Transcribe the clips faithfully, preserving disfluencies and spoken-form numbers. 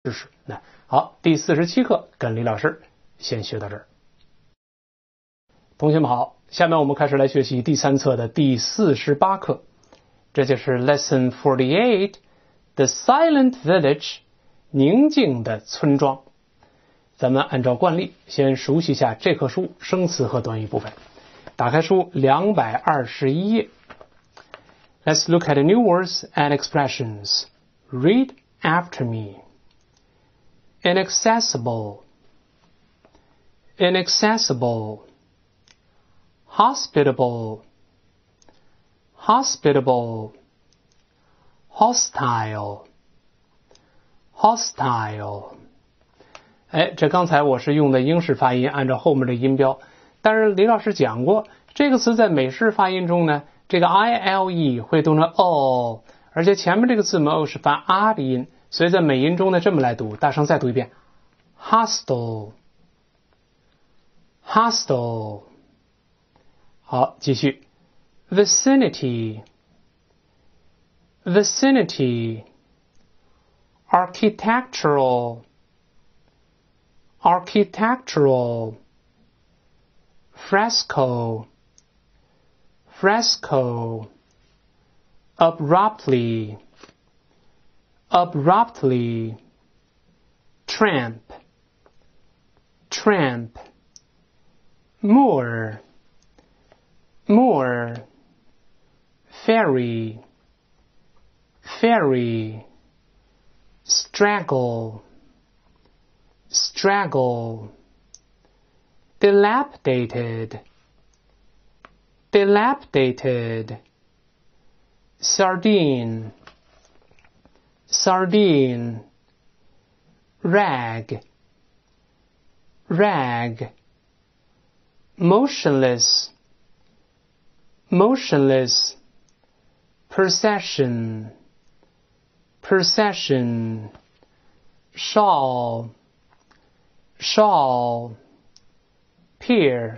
知识。那好，第四十七课跟李老师先学到这儿。同学们好，下面我们开始来学习第三册的第四十八课，这就是 Lesson forty-eight The Silent Village 宁静的村庄。咱们按照惯例先熟悉一下这课书生词和短语部分。打开书两百二十一页。Let's look at the new words and expressions. Read after me. Inaccessible, inaccessible, hospitable, hospitable, hostile, hostile. 哎，这刚才我是用的英式发音，按照后面的音标。但是李老师讲过，这个词在美式发音中呢，这个 ile 会读成 o， 而且前面这个字母 o 是发 r 的音，所以在美音中呢这么来读。大声再读一遍 hostile hostile。 好，继续 vicinity vicinity architectural architectural fresco fresco abruptly abruptly tramp tramp moor moor ferry ferry straggle straggle dilapidated dilapidated sardine sardine rag rag motionless motionless procession procession shawl shawl peer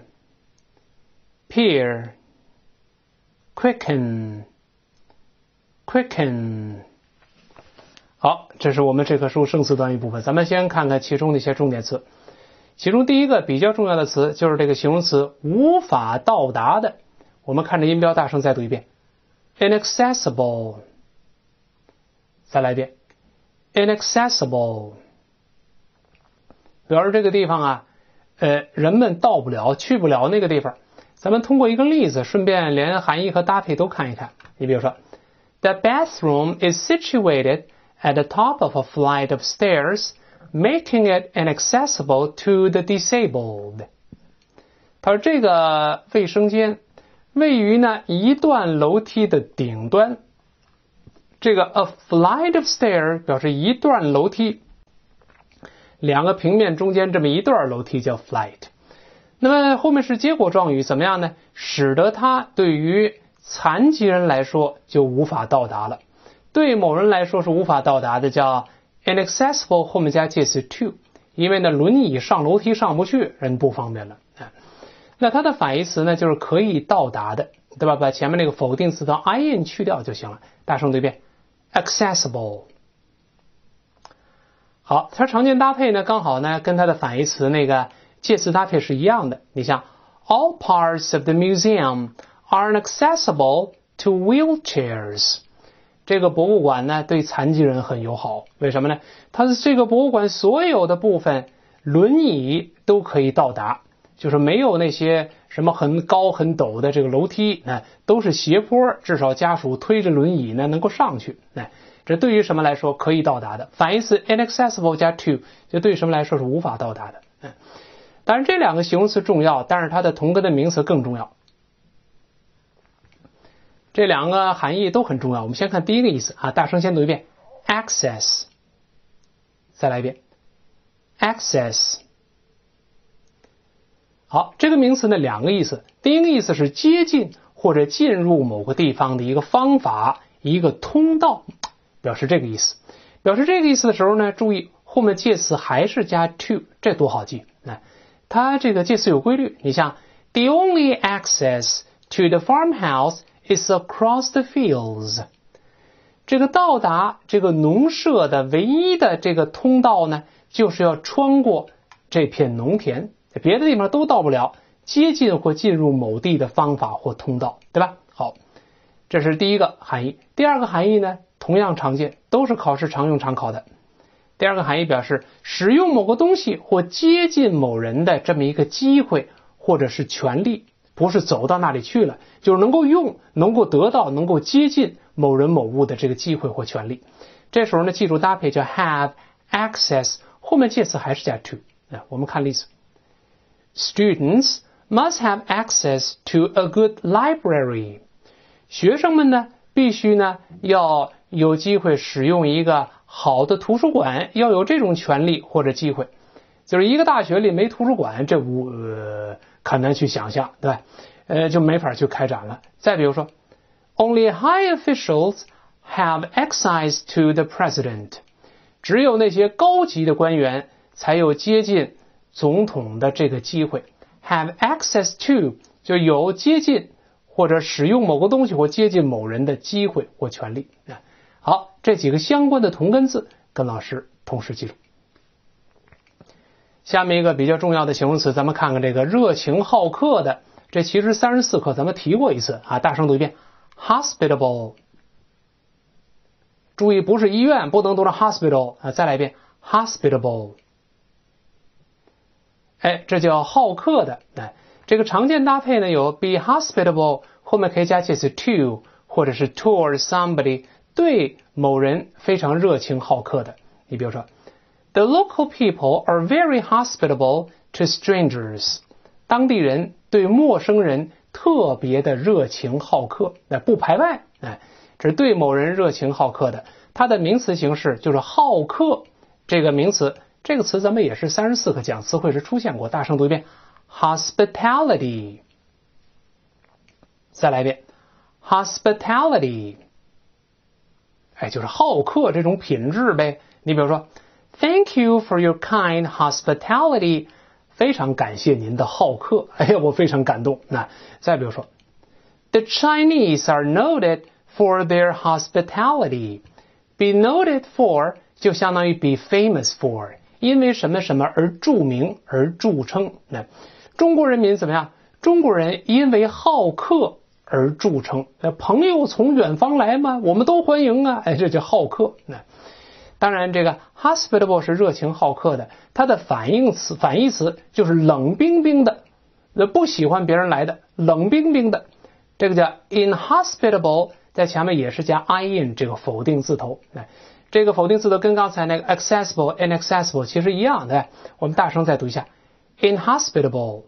peer quicken quicken。 好，这是我们这课书生词短语部分。咱们先看看其中的一些重点词。其中第一个比较重要的词就是这个形容词无法到达的。我们看着音标，大声再读一遍 inaccessible。 再来一遍 inaccessible， 表示这个地方啊呃，人们到不了去不了那个地方。咱们通过一个例子顺便连含义和搭配都看一看。你比如说 The bathroom is situated at the top of a flight of stairs, making it inaccessible to the disabled. 他说这个卫生间位于呢一段楼梯的顶端。这个 a flight of stairs 表示一段楼梯，两个平面中间这么一段楼梯叫 flight。 那么后面是结果状语，怎么样呢？使得它对于残疾人来说就无法到达了，对某人来说是无法到达的，叫 inaccessible 后面加介词 to， 因为呢轮椅上楼梯上不去，人不方便了。那它的反义词呢就是可以到达的，对吧？把前面那个否定词的 in 去掉就行了。大声对遍 accessible。 好，它常见搭配呢刚好呢跟它的反义词那个介词搭配是一样的。你像 all parts of the museum are inaccessible to wheelchairs。 这个博物馆呢对残疾人很友好，为什么呢？它是这个博物馆所有的部分轮椅都可以到达，就是没有那些什么很高很陡的这个楼梯，哎，都是斜坡，至少家属推着轮椅呢能够上去。哎，这对于什么来说可以到达的？反义词 inaccessible 加 to 就对于什么来说是无法到达的。嗯，当然这两个形容词重要，但是它的同根的名词更重要。这两个含义都很重要。我们先看第一个意思啊，大声先读一遍 access， 再来一遍 access。 好，这个名词呢两个意思。第一个意思是接近或者进入某个地方的一个方法，一个通道，表示这个意思。表示这个意思的时候呢，注意后面介词还是加 to， 这多好记。来，它这个介词有规律。你像 The only access to the farmhouse is across the fields。 这个到达这个农舍的唯一的这个通道呢，就是要穿过这片农田，别的地方都到不了。接近或进入某地的方法或通道，对吧？好，这是第一个含义。第二个含义呢，同样常见，都是考试常用常考的。第二个含义表示使用某个东西或接近某人的这么一个机会或者是权利，不是走到那里去了，就是能够用、能够得到、能够接近某人某物的这个机会或权利。这时候呢，记住搭配叫 have access， 后面介词还是加 to。我们看例子 ：Students must have access to a good library。学生们呢，必须呢要有机会使用一个好的图书馆，要有这种权利或者机会。就是一个大学里没图书馆，这无呃很难去想象，对吧？呃，就没法去开展了。再比如说 ，Only high officials have access to the president。只有那些高级的官员才有接近总统的这个机会。have access to 就有接近或者使用某个东西或接近某人的机会或权利。好，这几个相关的同根字跟老师同时记住。下面一个比较重要的形容词，咱们看看这个热情好客的，这其实三十四课咱们提过一次啊，大声读一遍 hospitable。 注意不是医院，不能读成 hospital 啊，再来一遍 hospitable。哎，这叫好客的。哎，这个常见搭配呢有 be hospitable， 后面可以加介词 to 或者是 toward somebody， 对某人非常热情好客的。你比如说 The local people are very hospitable to strangers。 当地人对陌生人特别的热情好客，哎，不排外，哎，这是对某人热情好客的。它的名词形式就是好客这个名词。这个词咱们也是三十四课讲词汇时出现过，大声读一遍 hospitality。 再来一遍 hospitality。 哎，就是好客这种品质呗。你比如说 Thank you for your kind hospitality， 非常感谢您的好客，哎呀，我非常感动。那再比如说 The Chinese are noted for their hospitality。 Be noted for 就相当于 be famous for，因为什么什么而著名而著称。那中国人民怎么样？中国人因为好客而著称。朋友从远方来嘛，我们都欢迎啊，哎，这叫好客。那当然这个 hospitable 是热情好客的，它的反义词反义词就是冷冰冰的，不喜欢别人来的，冷冰冰的，这个叫 inhospitable， 在前面也是加 in 这个否定字头。这个否定字头跟刚才那个 accessible inaccessible 其实一样的。我们大声再读一下 inhospitable。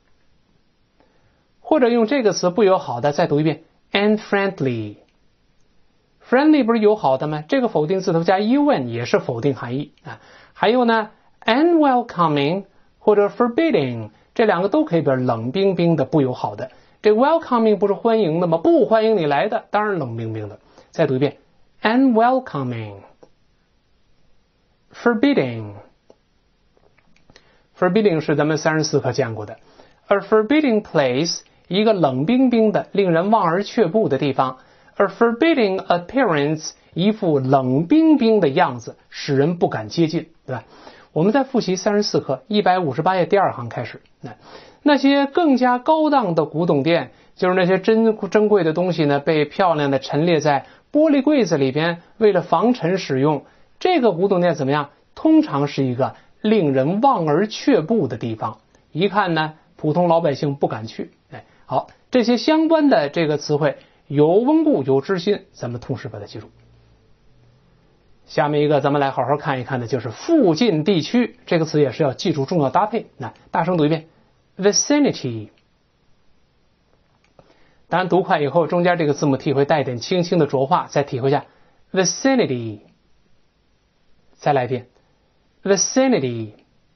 或者用这个词不友好的再读一遍 unfriendly。 friendly 不是友好的吗？这个否定字头加 un 也是否定含义啊。还有呢 unwelcoming 或者 forbidding， 这两个都可以表示冷冰冰的不友好的。这个 welcoming 不是欢迎的吗？不欢迎你来的，当然冷冰冰的。再读一遍unwelcoming。 Forbidding。 Forbidding 是咱们三十四课见过的。 A forbidding place， 一个冷冰冰的令人望而却步的地方。 A forbidding appearance， 一副冷冰冰的样子，使人不敢接近，对吧？我们再复习三十四课一百五十八页第二行开始。那些更加高档的古董店，就是那些珍珍贵的东西呢，被漂亮的陈列在玻璃柜子里边，为了防尘使用。这个古董店怎么样？通常是一个令人望而却步的地方，一看呢，普通老百姓不敢去。哎，好，这些相关的这个词汇有温故有知新，咱们同时把它记住。下面一个咱们来好好看一看的就是附近地区，这个词也是要记住重要搭配。那大声读一遍 vicinity。 当然读快以后，中间这个字母 t 会带一点轻轻的浊化，再体会一下 vicinity。 再来一遍 vicinity。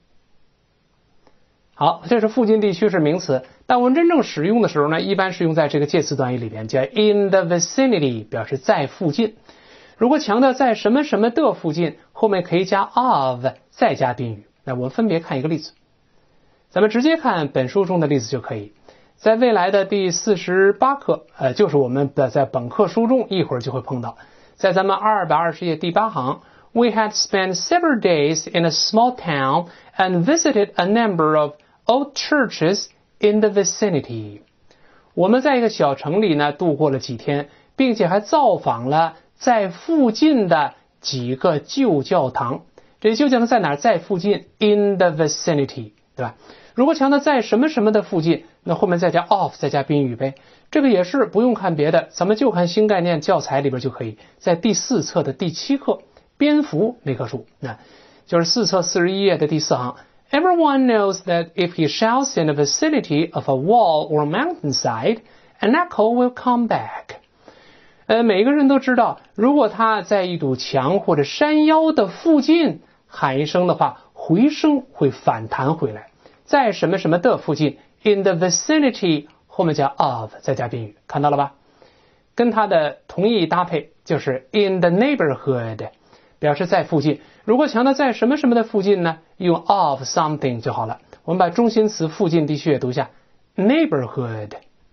好，这是附近地区是名词，但我们真正使用的时候呢，一般是用在这个介词短语里边，叫 in the vicinity， 表示在附近。如果强调在什么什么的附近，后面可以加 of， 再加宾语。那我们分别看一个例子，咱们直接看本书中的例子就可以。在未来的第四十八课，呃，就是我们的在本课书中一会儿就会碰到。 在咱们二百二十页第八行 ，We had spent several days in a small town and visited a number of old churches in the vicinity. 我们在一个小城里呢度过了几天，并且还造访了在附近的几个旧教堂。这旧教堂在哪儿？在附近 in the vicinity， 对吧？如果强调在什么什么的附近，那后面再加 of 再加宾语呗。这个也是不用看别的，咱们就看新概念教材里边就可以，在第四册的第七课蝙蝠那棵树，那就是四册四十一页的第四行。Everyone knows that if he shouts in the vicinity of a wall or mountainside, an echo will come back. 呃，每个人都知道，如果他在一堵墙或者山腰的附近喊一声的话，回声会反弹回来。在什么什么的附近 ，in the vicinity 后面加 of 再加宾语，看到了吧？跟它的同义搭配就是 in the neighborhood， 表示在附近。如果强调在什么什么的附近呢，用 of something 就好了。我们把中心词附近地区也读一下 neighborhood。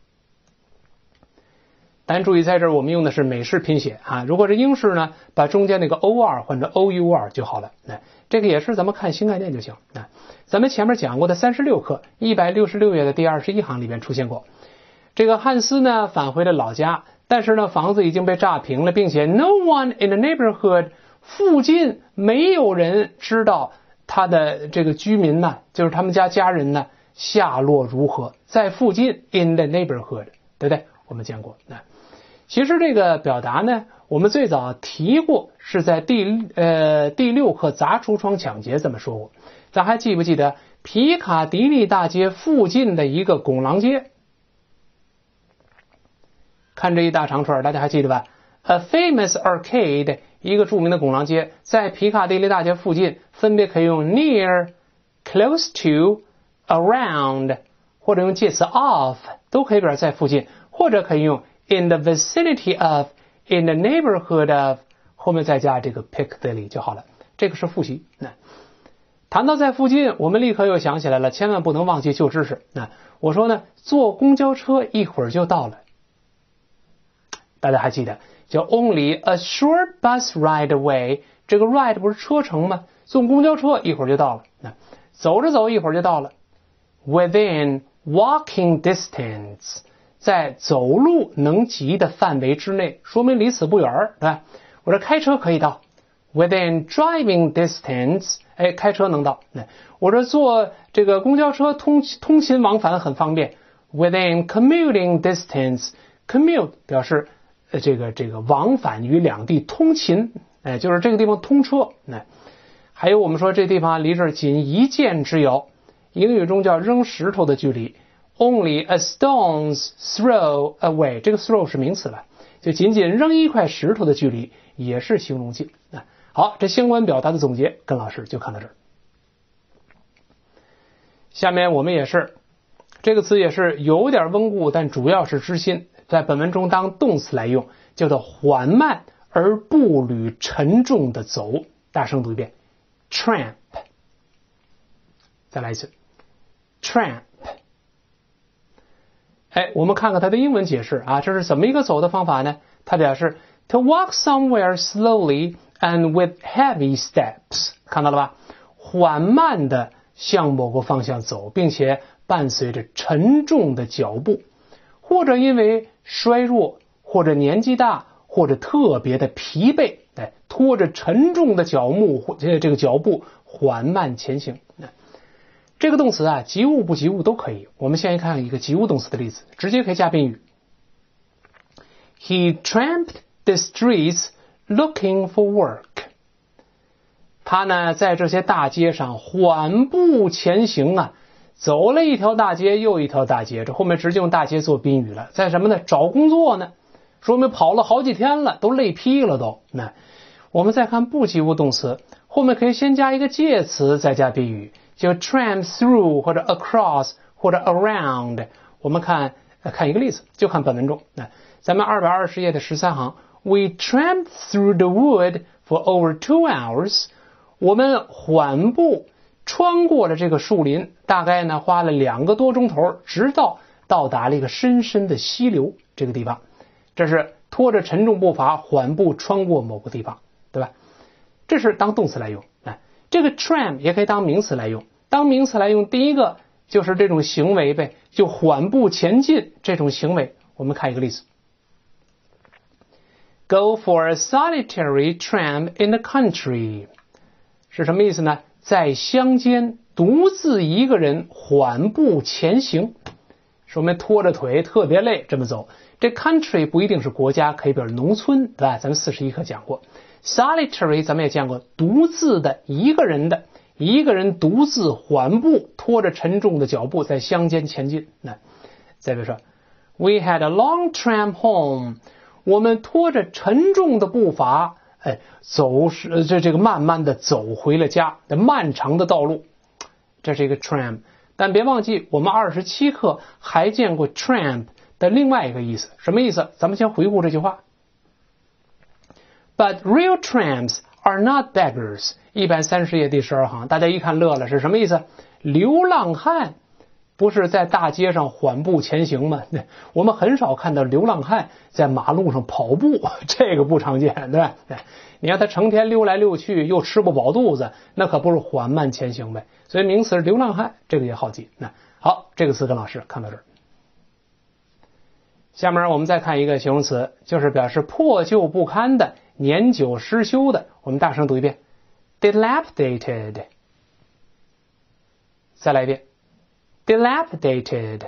但注意在这儿我们用的是美式拼写啊，如果是英式呢，把中间那个 or 换成 our 就好了。那这个也是咱们看新概念就行。那咱们前面讲过的三十六课一百六十六页的第二十一行里边出现过，这个汉斯呢返回了老家，但是呢房子已经被炸平了，并且 no one in the neighborhood 附近没有人知道他的这个居民呢，就是他们家家人呢下落如何，在附近 in the neighborhood， 对不对？我们见过。那其实这个表达呢，我们最早提过，是在第呃第六课砸橱窗抢劫这么说过。咱还记不记得皮卡迪利大街附近的一个拱廊街？看这一大长串，大家还记得吧？ A famous arcade， 一个著名的拱廊街，在皮卡迪利大街附近，分别可以用 near、close to、around， 或者用介词 of， 都可以表示在附近，或者可以用in the vicinity of, in the neighborhood of， 后面再加这个 Piccadilly 就好了。这个是复习。那谈到在附近，我们立刻又想起来了，千万不能忘记旧知识。那我说呢，坐公交车一会儿就到了。大家还记得叫 only a short bus ride away， 这个 ride 不是车程吗？坐公交车一会儿就到了。那走着走一会儿就到了。Within walking distance，在走路能及的范围之内，说明离此不远，对吧？我这开车可以到 ，within driving distance， 哎，开车能到。我这坐这个公交车通通勤往返很方便 ，within commuting distance，commute 表示呃这个这个往返于两地通勤，哎，就是这个地方通车。哎，还有我们说这地方离这儿仅一箭之遥，英语中叫扔石头的距离。Only a stone's throw away， 这个 throw 是名词了，就仅仅扔一块石头的距离，也是形容词。好，这相关表达的总结跟老师就看到这儿。下面我们也是这个词也是有点温故，但主要是知新，在本文中当动词来用，叫做缓慢而步履沉重的走。大声读一遍 tramp， 再来一次 tramp。哎，我们看看它的英文解释啊，这是怎么一个走的方法呢？它表示 to walk somewhere slowly and with heavy steps， 看到了吧？缓慢的向某个方向走，并且伴随着沉重的脚步，或者因为衰弱，或者年纪大，或者特别的疲惫，哎，拖着沉重的脚步或这个脚步缓慢前行。这个动词啊，及物不及物都可以。我们先看一个及物动词的例子，直接可以加宾语。He tramped the streets looking for work。他呢，在这些大街上缓步前行啊，走了一条大街又一条大街，这后面直接用大街做宾语了。在什么呢？找工作呢，说明跑了好几天了，都累劈了都。那我们再看不及物动词，后面可以先加一个介词，再加宾语。就 tramp through 或者 across 或者 around， 我们看看一个例子，就看本文中。咱们二百二十页的十三行 ，We tramped through the wood for over two hours。我们缓步穿过了这个树林，大概呢花了两个多钟头，直到到达了一个深深的溪流这个地方。这是拖着沉重步伐缓步穿过某个地方，对吧？这是当动词来用。哎，这个 tramp 也可以当名词来用。当名词来用，第一个就是这种行为呗，就缓步前进这种行为。我们看一个例子 ：Go for a solitary tramp in the country， 是什么意思呢？在乡间独自一个人缓步前行，说明拖着腿特别累这么走。这 country 不一定是国家，可以表示农村，对吧？咱们四十一课讲过。solitary 咱们也见过，独自的一个人的，一个人独自缓步拖着沉重的脚步在乡间前进。那再比如说 We had a long tramp home， 我们拖着沉重的步伐，哎，走是这这个慢慢的走回了家，这漫长的道路，这是一个 tramp。但别忘记，我们二十七课还见过 tramp 的另外一个意思，什么意思？咱们先回顾这句话。But real tramps are not beggars。一百三十页第十二行，大家一看乐了，是什么意思？流浪汉不是在大街上缓步前行吗？我们很少看到流浪汉在马路上跑步，这个不常见，对吧？你让他成天溜来溜去，又吃不饱肚子，那可不是缓慢前行呗。所以名词是流浪汉，这个也好记。那好，这个词跟老师看到这儿。下面我们再看一个形容词，就是表示破旧不堪的、年久失修的。我们大声读一遍 dilapidated， 再来一遍 dilapidated，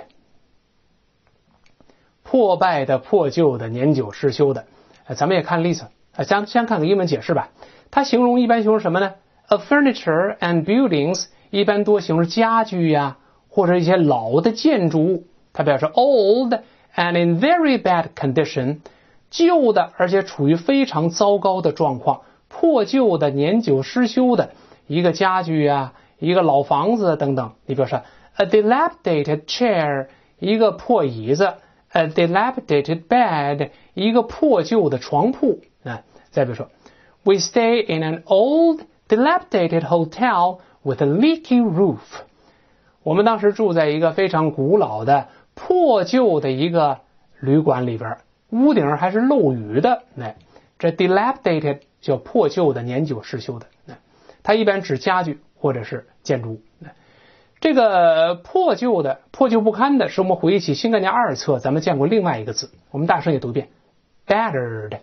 破败的、破旧的、年久失修的。咱们也看例子，先先看个英文解释吧。它形容一般形容什么呢？ A furniture and buildings 一般多形容家具呀、啊，或者一些老的建筑物。它表示 old and in very bad condition， 旧的而且处于非常糟糕的状况，破旧的、年久失修的一个家具啊，一个老房子等等。你比如说 a dilapidated chair， 一个破椅子 a dilapidated bed， 一个破旧的床铺。啊，再比如说 we stay in an old dilapidated hotel with a leaky roof， 我们当时住在一个非常古老的破旧的一个旅馆里边，屋顶还是漏雨的。哎，这 dilapidated 叫破旧的、年久失修的。哎，它一般指家具或者是建筑物。哎，这个破旧的、破旧不堪的，是我们回忆起新概念二册咱们见过另外一个字，我们大声也读一遍 battered，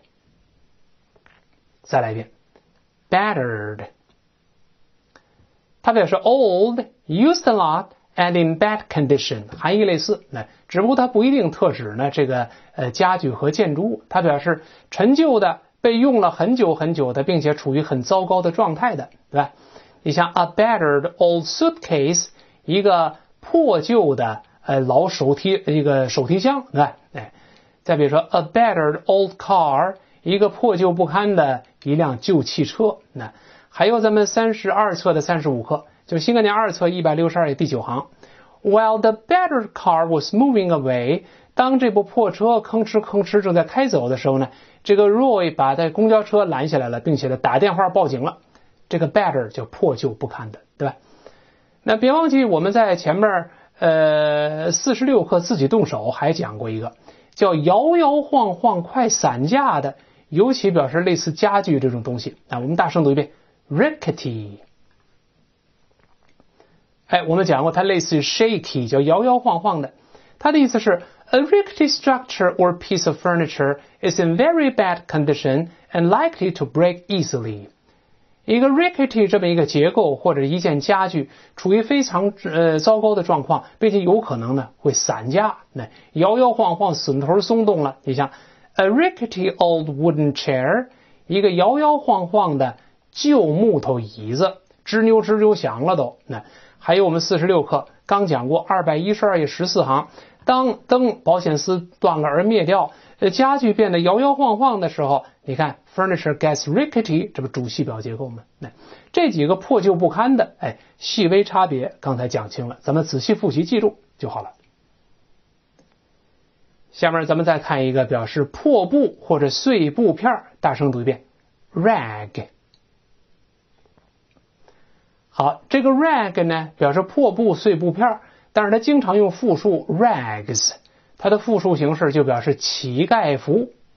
再来一遍 battered。 它表示 old, used a lot and in bad condition， 含义类似，只不过它不一定特指呢这个呃家具和建筑物，它表示陈旧的、被用了很久很久的，并且处于很糟糕的状态的，对吧？你像 a battered old suitcase， 一个破旧的呃老手提一个手提箱，对吧？哎，再比如说 a battered old car， 一个破旧不堪的一辆旧汽车。那还有咱们三十二册的三十五课，就是新概念二册一百六十二页第九行。While the battered car was moving away， 当这部破车吭哧吭哧正在开走的时候呢，这个 Roy 把这公交车拦下来了，并且呢打电话报警了。这个 battered 叫破旧不堪的，对吧？那别忘记我们在前面呃四十六课自己动手还讲过一个叫摇摇晃晃快散架的，尤其表示类似家具这种东西啊。我们大声读一遍 rickety。哎，我们讲过它类似于 shaky， 叫摇摇晃晃的。它的意思是 a rickety structure or piece of furniture is in very bad condition and likely to break easily。 一个 rickety 这么一个结构或者一件家具处于非常呃糟糕的状况，并且有可能呢会散架，那摇摇晃晃，笋头松动了。你像 a rickety old wooden chair， 一个摇摇晃晃的旧木头椅子，吱扭吱扭响了都。那还有我们四十六课刚讲过二百一十二页十四行，当灯保险丝断了而灭掉，呃，家具变得摇摇晃晃的时候，你看 furniture gets rickety， 这不主系表结构吗？那这几个破旧不堪的，哎，细微差别刚才讲清了，咱们仔细复习记住就好了。下面咱们再看一个表示破布或者碎布片，大声读一遍 rag。好，这个 rag 呢表示破布、碎布片，但是它经常用复数 rags， 它的复数形式就表示乞丐服。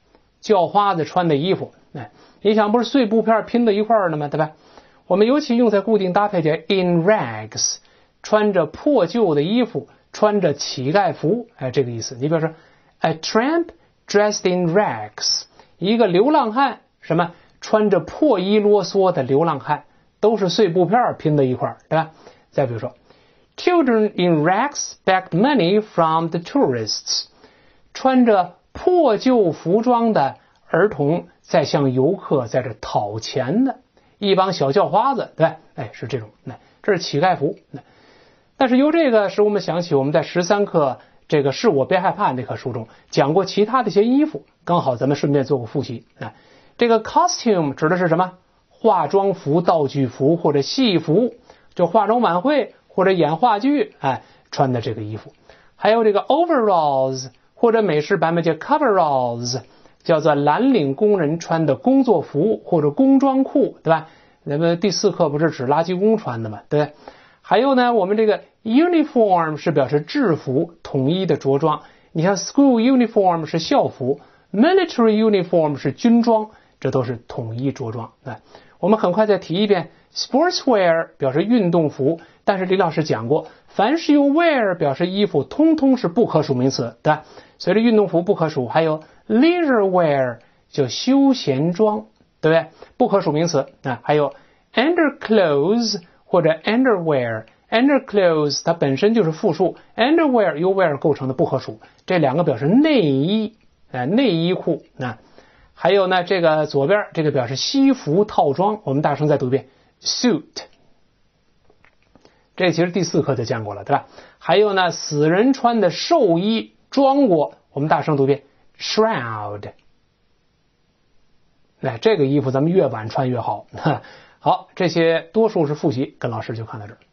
叫花子穿的衣服。哎，你想不是碎布片拼到一块儿的吗？对吧？我们尤其用在固定搭配叫 in rags， 穿着破旧的衣服，穿着乞丐服，哎，这个意思。你比如说 a tramp dressed in rags， 一个流浪汉，什么穿着破衣啰嗦的流浪汉，都是碎布片拼到一块儿，对吧？再比如说 children in rags begged money from the tourists， 穿着破旧服装的儿童在向游客在这讨钱的一帮小叫花子，对吧？哎，是这种，那这是乞丐服。但是由这个使我们想起我们在十三课这个是我别害怕那课书中讲过其他的一些衣服，刚好咱们顺便做个复习。啊，这个 costume 指的是什么？化妆服、道具服或者戏服，就化妆晚会或者演话剧，哎，穿的这个衣服。还有这个 overalls， 或者美式版本叫 coveralls， 叫做蓝领工人穿的工作服或者工装裤，对吧？咱们第四课不是指垃圾工穿的嘛，对不对？还有呢，我们这个 uniform 是表示制服、统一的着装。你看 school uniform 是校服， military uniform 是军装，这都是统一着装。哎，我们很快再提一遍 sportswear 表示运动服，但是李老师讲过，凡是用 wear 表示衣服，通通是不可数名词，对吧？所以这运动服不可数。还有 leisure wear 叫休闲装，对不对？不可数名词。啊，还有 underclothes 或者 underwear， underclothes 它本身就是复数， underwear 由 wear 构成的不可数，这两个表示内衣，呃、内衣裤。啊，还有呢，这个左边这个表示西服套装，我们大声再读一遍 suit， 这其实第四课就讲过了，对吧？还有呢，死人穿的寿衣装裹，我们大声读一遍 shroud。 哎，这个衣服咱们越晚穿越好。好，这些多数是复习，跟老师就看到这儿。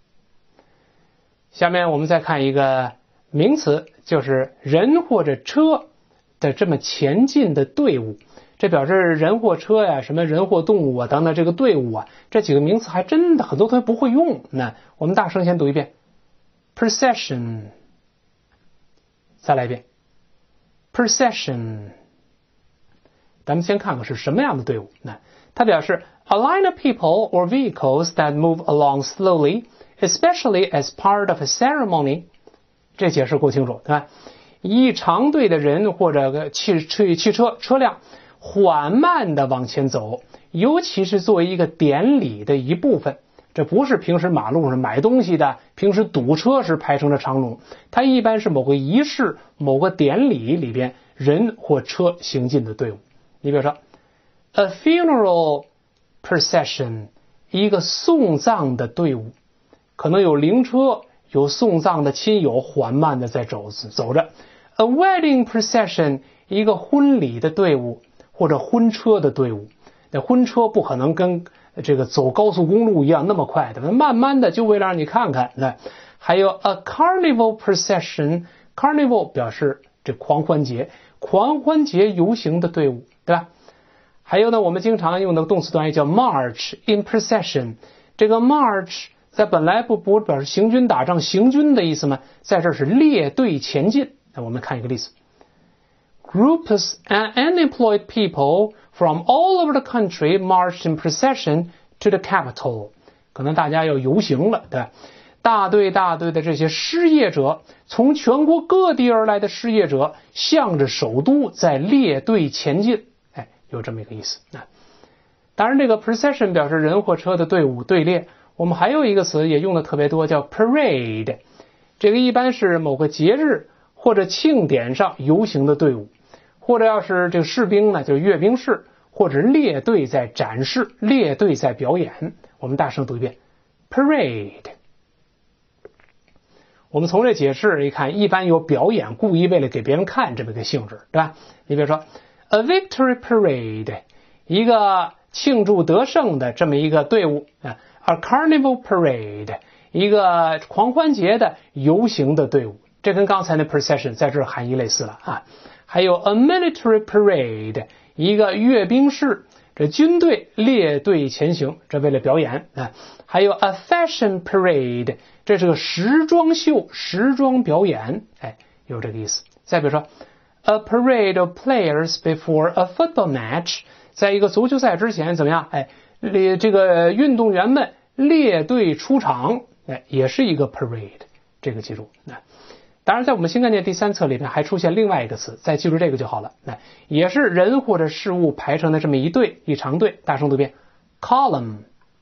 下面我们再看一个名词，就是人或者车的这么前进的队伍，这表示人或车呀、什么人或动物啊等等，这个队伍啊，这几个名词还真的很多同学不会用。那我们大声先读一遍 procession， 再来一遍 procession。 咱们先看看是什么样的队伍。那它表示 a line of people or vehicles that move along slowly, especially as part of a ceremony。 这解释够清楚，对吧？一长队的人或者汽汽汽车车辆缓慢地往前走，尤其是作为一个典礼的一部分。这不是平时马路上买东西的，平时堵车时排成的长龙，它一般是某个仪式、某个典礼里边人或车行进的队伍。你比如说 a funeral procession， 一个送葬的队伍，可能有灵车，有送葬的亲友缓慢的在走走着。 a wedding procession， 一个婚礼的队伍或者婚车的队伍。那婚车不可能跟这个走高速公路一样那么快的，慢慢的就为了让你看看。那还有 a carnival procession， carnival 表示这狂欢节，狂欢节游行的队伍，对吧？还有呢，我们经常用的动词短语叫 march in procession。 这个 march 在本来不不表示行军打仗行军的意思吗？在这是列队前进。那我们看一个例子， Groups of unemployed people from all over the country marched in procession to the capital。 可能大家要游行了，对吧？大队大队的这些失业者，从全国各地而来的失业者，向着首都在列队前进。哎，有这么一个意思。啊，当然这个 procession 表示人或车的队伍队列。我们还有一个词也用的特别多，叫 parade。 这个一般是某个节日或者庆典上游行的队伍，或者要是这个士兵呢，就是阅兵式，或者列队在展示，列队在表演。我们大声读一遍 parade。 我们从这解释一看，一般有表演，故意为了给别人看这么个性质，对吧？你比如说 a victory parade， 一个庆祝得胜的这么一个队伍啊。A carnival parade， 一个狂欢节的游行的队伍，这跟刚才的 procession 在这儿含义类似了啊。还有 a military parade， 一个阅兵式，这军队列队前行，这为了表演啊。还有 a fashion parade， 这是个时装秀，时装表演，哎，有这个意思。再比如说 a parade of players before a football match， 在一个足球赛之前怎么样？哎，列这个运动员们列队出场，哎，也是一个 parade， 这个记住。那当然，在我们新概念第三册里面还出现另外一个词，再记住这个就好了。那也是人或者事物排成的这么一队，一长队。大声读遍 column。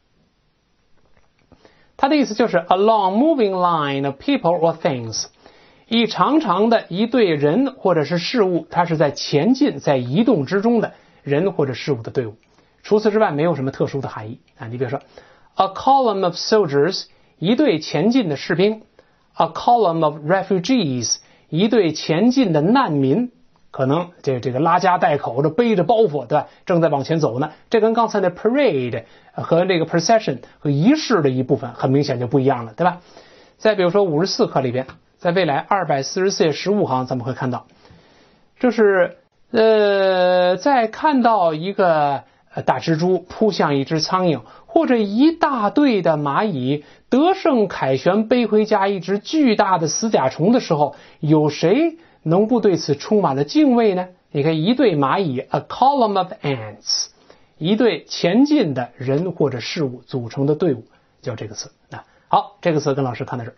它的意思就是 a long moving line of people or things， 一长长的一队人或者是事物，它是在前进在移动之中的人或者事物的队伍。除此之外没有什么特殊的含义啊。你比如说 a column of soldiers， 一队前进的士兵， a column of refugees， 一队前进的难民，可能这这个拉家带口的背着包袱，对吧？正在往前走呢。这跟刚才的 parade 和这个 procession 和仪式的一部分很明显就不一样了，对吧？再比如说五十四课里边，在未来二百四十四页十五行，咱们会看到，就是呃，在看到一个大蜘蛛扑向一只苍蝇，或者一大队的蚂蚁得胜凯旋背回家一只巨大的死甲虫的时候，有谁能不对此充满了敬畏呢？你看，一队蚂蚁 a column of ants， 一队前进的人或者事物组成的队伍，叫这个词。啊，好，这个词跟老师看到这儿。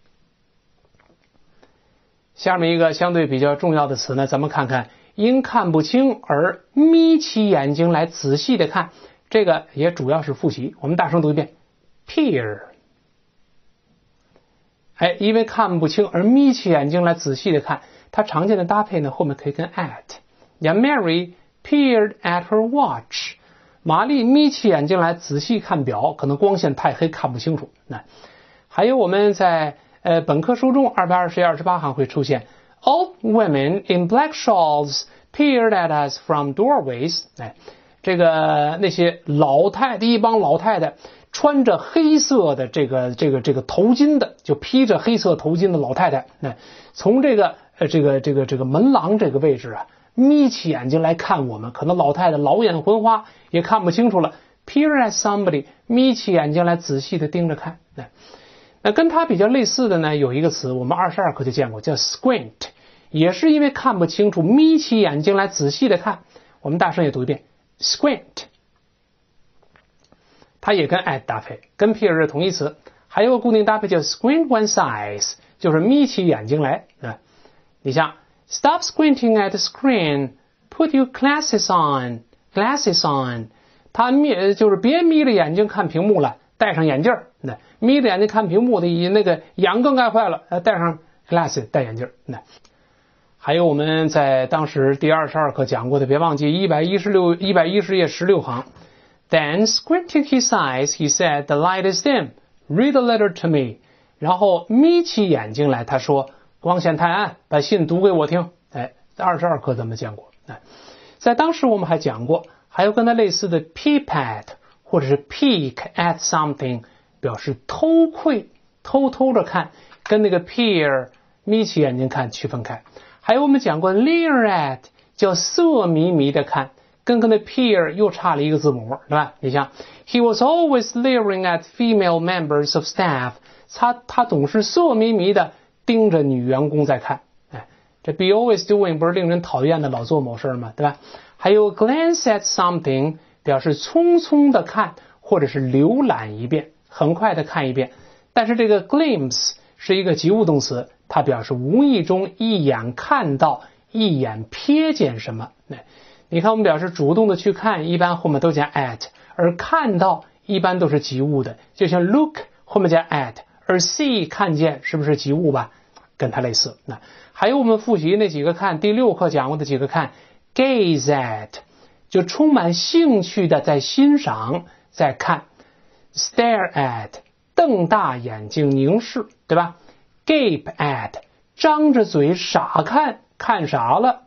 下面一个相对比较重要的词呢，咱们看看因看不清而眯起眼睛来仔细的看，这个也主要是复习。我们大声读一遍 peer。 哎，因为看不清而眯起眼睛来仔细的看，它常见的搭配呢，后面可以跟 at。 Yeah, Mary peered at her watch。 玛丽眯起眼睛来仔细看表，可能光线太黑看不清楚。那还有我们在呃本科书中二百二十页二十八行会出现 Old women in black shawls peered at us from doorways。 哎，这个那些老太太，一帮老太太穿着黑色的这个这个这个头巾的，就披着黑色头巾的老太太，哎，从这个呃这个这个这个门廊这个位置啊，眯起眼睛来看我们，可能老太太老眼昏花也看不清楚了。Peer at somebody， 眯起眼睛来仔细的盯着看。哎，那跟它比较类似的呢，有一个词我们二十二课就见过，叫 squint， 也是因为看不清楚，眯起眼睛来仔细的看。我们大声也读一遍 squint。它也跟 at 搭配，跟 peer 是同义词。还有个固定搭配叫 squint one's eyes， 就是眯起眼睛来。啊，你像 stop squinting at the screen， put your glasses on， glasses on， 它眯就是别眯着眼睛看屏幕了，戴上眼镜。那眯着眼睛看屏幕的那个痒更该坏了，戴上 glasses 戴眼镜。那还有我们在当时第二十二课讲过的，别忘记一百一十六一百一十页十六行。Then, squinting his eyes, he said, "The light is dim. Read the letter to me." 然后眯起眼睛来，他说：“光线太暗，把信读给我听。”哎，在二十二课咱们见过。哎，在当时我们还讲过，还有跟它类似的 peep at 或者是 peek at something， 表示偷窥、偷偷着看，跟那个 peer 眯起眼睛看区分开。还有我们讲过 leer at， 叫色迷迷的看。跟跟那 peer 又差了一个字母，对吧？你像 He was always leering at female members of staff， 他他总是色迷迷的盯着女员工在看。哎，这 be always doing 不是令人讨厌的老做某事吗？对吧？还有 glance at something 表示匆匆的看，或者是浏览一遍，很快的看一遍。但是这个 glimpse 是一个及物动词，它表示无意中一眼看到，一眼瞥见什么。哎，你看我们表示主动的去看，一般后面都加 at， 而看到一般都是及物的，就像 look 后面加 at， 而 see 看见是不是及物吧？跟它类似。那还有我们复习那几个看，第六课讲过的几个看 gaze at 就充满兴趣的在欣赏在看， stare at 瞪大眼睛凝视，对吧？ gape at 张着嘴傻看，看啥了？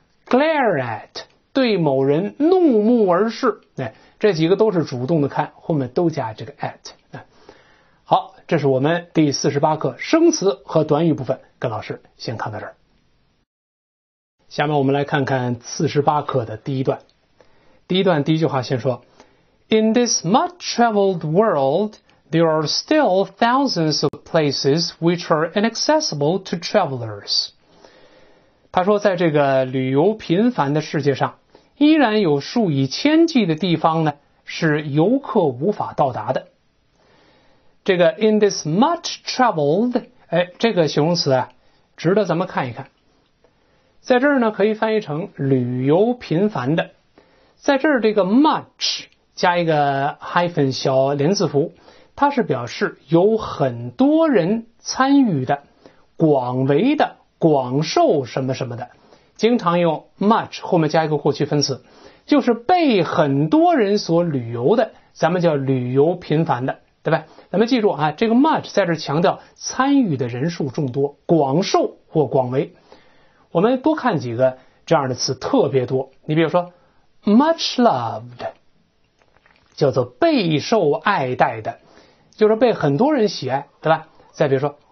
glare at对某人怒目而视。哎，这几个都是主动的看，后面都加这个 at。哎，好，这是我们第四十八课生词和短语部分，跟老师先看到这儿。下面我们来看看四十八课的第一段。第一段第一句话先说 In this much-traveled world, there are still thousands of places which are inaccessible to travelers. 他说，在这个旅游频繁的世界上，依然有数以千计的地方呢是游客无法到达的。这个 in this much traveled， 哎，这个形容词啊，值得咱们看一看。在这儿呢，可以翻译成旅游频繁的。在这儿，这个 much 加一个 hyphen 小连字符，它是表示有很多人参与的、广为的、广受什么什么的。经常用 much 后面加一个过去分词，就是被很多人所旅游的，咱们叫旅游频繁的，对吧？咱们记住啊，这个 much 在这强调参与的人数众多、广受或广为。我们多看几个这样的词，特别多。你比如说 much loved， 叫做备受爱戴的，就是被很多人喜爱，对吧？再比如说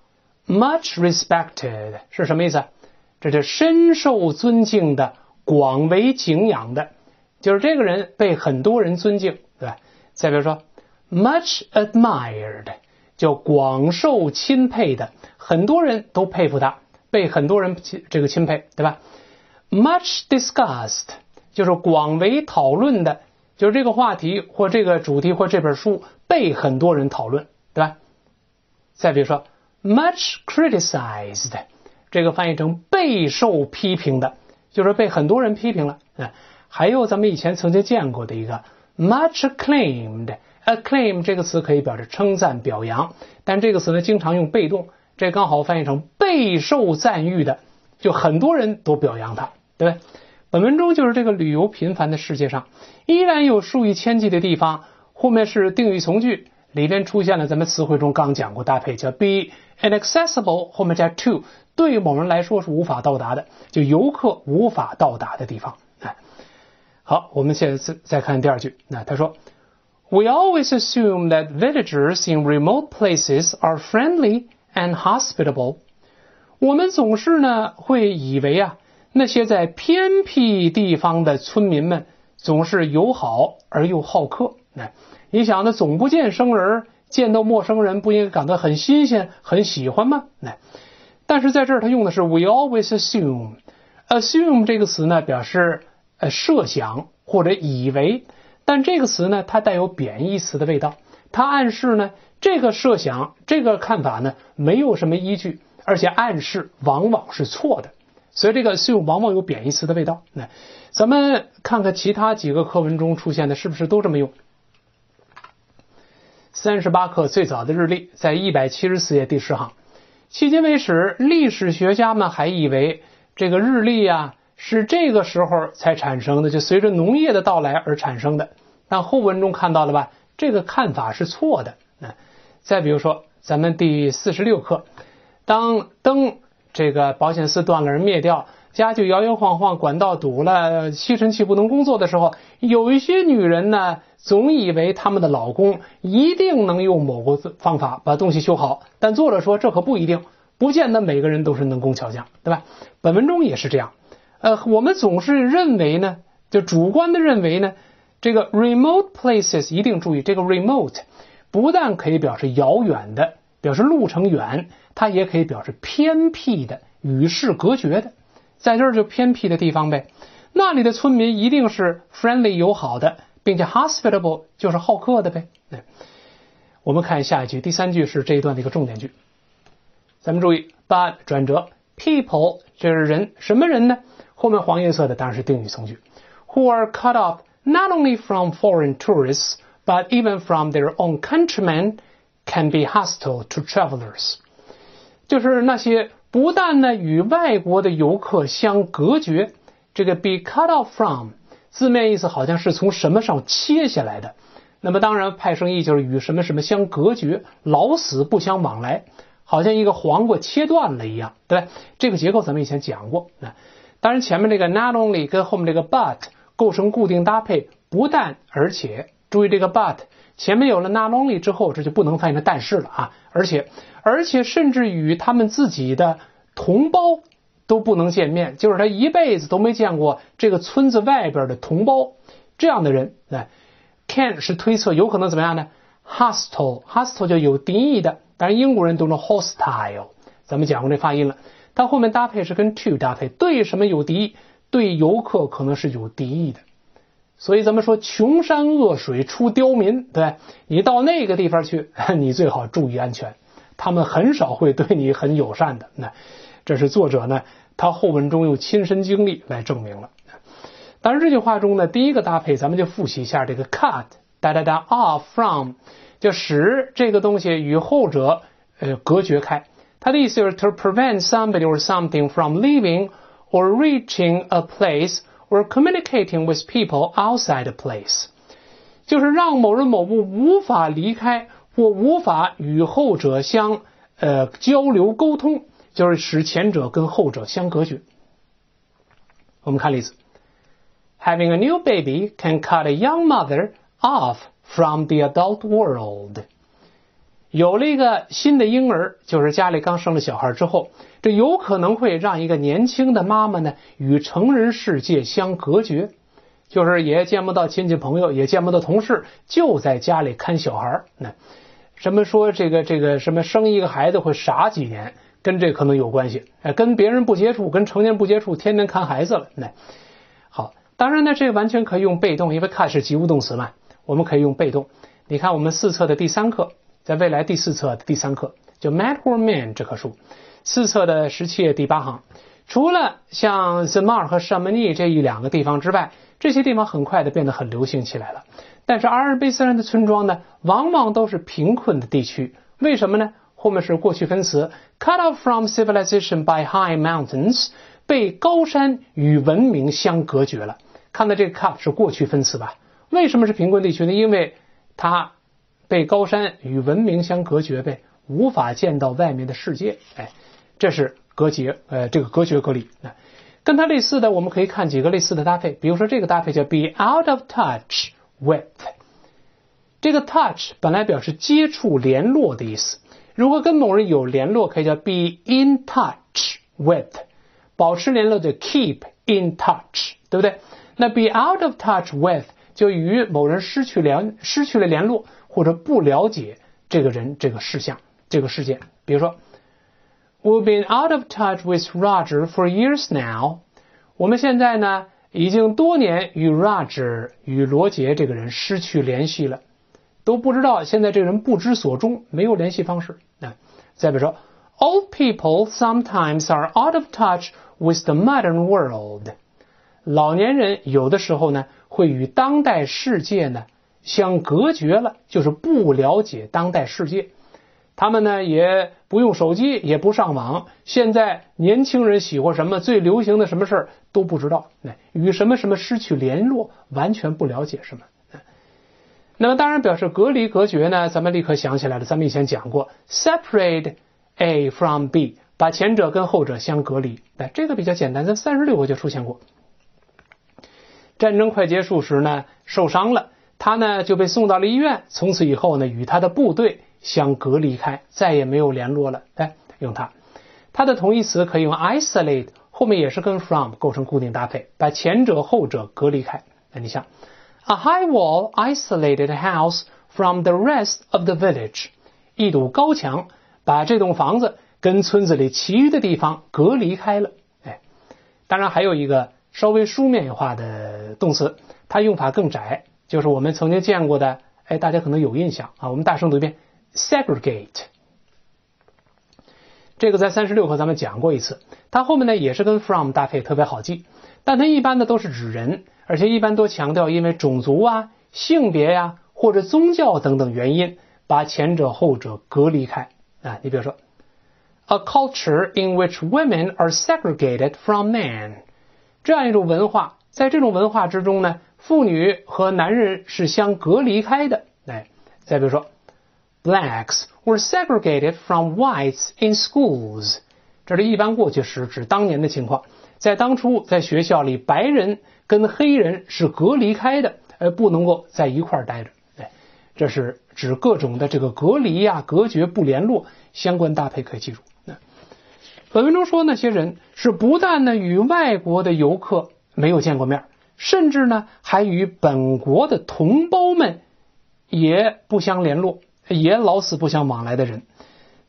much respected 是什么意思？这是深受尊敬的、广为敬仰的，就是这个人被很多人尊敬，对吧？再比如说 much admired， 叫广受钦佩的，很多人都佩服他，被很多人这个钦佩，对吧？ much discussed 就是广为讨论的，就是这个话题或这个主题或这本书被很多人讨论，对吧？再比如说 much criticized， 这个翻译成备受批评的，就是被很多人批评了。还有咱们以前曾经见过的一个 much acclaimed， acclaim 这个词可以表示称赞表扬，但这个词呢经常用被动，这刚好翻译成备受赞誉的，就很多人都表扬他，对吧？本文中就是这个旅游频繁的世界上，依然有数以千计的地方，后面是定语从句，里边出现了咱们词汇中刚讲过搭配，叫 be inaccessible， 后面加 to， 对某人来说是无法到达的，就游客无法到达的地方。哎，好，我们现在再看第二句。那他说 We always assume that villagers in remote places are friendly and hospitable。 我们总是呢会以为啊，那些在偏僻地方的村民们总是友好而又好客。哎，你想呢，总不见生人，见到陌生人不应该感到很新鲜、很喜欢吗？哎，但是在这儿他用的是 we always assume。 assume 这个词呢表示呃设想或者以为，但这个词呢它带有贬义词的味道，它暗示呢这个设想这个看法呢没有什么依据，而且暗示往往是错的，所以这个 assume 往往有贬义词的味道。那咱们看看其他几个课文中出现的是不是都这么用。三十八课最早的日历在一百七十四页第十行，迄今为止历史学家们还以为这个日历啊是这个时候才产生的，就随着农业的到来而产生的，但后文中看到了吧，这个看法是错的。再比如说咱们第四十六课，当灯这个保险丝断了而灭掉，家就摇摇晃晃，管道堵了，吸尘器不能工作的时候，有一些女人呢总以为他们的老公一定能用某个方法把东西修好，但作者说这可不一定，不见得每个人都是能工巧匠，对吧？本文中也是这样。呃，我们总是认为呢，就主观的认为呢，这个 remote places 一定注意，这个 remote 不但可以表示遥远的，表示路程远，它也可以表示偏僻的，与世隔绝的。在这儿就偏僻的地方呗，那里的村民一定是 friendly 友好的，并且 hospitable 就是好客的呗。我们看下一句，第三句是这一段的一个重点句。咱们注意 but 转折 people 这是人，什么人呢？后面黄颜色的当然是定语从句。Who are cut off not only from foreign tourists but even from their own countrymen can be hostile to travelers。 就是那些不但呢与外国的游客相隔绝，这个 be cut off from 字面意思好像是从什么上切下来的，那么当然派生意就是与什么什么相隔绝，老死不相往来，好像一个黄瓜切断了一样，对吧？这个结构咱们以前讲过。当然前面这个 not only 跟后面这个 but 构成固定搭配，不但而且，注意这个 but 前面有了 not only 之后，这就不能翻译成但是了啊，而且而且甚至与他们自己的同胞都不能见面，就是他一辈子都没见过这个村子外边的同胞，这样的人，哎 can 是推测有可能怎么样呢？ hostile hostile 就有敌意的，当然英国人都是 hostile， 咱们讲过这发音了。 它后面搭配是跟 to 搭配，对什么有敌意？对游客可能是有敌意的。所以咱们说穷山恶水出刁民，对，你到那个地方去，你最好注意安全，他们很少会对你很友善的。那这是作者呢他后文中用亲身经历来证明了。当然这句话中呢，第一个搭配咱们就复习一下这个 cut 哒哒哒 off from， 就使这个东西与后者呃隔绝开。它的意思是 to prevent somebody or something from leaving or reaching a place or communicating with people outside a place， 就是让某人某物无法离开或无法与后者相呃交流沟通，就是使前者跟后者相隔绝。我们看例子 ，Having a new baby can cut a young mother off from the adult world。有了一个新的婴儿，就是家里刚生了小孩之后，这有可能会让一个年轻的妈妈呢与成人世界相隔绝，就是也见不到亲戚朋友，也见不到同事，就在家里看小孩。那什么说这个这个什么生一个孩子会傻几年，跟这可能有关系。哎，跟别人不接触，跟成年人不接触，天天看孩子了。那好，当然呢，这个完全可以用被动，因为看是及物动词嘛，我们可以用被动。你看我们四册的第三课。在未来第四册的第三课就 Mad or Man 这棵树，四册的十七页第八行，除了像 Zemar 和 Chamonix 这一两个地方之外，这些地方很快的变得很流行起来了。但是阿尔卑斯山的村庄呢，往往都是贫困的地区，为什么呢？后面是过去分词 cut off from civilization by high mountains， 被高山与文明相隔绝了。看到这个 cut 是过去分词吧？为什么是贫困地区呢？因为它被高山与文明相隔绝呗，无法见到外面的世界。哎，这是隔绝，呃，这个隔绝隔离。跟它类似的，我们可以看几个类似的搭配，比如说这个搭配叫 be out of touch with。这个 touch 本来表示接触、联络的意思，如果跟某人有联络，可以叫 be in touch with， 保持联络的 keep in touch， 对不对？那 be out of touch with 就与某人失去联失去了联络。或者不了解这个人、这个事项、这个事件。比如说 We've been out of touch with Roger for years now。 我们现在呢已经多年与 Roger 与罗杰这个人失去联系了，都不知道现在这个人不知所终，没有联系方式。那再比如说 Old people sometimes are out of touch with the modern world。 老年人有的时候呢会与当代世界呢相隔绝了，就是不了解当代世界。他们呢也不用手机，也不上网，现在年轻人喜欢什么，最流行的什么事儿都不知道，与什么什么失去联络，完全不了解什么。那么当然表示隔离隔绝呢，咱们立刻想起来了，咱们以前讲过 separate A from B， 把前者跟后者相隔离。这个比较简单，在三十六个就出现过。战争快结束时呢受伤了，他呢就被送到了医院，从此以后呢与他的部队相隔离开，再也没有联络了。哎，用它，它的同义词可以用 isolate， 后面也是跟 from 构成固定搭配，把前者后者隔离开。那你想 A high wall isolated a house from the rest of the village， 一堵高墙把这栋房子跟村子里其余的地方隔离开了。哎，当然还有一个稍微书面化的动词，它用法更窄，就是我们曾经见过的，哎，大家可能有印象啊，我们大声读一遍 segregate。 这个在三十六课咱们讲过一次，它后面呢也是跟 from 搭配，特别好记，但它一般的都是指人，而且一般都强调因为种族啊、性别呀、啊、或者宗教等等原因把前者后者隔离开啊。你比如说 A culture in which women are segregated from men， 这样一种文化，在这种文化之中呢，妇女和男人是相隔离开的。哎，再比如说 Blacks were segregated from whites in schools， 这是一般过去时，指当年的情况。在当初在学校里，白人跟黑人是隔离开的，呃，不能够在一块儿待着。哎，这是指各种的这个隔离呀、啊、隔绝、不联络相关搭配，可以记住。本文中说那些人是不但呢与外国的游客没有见过面，甚至呢还与本国的同胞们也不相联络，也老死不相往来的人。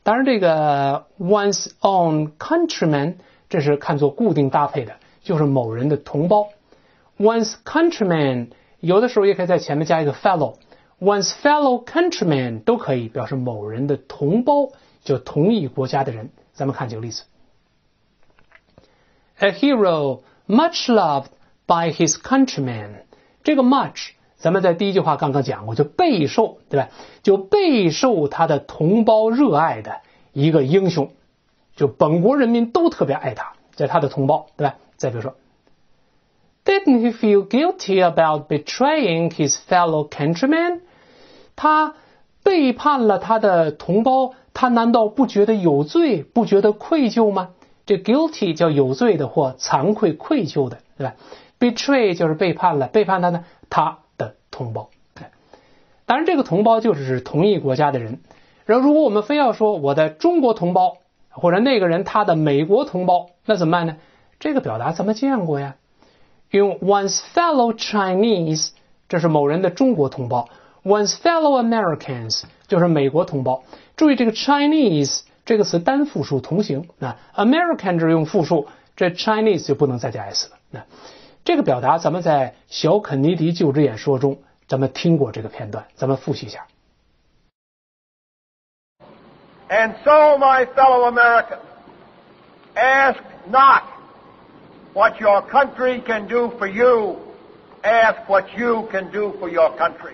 当然，这个 one's own countryman 这是看作固定搭配的，就是某人的同胞。one's countryman 有的时候也可以在前面加一个 fellow。one's fellow countryman 都可以表示某人的同胞，就同一国家的人。咱们看几个例子。A hero much loved by his countrymen。这个 much 咱们在第一句话刚刚讲过，就备受，对吧？就备受他的同胞热爱的一个英雄，就本国人民都特别爱他，这他的同胞，对吧？再比如说 ，Didn't he feel guilty about betraying his fellow countrymen？ 他背叛了他的同胞，他难道不觉得有罪，不觉得愧疚吗？这 guilty 叫有罪的或惭愧愧疚的，对吧？ betray 就是背叛了，背叛他呢，他的同胞。当然这个同胞就是指同一国家的人。然后如果我们非要说我的中国同胞，或者那个人他的美国同胞，那怎么办呢？这个表达咱们见过呀，用 one's fellow Chinese， 这是某人的中国同胞， one's fellow Americans 就是美国同胞。注意这个 Chinese 这个词单复数同形，那 American 这用复数，这 Chinese 就不能再加 s 了。那这个表达咱们在小肯尼迪就职演说中咱们听过这个片段，咱们复习一下。 And so, my fellow Americans, ask not what your country can do for you, ask what you can do for your country.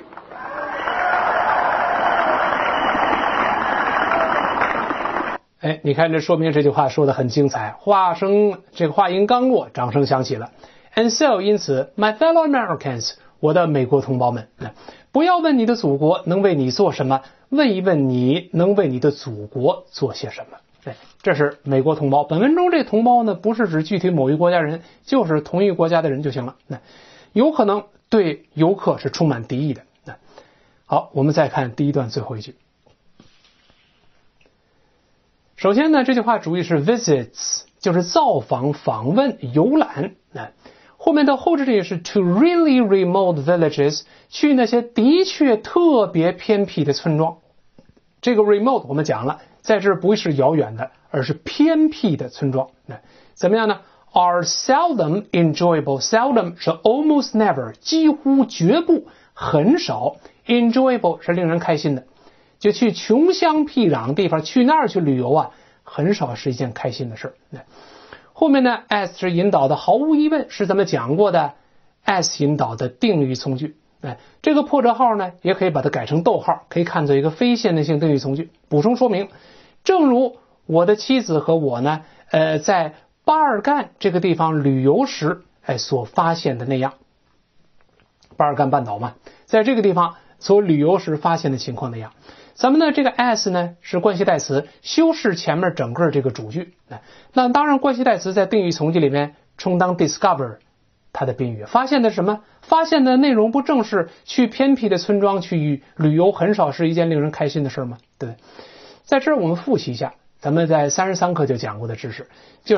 哎，你看这说明这句话说得很精彩，话声这个话音刚落，掌声响起了。And so， 因此 ，my fellow Americans， 我的美国同胞们，不要问你的祖国能为你做什么，问一问你能为你的祖国做些什么。哎，这是美国同胞。本文中这同胞呢，不是指具体某一国家人，就是同一国家的人就行了。那有可能对游客是充满敌意的。那好，我们再看第一段最后一句。首先呢，这句话主语是 visits， 就是造访、访问、游览。那后面的后置句是 to really remote villages， 去那些的确特别偏僻的村庄。这个 remote 我们讲了，在这不是遥远的，而是偏僻的村庄。那怎么样呢？ are seldom enjoyable， seldom 是 almost never， 几乎绝不，很少 enjoyable 是令人开心的。就去穷乡僻壤地方，去那儿去旅游啊，很少是一件开心的事。后面呢 as 是引导的，毫无疑问是咱们讲过的 as 引导的定语从句。哎，这个破折号呢，也可以把它改成逗号，可以看作一个非限定性定语从句，补充说明。正如我的妻子和我呢，呃，在巴尔干这个地方旅游时，哎，所发现的那样。巴尔干半岛嘛，在这个地方所旅游时发现的情况那样。咱们呢，这个 as 呢是关系代词，修饰前面整个这个主句。那当然，关系代词在定语从句里面充当 discover 它的宾语。发现的什么？发现的内容不正是去偏僻的村庄去旅游，很少是一件令人开心的事吗？对不对？在这儿我们复习一下，咱们在三十三课就讲过的知识，就是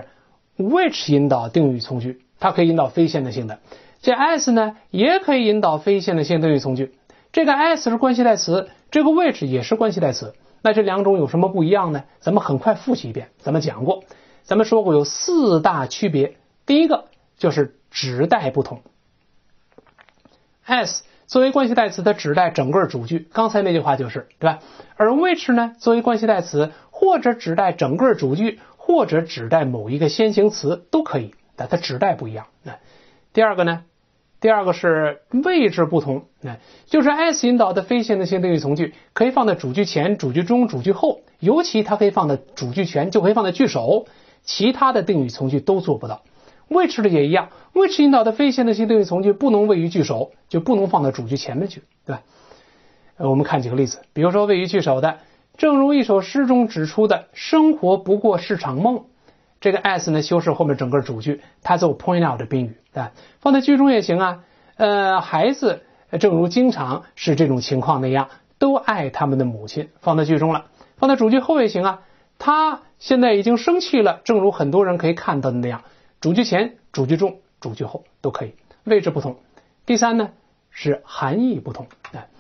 which 引导定语从句，它可以引导非限定性的。这 as 呢，也可以引导非限定性定语从句。这个 as 是关系代词，这个 which 也是关系代词。那这两种有什么不一样呢？咱们很快复习一遍。咱们讲过，咱们说过有四大区别。第一个就是指代不同。as 作为关系代词，它指代整个主句，刚才那句话就是，对吧？而 which 呢，作为关系代词，或者指代整个主句，或者指代某一个先行词都可以，但它指代不一样。第二个呢？第二个是位置不同，就是 as 引导的非限定性定语从句可以放在主句前、主句中、主句后，尤其它可以放在主句前，就可以放在句首，其他的定语从句都做不到。which 的也一样 ，which 引导的非限定性定语从句不能位于句首，就不能放到主句前面去，对吧？呃，我们看几个例子，比如说位于句首的，正如一首诗中指出的，生活不过是场梦。这个 as 呢修饰后面整个主句，它做 point out 的宾语，对吧？放在句中也行啊。呃，孩子正如经常是这种情况那样，都爱他们的母亲，放在句中了。放在主句后也行啊。他现在已经生气了，正如很多人可以看到的那样，主句前、主句中、主句后都可以，位置不同。第三呢是含义不同。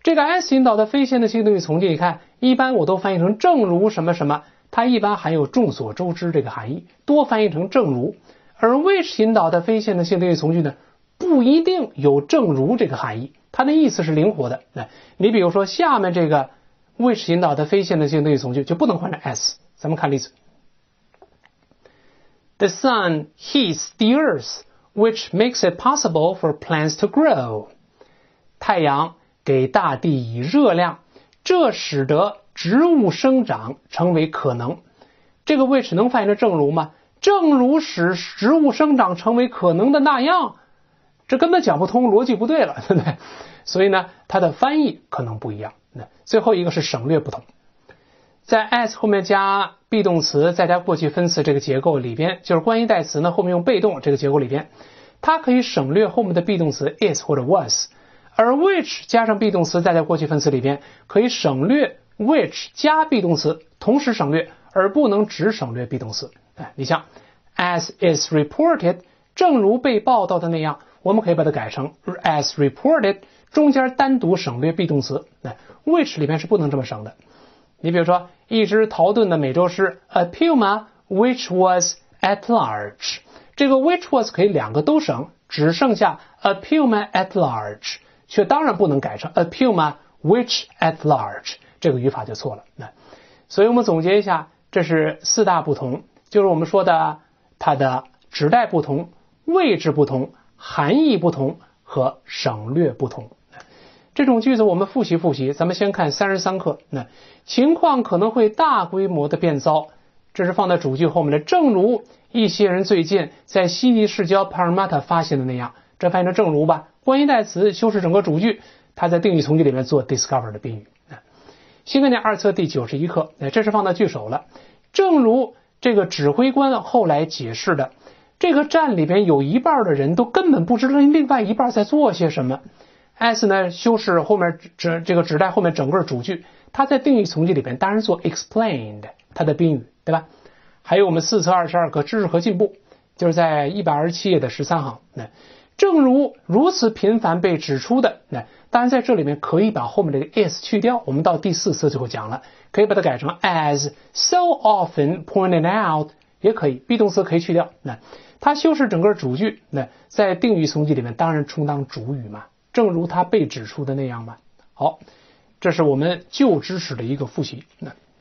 这个 as 引导的非限定性定语从句，你看一般我都翻译成正如什么什么，它一般含有众所周知这个含义，多翻译成正如。而 which 引导的非限定性定语从句呢，不一定有正如这个含义，它的意思是灵活的。你比如说下面这个 which 引导的非限定性定语从句就不能换成 as。咱们看例子。The sun heats the earth, which makes it possible for plants to grow. 太阳给大地以热量，这使得植物生长成为可能。这个 which 能翻译成正如吗？正如使植物生长成为可能的那样，这根本讲不通，逻辑不对了，对不对？所以呢，它的翻译可能不一样。最后一个是省略不同。在 as 后面加 be 动词再加过去分词这个结构里边，就是关系代词呢后面用被动这个结构里边，它可以省略后面的 be 动词 is 或者 was， 而 which 加上 be 动词再加过去分词里边可以省略 which 加 be 动词，同时省略，而不能只省略 be 动词。哎，你像 as is reported， 正如被报道的那样，我们可以把它改成 as reported， 中间单独省略 be 动词。哎 which 里面是不能这么省的。你比如说一只逃遁的美洲狮 a puma which was at large， 这个 which was 可以两个都省，只剩下 a puma at large， 却当然不能改成 a puma which at large， 这个语法就错了。所以我们总结一下，这是四大不同，就是我们说的它的指代不同、位置不同、含义不同和省略不同。这种句子我们复习复习，咱们先看三十三课。那情况可能会大规模的变糟，这是放在主句后面的，正如一些人最近在悉尼市郊帕尔马塔发现的那样，这翻译成正如吧。关系代词修饰整个主句，它在定语从句里面做 discover 的宾语。新概念二册第九十一课，这是放到句首了。正如这个指挥官后来解释的，这个站里边有一半的人都根本不知道另外一半在做些什么。as 呢修饰后面指这个指代后面整个主句，它在定语从句里边当然做 explained 它的宾语，对吧？还有我们四册二十二课知识和进步，就是在一百二十七页的十三行。正如如此频繁被指出的，当然在这里面可以把后面这个 is 去掉，我们到第四次最后讲了，可以把它改成 as so often pointed out， 也可以 be 动词可以去掉。它修饰整个主句，在定语从句里面当然充当主语嘛，正如它被指出的那样嘛。好，这是我们旧知识的一个复习。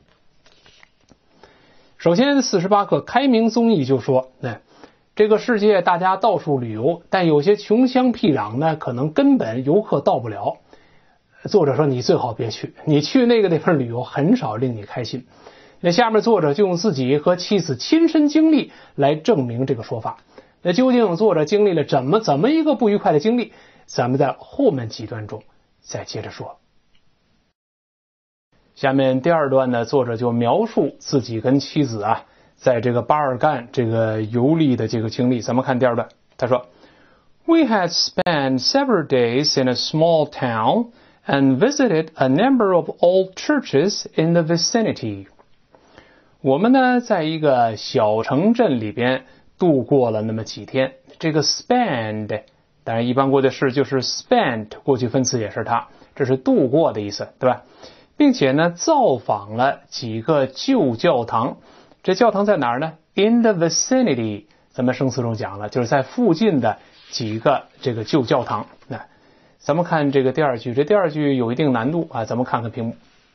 首先四十八课开明综艺就说，这个世界大家到处旅游，但有些穷乡僻壤呢，可能根本游客到不了。作者说你最好别去，你去那个地方旅游很少令你开心。那下面作者就用自己和妻子亲身经历来证明这个说法。那究竟作者经历了怎么怎么一个不愉快的经历，咱们在后面几段中再接着说。下面第二段呢，作者就描述自己跟妻子啊在这个巴尔干这个游历的这个经历。咱们看第二段，他说 We had spent several days in a small town and visited a number of old churches in the vicinity. 我们呢在一个小城镇里边度过了那么几天。这个 spend 当然一般过去式就是 spent， 过去分词也是它，这是度过的意思，对吧？并且呢造访了几个旧教堂。这教堂在哪儿呢？ In the vicinity， 咱们生词中讲了，就是在附近的几个这个旧教堂。那咱们看这个第二句，这第二句有一定难度啊，咱们看看屏幕。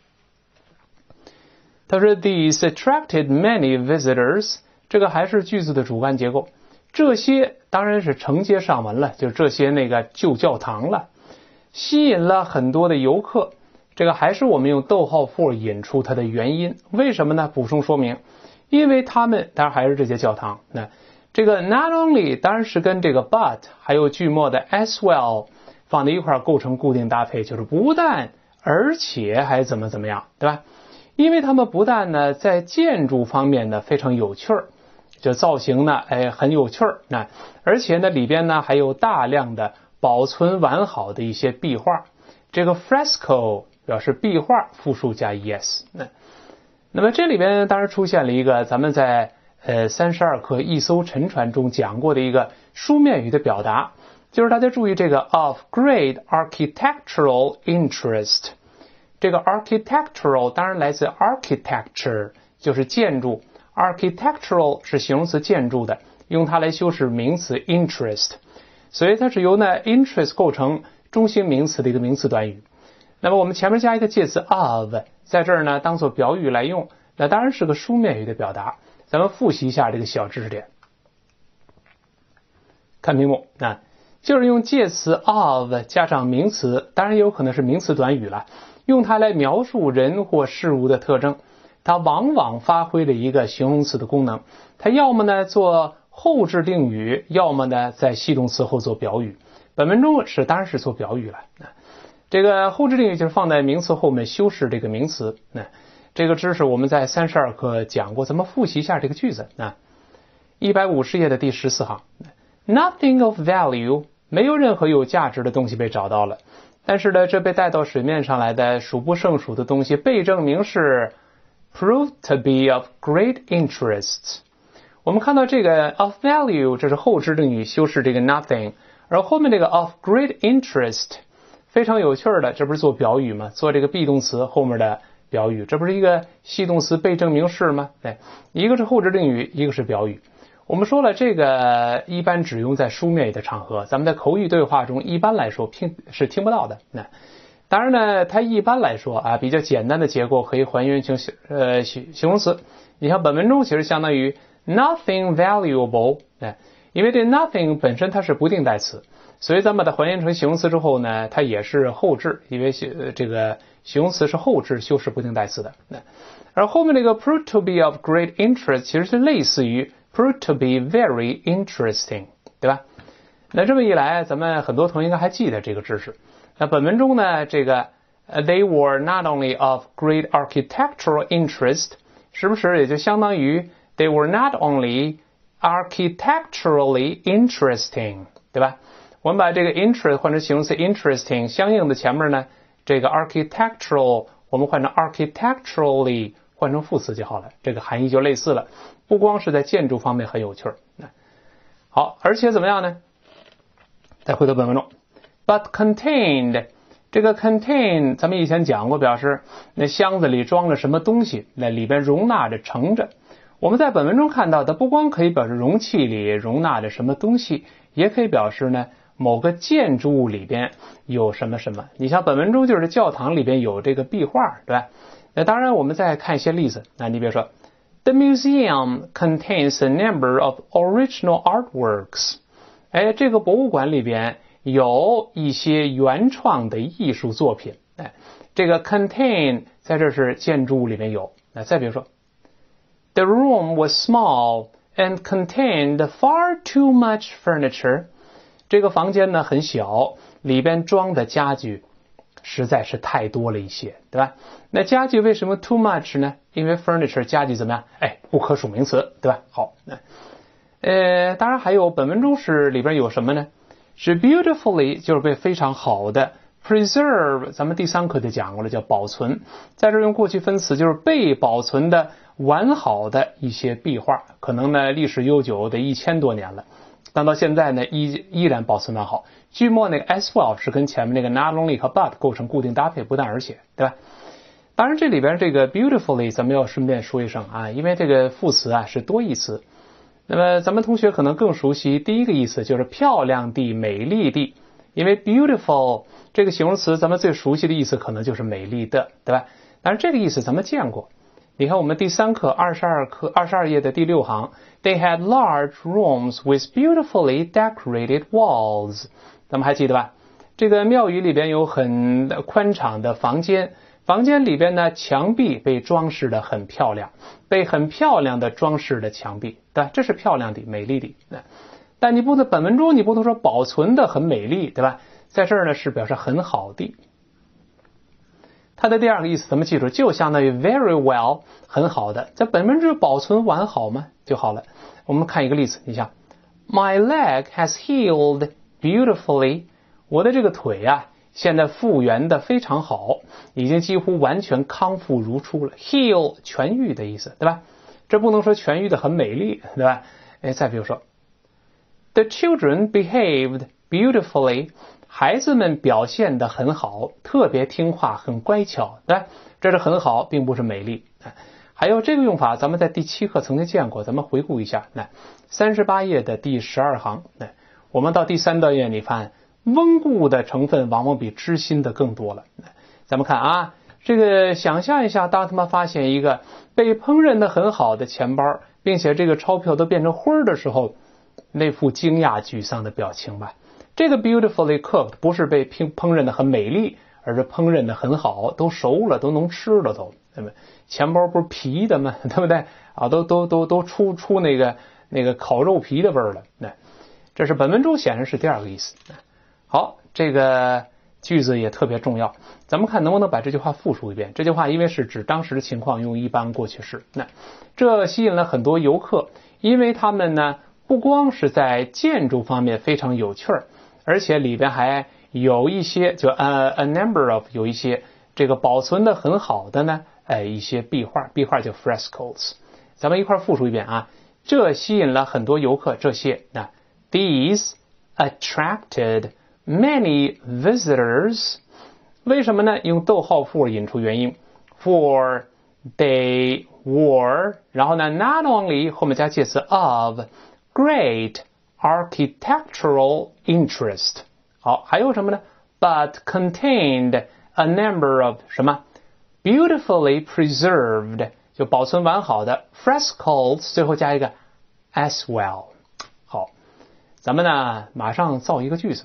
他说 These attracted many visitors， 这个还是句子的主干结构。这些当然是承接上文了，就是这些那个旧教堂了，吸引了很多的游客。这个还是我们用逗号 for 引出它的原因，为什么呢？补充说明，因为他们当然还是这些教堂。那这个 not only 当然是跟这个 but 还有句末的 as well 放在一块构成固定搭配，就是不但而且还怎么怎么样，对吧？因为他们不但呢在建筑方面呢非常有趣儿，就造型呢哎很有趣儿，那而且呢里边呢还有大量的保存完好的一些壁画。这个 fresco 表示壁画，复数加 es。 那那么这里边当然出现了一个咱们在呃三十二课一艘沉船中讲过的一个书面语的表达， 就是大家注意这个 of great architectural interest， 这个 architectural 当然来自 architecture， 就是建筑， architectural 是形容词建筑的，用它来修饰名词 interest， 所以它是由呢 interest 构成中心名词的一个名词短语。那么我们前面加一个介词 of， 在这儿呢当做表语来用，那当然是个书面语的表达。咱们复习一下这个小知识点。看屏幕啊，就是用介词 of 加上名词，当然也有可能是名词短语了，用它来描述人或事物的特征。它往往发挥了一个形容词的功能，它要么呢做后置定语，要么呢在系动词后做表语。本文中是当然是做表语了。这个后置定语就是放在名词后面修饰这个名词。那这个知识我们在三十二课讲过，咱们复习一下这个句子啊。一百五十页的第十四行 ，Nothing of value， 没有任何有价值的东西被找到了，但是呢，这被带到水面上来的数不胜数的东西被证明是 proved to be of great interest。我们看到这个 of value， 这是后置定语修饰这个 nothing， 而后面这个 of great interest 非常有趣的，这不是做表语吗？做这个 be 动词后面的表语，这不是一个系动词被证明是吗？对，一个是后置定语，一个是表语。我们说了，这个一般只用在书面语的场合，咱们在口语对话中一般来说听是听不到的。那当然呢，它一般来说啊，比较简单的结构可以还原成呃形容词。你像本文中其实相当于 nothing valuable， 哎，因为这 nothing 本身它是不定代词，所以咱们把它还原成形容词之后呢，它也是后置，因为这个形容词是后置修饰不定代词的。而后面这个 proved to be of great interest 其实是类似于 proved to be very interesting， 对吧？那这么一来，咱们很多同学应该还记得这个知识。那本文中呢，这个、uh, they were not only of great architectural interest， 是不是也就相当于 they were not only architecturally interesting， 对吧？我们把这个 interest 换成形容词 interesting， 相应的前面呢，这个 architectural 我们换成 architecturally， 换成副词就好了，这个含义就类似了。不光是在建筑方面很有趣儿，好，而且怎么样呢？再回到本文中 ，but contained 这个 contain 咱们以前讲过，表示那箱子里装了什么东西，那里边容纳着盛着。我们在本文中看到的不光可以表示容器里容纳着什么东西，也可以表示呢某个建筑物里边有什么什么。你像本文中就是教堂里边有这个壁画，对吧？那当然我们再看一些例子，那你比如说 The museum contains a number of original artworks。哎，这个博物馆里边有一些原创的艺术作品。哎，这个 contain 在这是建筑物里面有。那再比如说 The room was small and contained far too much furniture。这个房间呢很小，里边装的家具实在是太多了一些，对吧？那家具为什么 too much 呢？因为 furniture 家具怎么样？哎，不可数名词，对吧？好，呃，当然还有本文中是里边有什么呢？是 beautifully 就是被非常好的 preserve， 咱们第三课就讲过了，叫保存。在这用过去分词，就是被保存的完好的一些壁画，可能呢历史悠久得一千多年了。但到现在呢，依依然保存完好。句末那个 as well 是跟前面那个 not only 和 but 构成固定搭配，不但而且，对吧？当然这里边这个 beautifully 咱们要顺便说一声啊，因为这个副词啊是多义词。那么咱们同学可能更熟悉第一个意思，就是漂亮地、美丽地。因为 beautiful 这个形容词，咱们最熟悉的意思可能就是美丽的，对吧？但是这个意思咱们见过。你看我们第三课二十二课二十二页的第六行 ，They had large rooms with beautifully decorated walls。咱们还记得吧？这个庙宇里边有很宽敞的房间，房间里边呢墙壁被装饰得很漂亮，被很漂亮的装饰的墙壁，对吧？这是漂亮的、美丽的。但你不能本文中你不能说保存的很美丽，对吧？在这儿呢是表示很好的。它的第二个意思咱们记住，就相当于 very well 很好的，在本文中保存完好吗就好了。我们看一个例子，你像 My leg has healed beautifully， 我的这个腿啊现在复原的非常好，已经几乎完全康复如初了。 heal 痊愈的意思，对吧？这不能说痊愈的很美丽，对吧？哎，再比如说 The children behaved beautifully， 孩子们表现得很好，特别听话，很乖巧，对，这是很好，并不是美丽。还有这个用法，咱们在第七课曾经见过，咱们回顾一下。来，三十八页的第十二行，来，我们到第三段页，你看温故的成分往往比知心的更多了。咱们看啊，这个想象一下，当他们发现一个被烹饪的很好的钱包，并且这个钞票都变成灰的时候，那副惊讶沮丧的表情吧。这个 beautifully cooked 不是被烹烹饪的很美丽，而是烹饪的很好，都熟了，都能吃了都。对不对？钱包不是皮的吗？对不对？啊，都都都都出出那个那个烤肉皮的味儿了。那这是本文中显然是第二个意思。好，这个句子也特别重要，咱们看能不能把这句话复述一遍。这句话因为是指当时的情况，用一般过去式。那这吸引了很多游客，因为他们呢不光是在建筑方面非常有趣儿，而且里边还有一些就 a, a number of 有一些这个保存的很好的呢。哎，一些壁画，壁画叫 frescoes。咱们一块复述一遍啊，这吸引了很多游客，这些那 these attracted many visitors。为什么呢？用逗号符引出原因 ，for they were， 然后呢 not only 后面加介词 of great architectural interest。好，还有什么呢 ？but contained a number of 什么？Beautifully preserved 就保存完好的 frescoes 最后加一个 as well。 好，咱们呢马上造一个句子，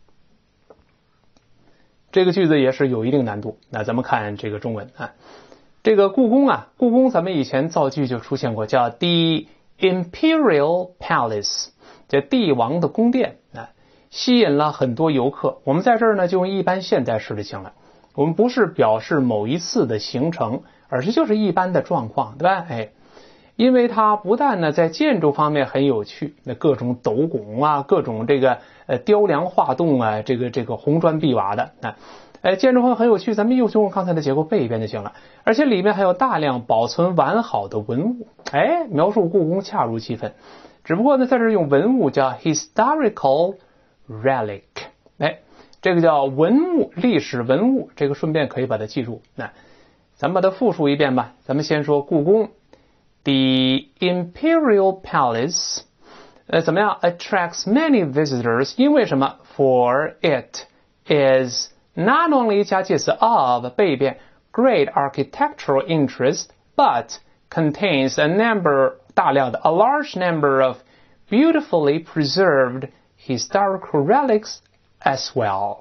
这个句子也是有一定难度。那咱们看这个中文啊，这个故宫啊，故宫咱们以前造句就出现过，叫 The Imperial Palace， 这帝王的宫殿啊，吸引了很多游客。我们在这儿呢就用一般现在时就行了。我们不是表示某一次的行程，而是就是一般的状况，对吧？哎，因为它不但呢在建筑方面很有趣，那各种斗拱啊，各种这个呃雕梁画栋啊，这个这个红砖碧瓦的啊，哎，建筑方面很有趣，咱们又用刚才的结构背一遍就行了。而且里面还有大量保存完好的文物，哎，描述故宫恰如其分。只不过呢，在这用文物叫 historical relic， 哎。这个叫文物，历史文物，这个顺便可以把它记住。那咱们把它复述一遍吧。咱们先说故宫 ，The Imperial Palace， 呃，怎么样 ？attracts many visitors， 因为什么 ？For it is not only 加介词 of 背一遍 great architectural interest, but contains a number 大量的 a large number of beautifully preserved historical relics as well。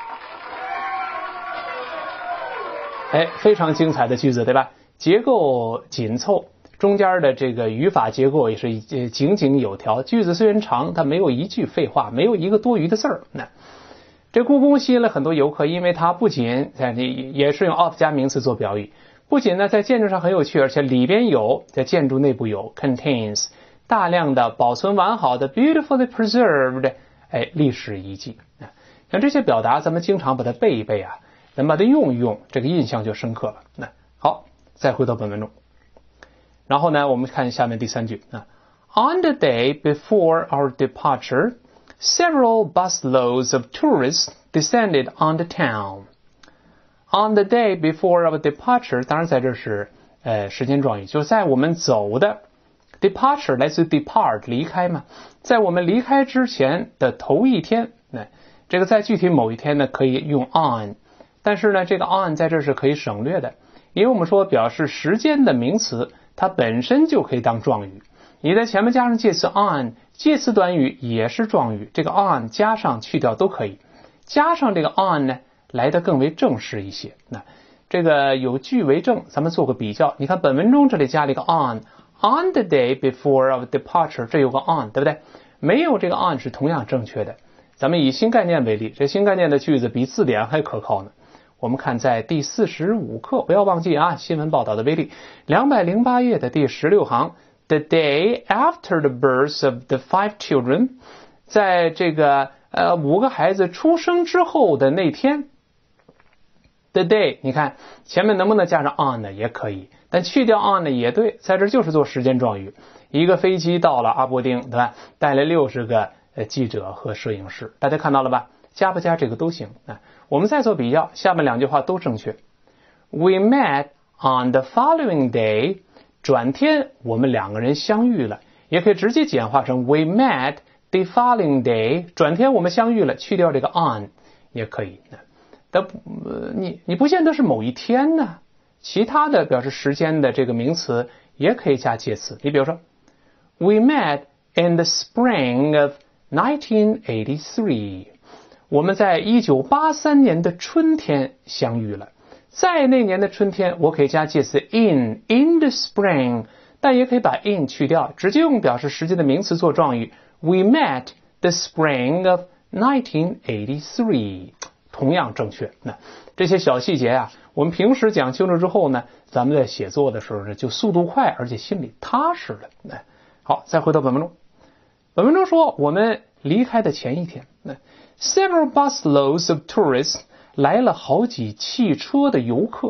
哎，非常精彩的句子，对吧？结构紧凑，中间的这个语法结构也是井井有条。句子虽然长，但没有一句废话，没有一个多余的字儿。那这故宫吸引了很多游客，因为它不仅也是用 of 加名词做表语，不仅呢在建筑上很有趣，而且里边有在建筑内部有 contains 大量的保存完好的 beautifully preserved 哎历史遗迹。像这些表达咱们经常把它背一背啊，咱们把它用一用，这个印象就深刻了。那好，再回到本文中，然后呢我们看下面第三句啊 On the day before our departure, several busloads of tourists descended on the town. On the day before our departure, 当然在这是呃时间状语，就是在我们走的 departure 来自 depart 离开嘛，在我们离开之前的头一天，那这个在具体某一天呢可以用 on， 但是呢这个 on 在这是可以省略的，因为我们说表示时间的名词它本身就可以当状语，你在前面加上介词 on， 介词短语也是状语，这个 on 加上去掉都可以，加上这个 on 呢来得更为正式一些。那这个有据为证，咱们做个比较，你看本文中这里加了一个 on， on the day before our departure， 这有个 on 对不对？没有这个 on 是同样正确的。咱们以新概念为例，这新概念的句子比字典还可靠呢。我们看在第四十五课，不要忘记啊，新闻报道的威力，两百零八页的第十六行 The day after the birth of the five children， 在这个呃五个孩子出生之后的那天， The day 你看前面能不能加上 on 呢？也可以，但去掉 on 呢也对，在这就是做时间状语。一个飞机到了阿伯丁，对吧？带来六十个呃记者和摄影师。大家看到了吧？加不加这个都行。啊，我们再做比较，下面两句话都正确。We met on the following day， 转天我们两个人相遇了，也可以直接简化成 We met the following day， 转天我们相遇了，去掉这个 on 也可以。但、呃、你你不见得是某一天呢，其他的表示时间的这个名词也可以加介词。你比如说 We met in the spring of nineteen eighty-three， 我们在一九八三年的春天相遇了。在那年的春天，我可以加介词 in in the spring， 但也可以把 in 去掉，直接用表示时间的名词做状语。We met the spring of nineteen eighty-three， 同样正确。那这些小细节啊，我们平时讲清楚之后呢，咱们在写作的时候呢，就速度快，而且心里踏实了。那好，再回到本文中。本文中说，我们离开的前一天，那 several busloads of tourists， 来了好几汽车的游客。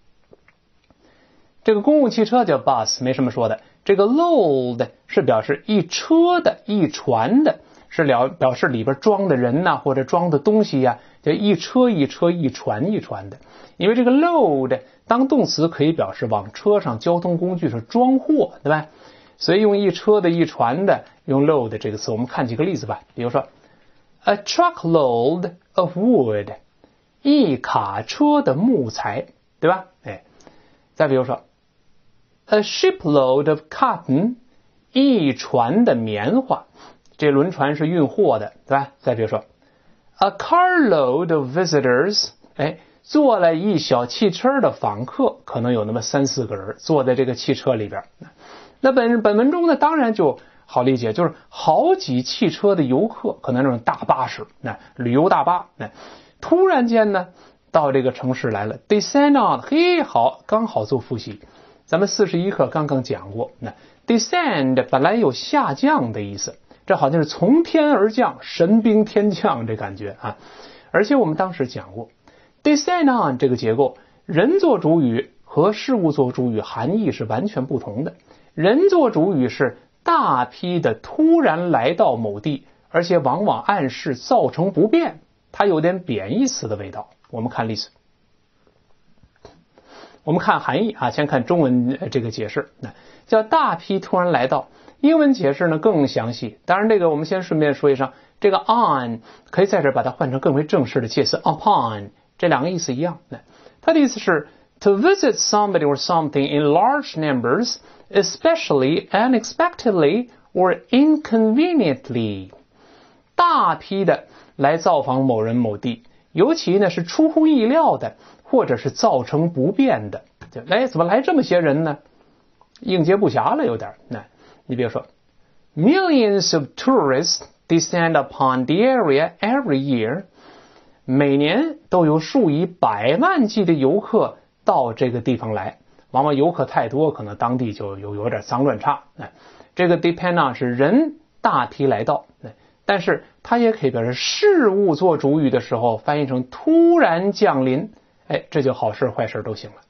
这个公共汽车叫 bus， 没什么说的。这个 load 是表示一车的、一船的，是了表示里边装的人呐、啊，或者装的东西呀、啊，叫一车一车、一船一船的。因为这个 load 当动词可以表示往车上交通工具上装货，对吧？所以用一车的、一船的，用 load 这个词。我们看几个例子吧。比如说 a truckload of wood， 一卡车的木材，对吧？哎，再比如说A shipload of cotton， 一船的棉花，这轮船是运货的，对吧？再比如说 A carload of visitors， 哎，坐了一小汽车的访客，可能有那么三四个人坐在这个汽车里边。那本本文中呢，当然就好理解，就是好几汽车的游客，可能这种大巴士，那旅游大巴，那突然间呢，到这个城市来了 ，descend on， 嘿，好，刚好做复习。咱们四十一课刚刚讲过，那 descend 本来有下降的意思，这好像是从天而降，神兵天降这感觉啊。而且我们当时讲过 descend on 这个结构，人做主语和事物做主语含义是完全不同的。人做主语是大批的突然来到某地，而且往往暗示造成不便，它有点贬义词的味道。我们看例子。我们看含义啊，先看中文这个解释，叫大批突然来到。英文解释呢更详细，当然这个我们先顺便说一声，这个 on 可以在这儿把它换成更为正式的介词 upon， 这两个意思一样。它的意思是 to visit somebody or something in large numbers, especially unexpectedly or inconveniently， 大批的来造访某人某地，尤其呢是出乎意料的，或者是造成不便的。就来怎么来这么些人呢？应接不暇了有点。那你比如说 millions of tourists descend upon the area every year， 每年都有数以百万计的游客到这个地方来，往往游客太多，可能当地就有有点脏乱差。这个 depend on 是人大批来到，但是它也可以表示事物做主语的时候翻译成突然降临，哎，这就好事坏事都行了。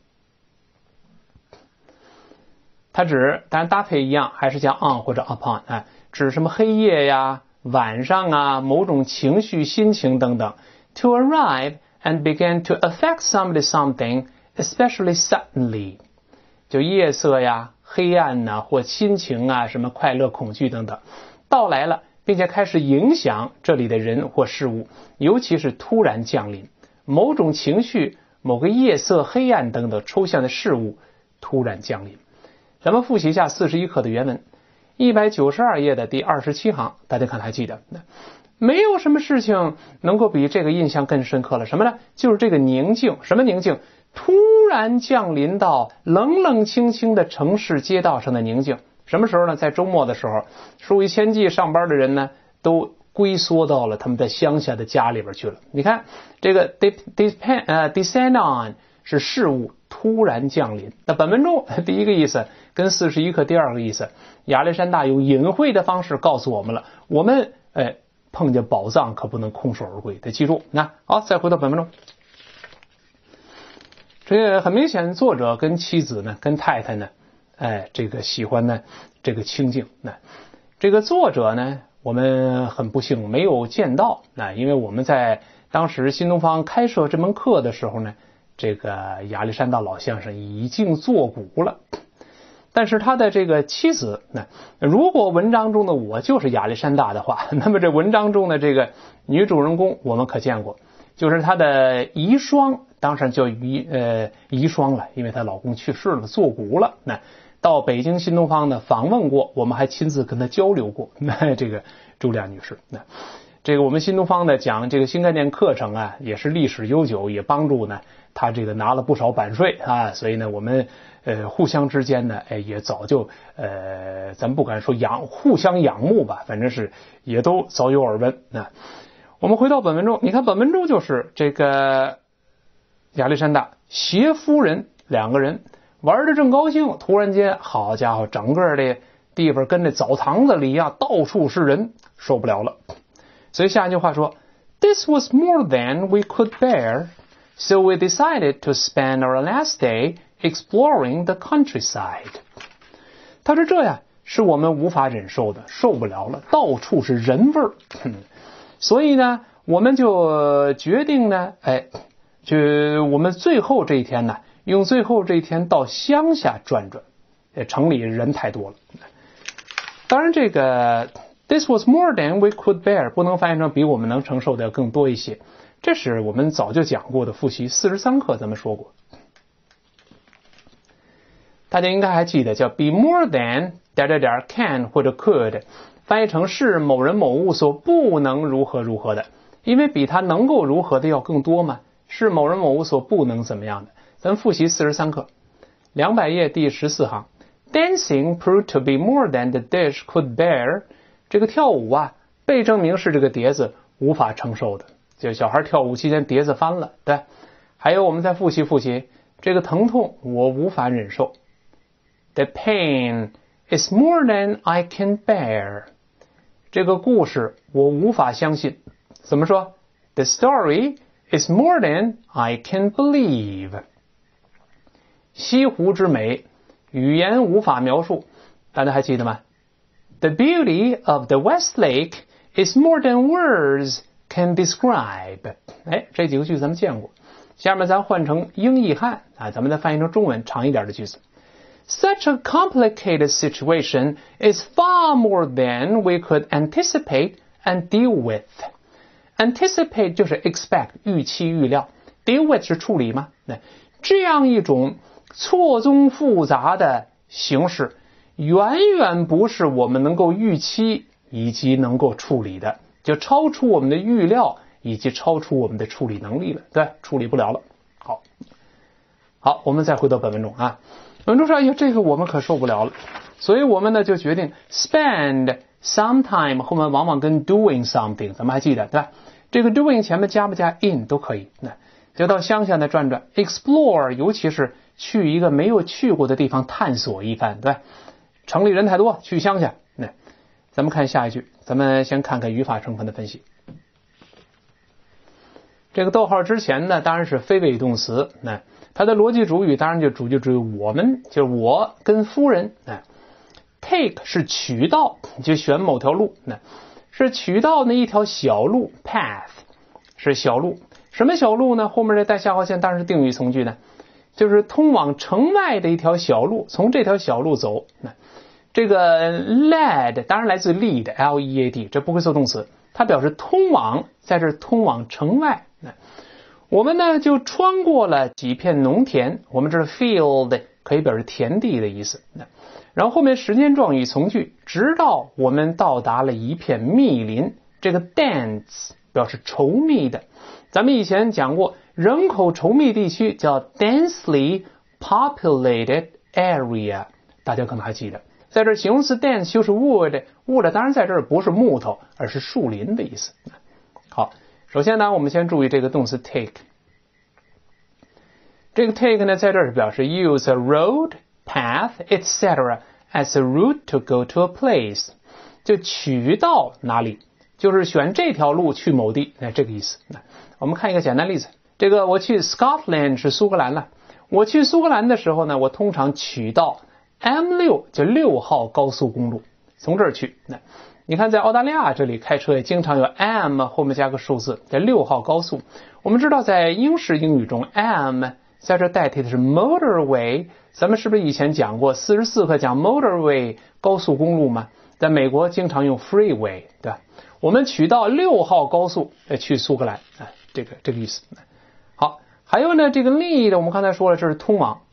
它指当然搭配一样，还是加 on 或者 upon， 哎，指什么黑夜呀、晚上啊、某种情绪、心情等等。To arrive and begin to affect somebody something, especially suddenly， 就夜色呀、黑暗呐、啊，或心情啊，什么快乐、恐惧等等，到来了，并且开始影响这里的人或事物，尤其是突然降临，某种情绪、某个夜色、黑暗等等抽象的事物突然降临。咱们复习一下四十一课的原文，一百九十二页的第二十七行，大家看还记得？没有什么事情能够比这个印象更深刻了。什么呢？就是这个宁静。什么宁静？突然降临到冷冷清清的城市街道上的宁静。什么时候呢？在周末的时候，数以千计上班的人呢，都龟缩到了他们在乡下的家里边去了。你看这个 depend 呃 descend on 是事物突然降临。那本文中第一个意思跟四十一课第二个意思，亚历山大用隐晦的方式告诉我们了，我们哎碰见宝藏可不能空手而归，得记住。那好，再回到本文中，这个很明显，作者跟妻子呢，跟太太呢，哎，这个喜欢呢这个清静。那这个作者呢， 我们很不幸没有见到，那因为我们在当时新东方开设这门课的时候呢，这个亚历山大老先生已经作古了。但是他的这个妻子，那如果文章中的我就是亚历山大的话，那么这文章中的这个女主人公我们可见过，就是她的遗孀，当然叫遗呃遗孀了，因为她老公去世了，作古了。那到北京新东方呢访问过，我们还亲自跟她交流过。那这个朱亮女士，那这个我们新东方呢讲这个新概念课程啊，也是历史悠久，也帮助呢她这个拿了不少版税啊，所以呢我们呃互相之间呢，哎也早就呃咱不敢说仰互相仰慕吧，反正是也都早有耳闻。那我们回到本文中，你看本文中就是这个亚历山大携夫人两个人玩得正高兴，突然间好家伙，整个的地方跟那澡堂子里一样，到处是人，受不了了。所以下一句话说 This was more than we could bear, so we decided to spend our last day exploring the countryside. 他说这呀是我们无法忍受的，受不了了，到处是人味儿。所以呢我们就决定呢哎就我们最后这一天呢用最后这一天到乡下转转，城里人太多了。当然这个 This was more than we could bear 不能翻译成比我们能承受的更多一些，这是我们早就讲过的复习四十三课咱们说过，大家应该还记得叫 be more than 点点点 can 或者 could 翻译成是某人某物所不能如何如何的，因为比他能够如何的要更多嘛，是某人某物所不能怎么样的。咱们复习四十三课两百页第十四行 Dancing proved to be more than the dish could bear， 这个跳舞啊被证明是这个碟子无法承受的，就小孩跳舞期间碟子翻了，对。还有我们再复习复习这个疼痛我无法忍受， The pain is more than I can bear， 这个故事我无法相信，怎么说 The story is more than I can believe， 西湖之美语言无法描述，大家还记得吗？ The beauty of the West Lake is more than words can describe。 哎，这几个句子咱们见过，下面咱换成英译汉啊，咱们再翻译成中文长一点的句子。Such a complicated situation is far more than we could anticipate and deal with。 Anticipate 就是 expect 预期预料， deal with 是处理吗？这样一种错综复杂的形式远远不是我们能够预期以及能够处理的，就超出我们的预料以及超出我们的处理能力了，对，处理不了了。好，好，我们再回到本文中啊，本文中说哎呀这个我们可受不了了，所以我们呢就决定 spend some time 后面往往跟 doing something 咱们还记得对吧，这个 doing 前面加不加 in 都可以，那就到乡下呢转转 explore， 尤其是去一个没有去过的地方探索一番，对吧，城里人太多去乡下。那咱们看下一句，咱们先看看语法成分的分析。这个逗号之前呢当然是非谓语动词，那它的逻辑主语当然就主就主我们，就是我跟夫人。那 take 是取道，就选某条路，那是取道那一条小路 path 是小路，什么小路呢？后面这带下划线当然是定语从句呢，就是通往城外的一条小路，从这条小路走。那这个 led 当然来自 lead L E A D， 这不会做动词，它表示通往，在这通往城外。那我们呢就穿过了几片农田，我们这 field 可以表示田地的意思。那然后后面时间状语从句，直到我们到达了一片密林，这个 dense 表示稠密的，咱们以前讲过人口稠密地区叫 densely populated area， 大家可能还记得，在这形容词 dense 就是 wood， wood 当然在这儿不是木头，而是树林的意思。好，首先呢我们先注意这个动词 take， 这个 take 呢在这儿表示 use a road path et cetera as a route to go to a place， 就取到哪里，就是选这条路去某地，那这个意思。我们看一个简单例子，这个我去 Scotland 是苏格兰了，我去苏格兰的时候呢，我通常取到 M 六 就六号高速公路，从这儿去。那你看在澳大利亚这里开车也经常有 am 后面加个数字，这六号高速。我们知道在英式英语中 am 在这代替的是 motorway， 咱们是不是以前讲过四十四课讲 motorway 高速公路嘛？在美国经常用 freeway， 对吧？我们取到六号高速去苏格兰，哎，这个这个意思。好，还有呢，这个 lead 我们刚才说了，这是通往。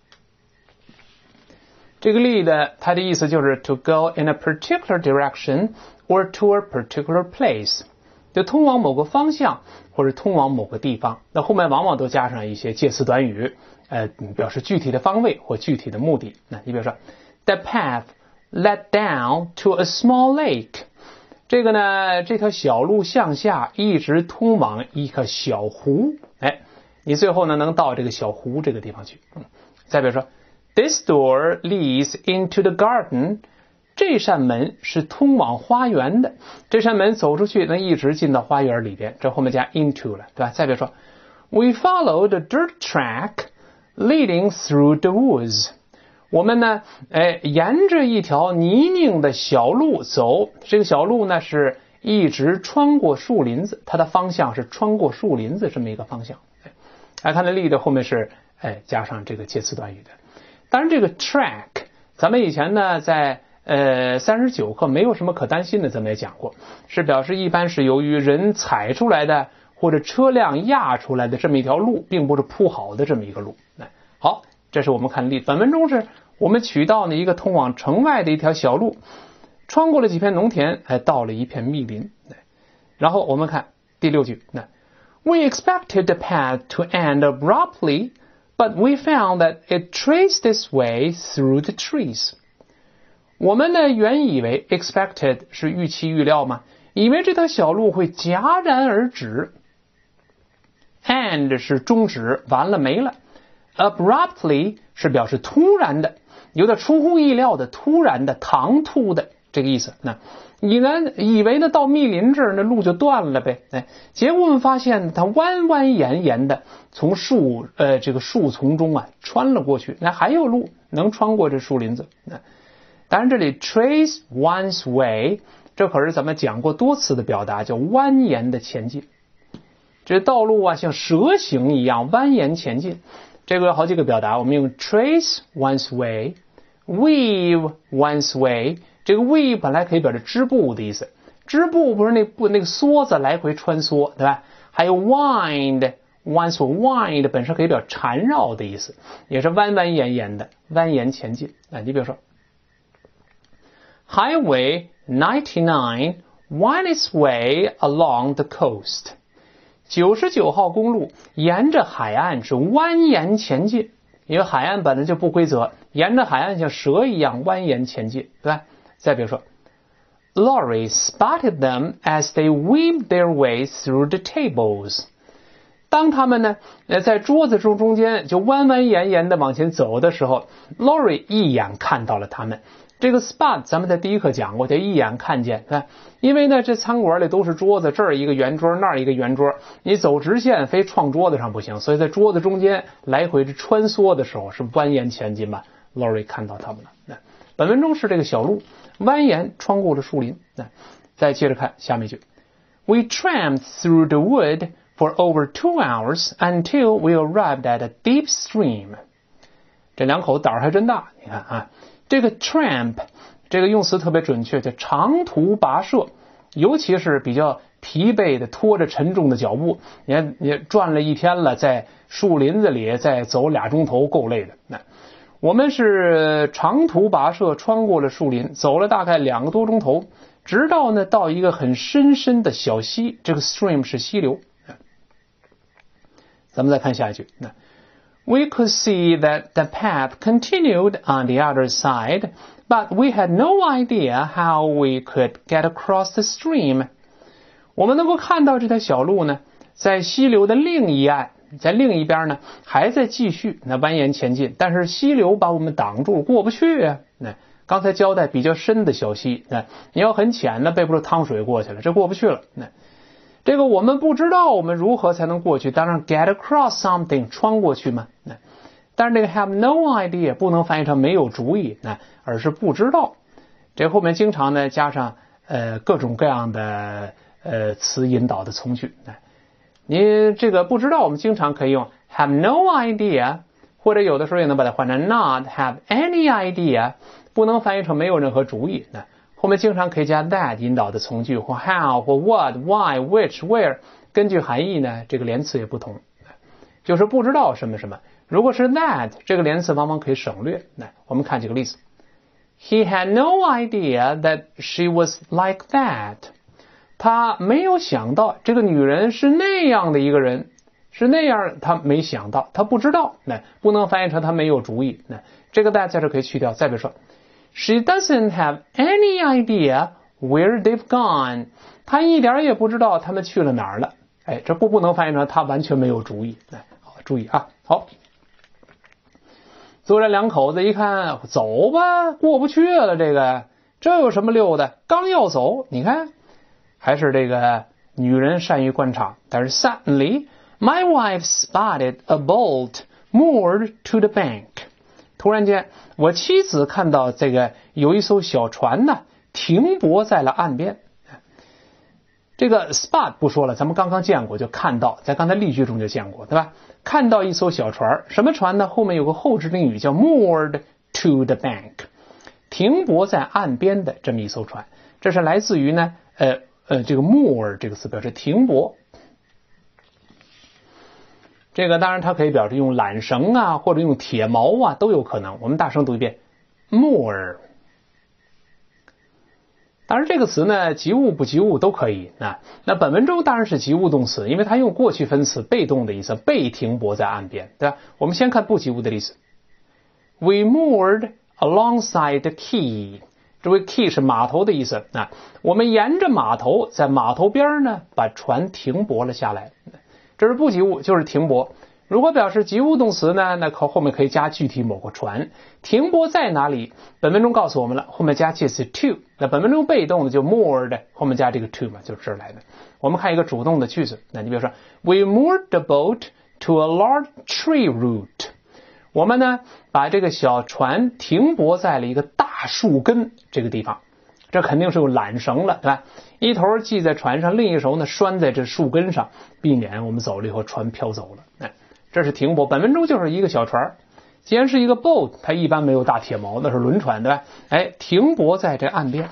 这个 lead 它的意思就是 to go in a particular direction or to a particular place， 就通往某个方向或者通往某个地方。那后面往往都加上一些介词短语，呃，表示具体的方位或具体的目的。那你比如说 ，the path led down to a small lake。这个呢，这条小路向下一直通往一个小湖。哎，你最后呢能到这个小湖这个地方去。嗯，再比如说 ，this door leads into the garden。这扇门是通往花园的，这扇门走出去能一直进到花园里边，这后面加 into 了，对吧？再比如说 ，we followed the dirt track leading through the woods。我们呢，哎，沿着一条泥泞的小路走，这个小路呢是一直穿过树林子，它的方向是穿过树林子这么一个方向。来看它 lead 后面是哎加上这个介词短语的。当然这个 track， 咱们以前呢在呃三十九课没有什么可担心的，咱们也讲过，是表示一般是由于人踩出来的或者车辆压出来的这么一条路，并不是铺好的这么一个路。好。这是我们看例，本文中是我们取到了一个通往城外的一条小路，穿过了几片农田，还到了一片密林。然后我们看第六句，那 We expected the path to end abruptly, but we found that it traced its way through the trees. 我们呢原以为 expected 是预期预料嘛，以为这条小路会戛然而止， end 是终止，完了没了。Abruptly 是表示突然的，有点出乎意料的，突然的，唐突的这个意思。那以为以为呢到密林这儿那路就断了呗，哎，结果我们发现它弯弯延延的从树呃这个树丛中啊穿了过去，那还有路能穿过这树林子。那当然这里 trace one's way 这可是咱们讲过多次的表达，叫蜿蜒的前进。这道路啊像蛇形一样蜿蜒前进。这个有好几个表达，我们用 trace one's way, weave one's way。这个 weave 本来可以表示织布的意思，织布不是那布那个梭子来回穿梭，对吧？还有 wind one's wind 本身可以表示缠绕的意思，也是弯弯延延的蜿蜒前进。啊，你比如说 Highway ninety-nine wound its way along the coast。九十九号公路沿着海岸是蜿蜒前进，因为海岸本来就不规则，沿着海岸像蛇一样蜿蜒前进，对吧？再比如说 Laurie spotted them as they weaved their way through the tables。 当他们呢在桌子中中间就弯弯延延的往前走的时候， Laurie 一眼看到了他们。这个 spot 咱们在第一课讲过，叫一眼看见，对吧？因为呢这餐馆里都是桌子，这儿一个圆桌，那儿一个圆桌，你走直线非撞桌子上不行，所以在桌子中间来回穿梭的时候是蜿蜒前进吧。 Laurie 看到他们了。本文中是这个小路蜿蜒穿过了树林。再接着看下面一句 We tramped through the wood for over two hours until we arrived at a deep stream。 这两口胆儿还真大，你看啊，这个 tramp 这个用词特别准确，叫长途跋涉，尤其是比较疲惫的拖着沉重的脚步，你看你转了一天了，在树林子里再走俩钟头够累的。那我们是长途跋涉穿过了树林，走了大概两个多钟头，直到呢到一个很深深的小溪，这个 stream 是溪流。咱们再看下一句，那We could see that the path continued on the other side, but we had no idea how we could get across the stream. 我们能够看到这条小路呢，在溪流的另一岸，在另一边呢，还在继续那蜿蜒前进，但是溪流把我们挡住，过不去啊。那刚才交代比较深的小溪，那你要很浅的，背不住汤水过去了，这过不去了。那这个我们不知道我们如何才能过去，当然 get across something 穿过去嘛。但是这个 have no idea 不能翻译成没有主意，而是不知道。这后面经常呢加上呃各种各样的呃词引导的从句。你这个不知道，我们经常可以用 have no idea， 或者有的时候也能把它换成 not have any idea， 不能翻译成没有任何主意。那后面经常可以加 that 引导的从句，或 how 或 what why which where， 根据含义呢，这个连词也不同，就是不知道什么什么。如果是 that 这个连词往往可以省略。那我们看几个例子。He had no idea that she was like that。 他没有想到这个女人是那样的一个人，是那样，他没想到，他不知道。那不能翻译成他没有主意。那这个 that 在这可以去掉。再比如说 She doesn't have any idea where they've gone。 她一点也不知道他们去了哪儿了。哎，这不不能翻译成他完全没有主意。哎，好，注意啊。好，坐这两口子一看，走吧，过不去了，这个这有什么溜的？刚要走，你看，还是这个女人善于观察。但是 suddenly my wife spotted a boat moored to the bank。 突然间，我妻子看到这个有一艘小船呢，停泊在了岸边。这个 spot 不说了，咱们刚刚见过，就看到，在刚才例句中就见过，对吧？看到一艘小船，什么船呢？后面有个后置定语叫 moored to the bank， 停泊在岸边的这么一艘船。这是来自于呢，呃呃，这个 moor 这个词表示停泊。这个当然它可以表示用缆绳啊，或者用铁锚啊，都有可能。我们大声读一遍 moor。当然这个词呢，及物不及物都可以。那那本文中当然是及物动词，因为它用过去分词，被动的意思，被停泊在岸边，对吧？我们先看不及物的例子。We moored alongside the quay。 这位 quay 是码头的意思啊。我们沿着码头，在码头边呢，把船停泊了下来。这是不及物，就是停泊。如果表示及物动词呢，那后面可以加具体某个船。停泊在哪里？本文中告诉我们了，后面加介词 to。 那本文中被动的就 moored， 后面加这个 to 嘛，就是这儿来的。我们看一个主动的句子，那你比如说 We moored the boat to a large tree root。 我们呢把这个小船停泊在了一个大树根这个地方。这肯定是有缆绳了，对吧？一头系在船上，另一头呢拴在这树根上，避免我们走了以后船飘走了。哎，这是停泊。本文中就是一个小船，既然是一个 boat， 它一般没有大铁锚，那是轮船，对吧？哎，停泊在这岸边。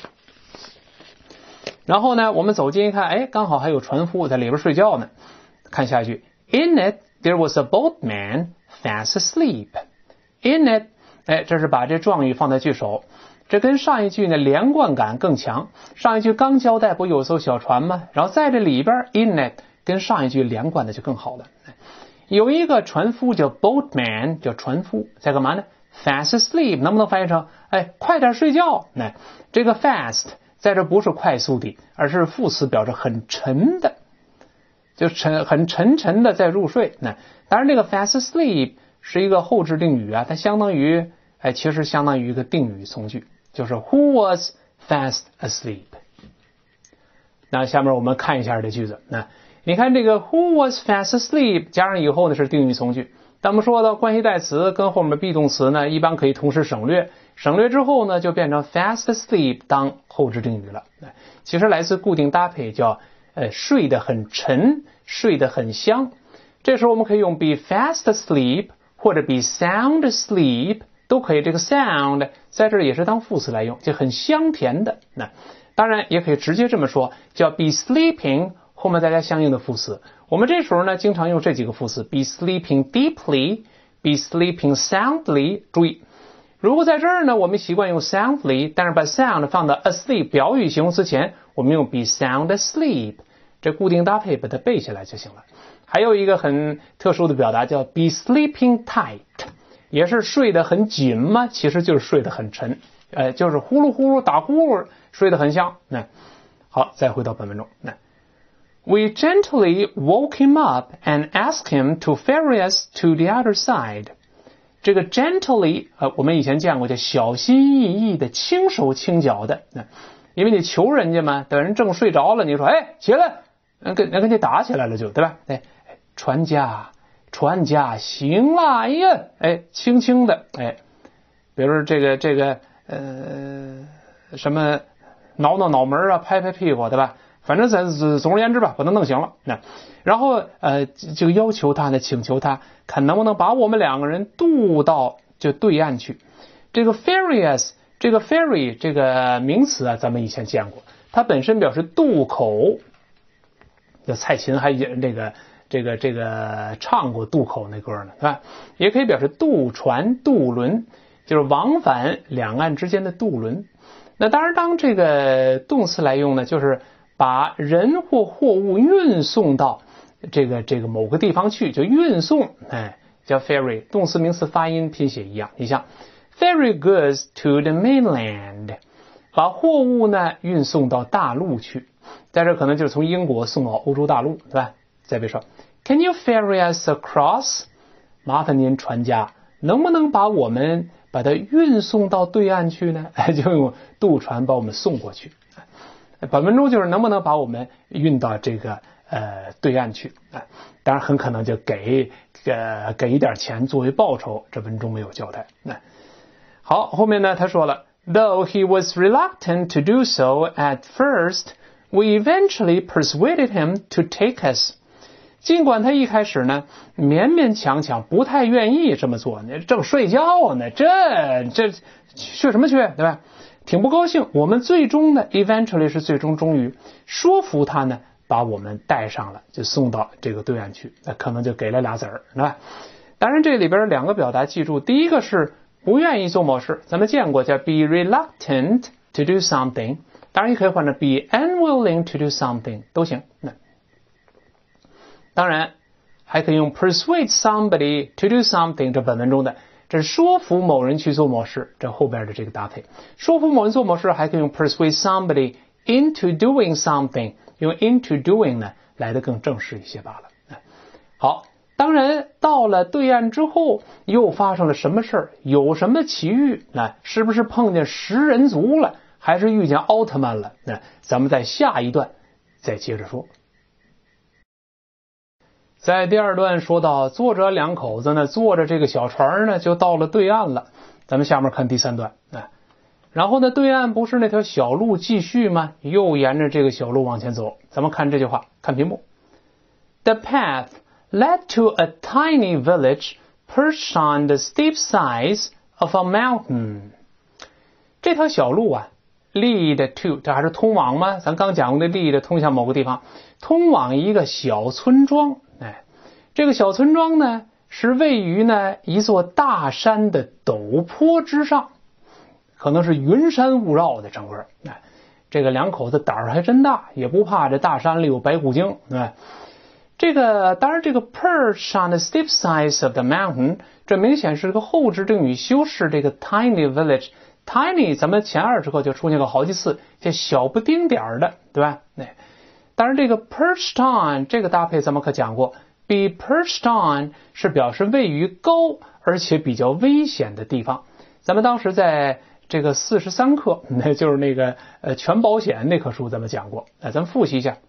然后呢，我们走近一看，哎，刚好还有船夫在里边睡觉呢。看下一句 ，In it there was a boatman fast asleep。 In it， 哎，这是把这状语放在句首。这跟上一句呢连贯感更强。上一句刚交代不有艘小船吗？然后在这里边 in it 跟上一句连贯的就更好了。有一个船夫叫 boatman， 叫船夫，在干嘛呢？ fast asleep 能不能翻译成哎快点睡觉？那这个 fast 在这不是快速的，而是副词，表示很沉的，就沉很沉沉的在入睡。那当然这个 fast asleep 是一个后置定语啊，它相当于哎其实相当于一个定语从句。就是 Who was fast asleep？ 那下面我们看一下这句子。那你看这个 Who was fast asleep 加上以后呢是定语从句。咱们说到关系代词跟后面 be 动词呢，一般可以同时省略。省略之后呢，就变成 fast asleep 当后置定语了。其实来自固定搭配，叫呃睡得很沉，睡得很香。这时候我们可以用 be fast asleep 或者 be sound asleep。都可以，这个 sound 在这儿也是当副词来用，就很香甜的。那当然也可以直接这么说，叫 be sleeping 后面再加相应的副词。我们这时候呢经常用这几个副词 be sleeping deeply， be sleeping soundly。 注意，如果在这儿呢我们习惯用 soundly， 但是把 sound 放到 asleep 表语形容词前，我们用 be sound asleep， 这固定搭配把它背下来就行了。还有一个很特殊的表达叫 be sleeping tight，也是睡得很紧嘛，其实就是睡得很沉，呃，就是呼噜呼噜打呼噜，睡得很香。那好，再回到本文中。那 We gently woke him up and asked him to ferry us to the other side。 这个 gently 呃，我们以前见过，叫小心翼翼的，轻手轻脚的。那因为你求人家嘛，等人正睡着了，你说哎起来，人跟人跟你打起来了就，对吧？哎，船家。船家醒了，哎呀，哎，轻轻的，哎，比如说这个这个呃什么挠挠脑门啊，拍拍屁股，对吧？反正咱总而言之吧，把他弄醒了。那然后呃，就要求他呢，请求他看能不能把我们两个人渡到就对岸去。这个 ferry us 这个 ferry 这个名词啊，咱们以前见过，它本身表示渡口。这蔡琴还那个这个这个唱过渡口那歌呢，对吧？也可以表示渡船、渡轮，就是往返两岸之间的渡轮。那当然，当这个动词来用呢，就是把人或货物运送到这个这个某个地方去，就运送，哎，叫 ferry。动词名词发音拼写一样。你像 ferry goods to the mainland， 把货物呢运送到大陆去。在这可能就是从英国送到欧洲大陆，对吧？再比如说 Can you ferry us across？ 麻烦您船家能不能把我们把它运送到对岸去呢？就用渡船把我们送过去。本文中就是能不能把我们运到这个呃对岸去。当然很可能就给呃给一点钱作为报酬，这文中没有交代。好，后面呢他说了 Though he was reluctant to do so at first,We eventually persuaded him to take us. 尽管他一开始呢勉勉强强不太愿意这么做，正睡觉呢，这这去什么去，对吧？挺不高兴。我们最终呢 eventually 是最终终于说服他呢把我们带上了，就送到这个对岸去。那可能就给了俩子儿，对吧？当然这里边两个表达记住，第一个是不愿意做某事，咱们见过叫 be reluctant to do something。当然也可以换成 be unwilling to do something 都行。那当然还可以用 persuade somebody to do something， 这本文中的这是说服某人去做某事，这后边的这个搭配。说服某人做某事还可以用 persuade somebody into doing something， 用 into doing 呢来得更正式一些罢了。好，当然到了对岸之后又发生了什么事儿，有什么奇遇，那是不是碰见食人族了，还是遇见奥特曼了？那咱们在下一段再接着说。在第二段说到，作者两口子呢坐着这个小船呢就到了对岸了。咱们下面看第三段。然后呢，对岸不是那条小路继续吗？又沿着这个小路往前走。咱们看这句话，看屏幕。The path led to a tiny village perched on the steep sides of a mountain. 这条小路啊，lead to， 这还是通往吗？咱刚讲过的 lead 通向某个地方，通往一个小村庄。哎，这个小村庄呢是位于呢一座大山的陡坡之上，可能是云山雾绕的整个。哎，这个两口子胆儿还真大，也不怕这大山里有白骨精。哎，这个当然这个 perch on the steep sides of the mountain， 这明显是个后置定语修饰这个 tiny village。tiny 咱们前二十课就出现过好几次，这小不丁点儿的，对吧？哎，当然这个 perched on 这个搭配咱们可讲过， be perched on 是表示位于高而且比较危险的地方。咱们当时在这个四十三课，那就是那个呃全保险那课书咱们讲过。哎，咱们复习一下。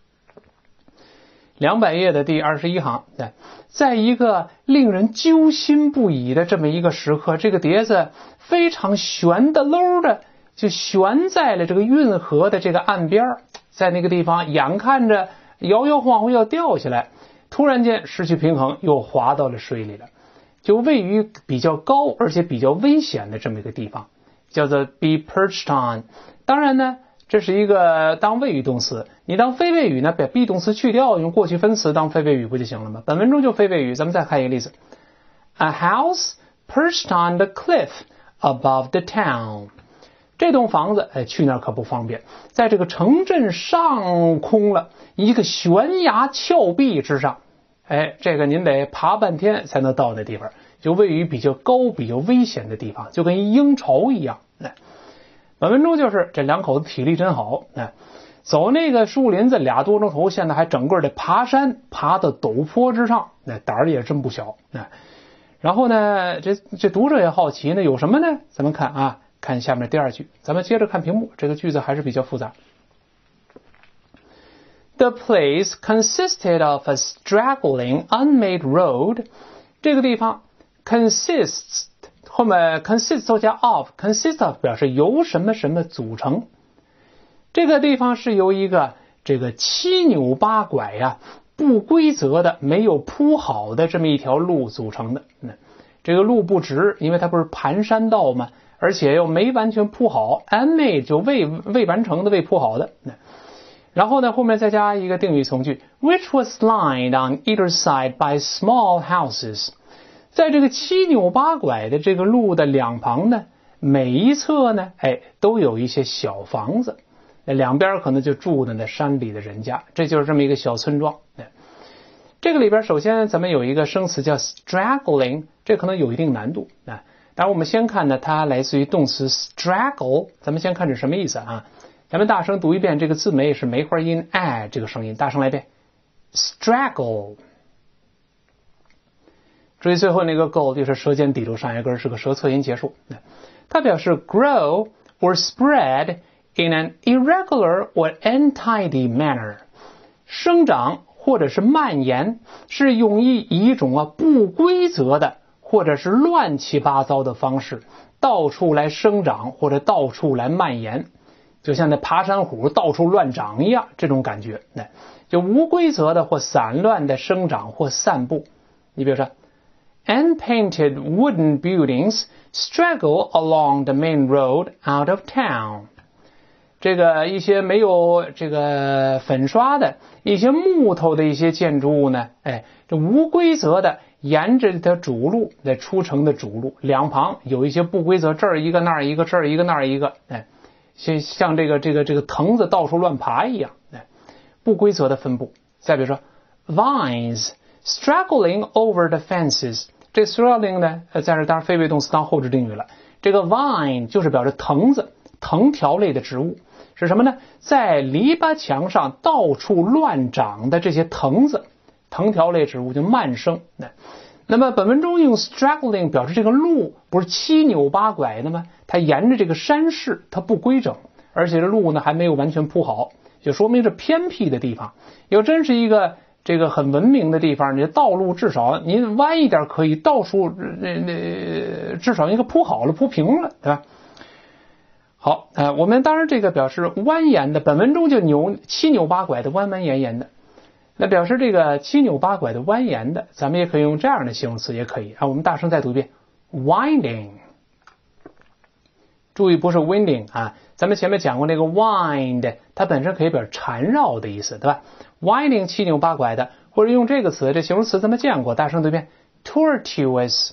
两百页的第二十一行，在一个令人揪心不已的这么一个时刻，这个碟子非常悬的溜的就悬在了这个运河的这个岸边，在那个地方眼看着摇摇晃晃要掉下来，突然间失去平衡又滑到了水里了，就位于比较高而且比较危险的这么一个地方，叫做 be perched on。 当然呢这是一个当谓语动词，你当非谓语呢把 be 动词去掉，用过去分词当非谓语不就行了吗？本文中就非谓语。咱们再看一个例子， A house perched on the cliff above the town。 这栋房子哎去那儿可不方便，在这个城镇上空了一个悬崖峭壁之上，哎，这个您得爬半天才能到那地方，就位于比较高比较危险的地方，就跟鹰巢一样。哎，本文中就是这两口子体力真好，哎，走那个树林子俩多钟头，现在还整个的爬山，爬到陡坡之上，那胆儿也真不小。哎，然后呢，这这读者也好奇呢，有什么呢？咱们看啊，看下面第二句，咱们接着看屏幕，这个句子还是比较复杂。The place consisted of a straggling unmade road。 这个地方 consists后面 consists 都加 of， consist of 表示由什么什么组成。 这个地方是由一个这个七扭八拐呀、啊、不规则的、没有铺好的这么一条路组成的。嗯，这个路不直，因为它不是盘山道嘛，而且又没完全铺好 ，unmade 就未未完成的、未铺好的。嗯，然后呢，后面再加一个定语从句 ，which was lined on either side by small houses。在这个七扭八拐的这个路的两旁呢，每一侧呢，哎，都有一些小房子，两边可能就住的那山里的人家，这就是这么一个小村庄。这个里边首先咱们有一个生词叫 straggling， 这可能有一定难度啊。当然我们先看呢，它来自于动词 straggle， 咱们先看是什么意思啊？咱们大声读一遍，这个字母是梅花音 a 这个声音，大声来一遍 straggle。注意最后那个 go 就是舌尖抵住上牙根，是个舌侧音结束。它表示 grow or spread in an irregular or untidy manner， 生长或者是蔓延，是用以一种啊不规则的或者是乱七八糟的方式到处来生长或者到处来蔓延，就像那爬山虎到处乱长一样，这种感觉，就无规则的或散乱的生长或散布。你比如说，Unpainted wooden buildings straggle along the main road out of town。这个一些没有这个粉刷的一些木头的一些建筑物呢，哎，这无规则的沿着它主路在出城的主路两旁有一些不规则，这儿一个那儿一个，这儿一个那儿一个，哎，像像这个这个这个藤子到处乱爬一样，哎，不规则的分布。再比如说 ，vines straggling over the fences。这 straggling 呢，呃，在这当然非谓动词当后置定语了。这个 vine 就是表示藤子、藤条类的植物，是什么呢？在篱笆墙上到处乱长的这些藤子、藤条类植物就蔓生。那么本文中用 straggling 表示这个路不是七扭八拐的吗？它沿着这个山势，它不规整，而且这路呢还没有完全铺好，就说明这偏僻的地方。要真是一个这个很文明的地方，你的道路至少你弯一点可以，到处那那至少应该铺好了、铺平了，对吧？好，呃，我们当然这个表示蜿蜒的，本文中就扭七扭八拐的、弯弯延延的。那表示这个七扭八拐的、蜿蜒的，咱们也可以用这样的形容词，也可以啊。我们大声再读一遍 ，winding。注意不是 winding 啊，咱们前面讲过那个 wind， 它本身可以表示缠绕的意思，对吧？winding 七扭八拐的，或者用这个词，这形容词咱们见过，大声读一遍 tortuous。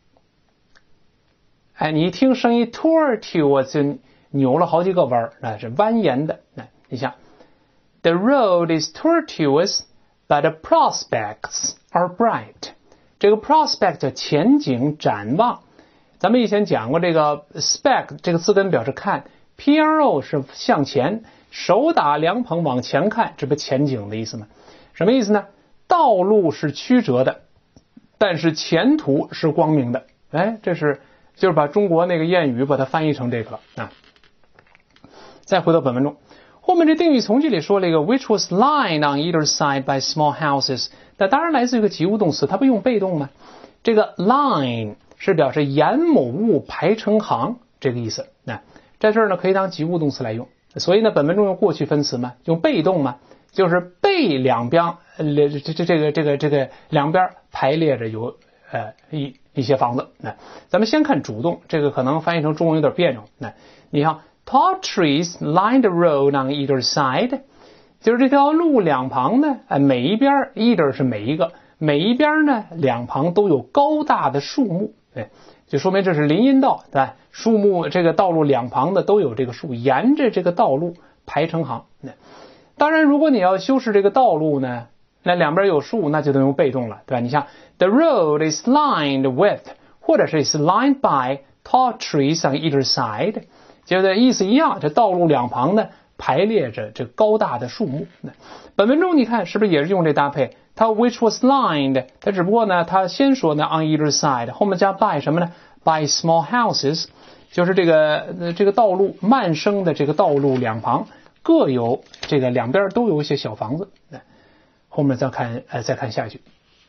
哎，你一听声音 tortuous 就扭了好几个弯，那是蜿蜒的。那你想 ，the road is tortuous, but the prospects are bright。这个 prospect 叫前景展望。咱们以前讲过这个 spec 这个字根表示看 ，pro 是向前，手打凉棚往前看，这不前景的意思吗？什么意思呢？道路是曲折的，但是前途是光明的。哎，这是就是把中国那个谚语把它翻译成这个了啊。再回到本文中，后面这定语从句里说了一个 which was lined on either side by small houses， 那当然来自于一个及物动词，它不用被动吗？这个 line 是表示沿某物排成行这个意思，那在这儿呢可以当及物动词来用，所以呢本文中用过去分词嘛，用被动嘛，就是被两边呃这这这个这个这个两边排列着有呃一一些房子。那咱们先看主动，这个可能翻译成中文有点别扭。那你看 tall trees line the road on either side， 就是这条路两旁呢，呃每一边 either 是每一个，每一边呢两旁都有高大的树木，对，就说明这是林荫道，对吧？树木这个道路两旁的都有这个树，沿着这个道路排成行。当然如果你要修饰这个道路呢，那两边有树，那就得用被动了，对吧？你像 the road is lined with， 或者是 is lined by tall trees on either side， 就是意思一样，这道路两旁呢排列着这高大的树木。本文中你看是不是也是用这搭配？它 which was lined， 它只不过呢它先说呢 on either side， 后面加 by 什么呢？ by small houses， 就是这个这个道路蔓生的这个道路两旁各有这个两边都有一些小房子。后面再看呃再看下一句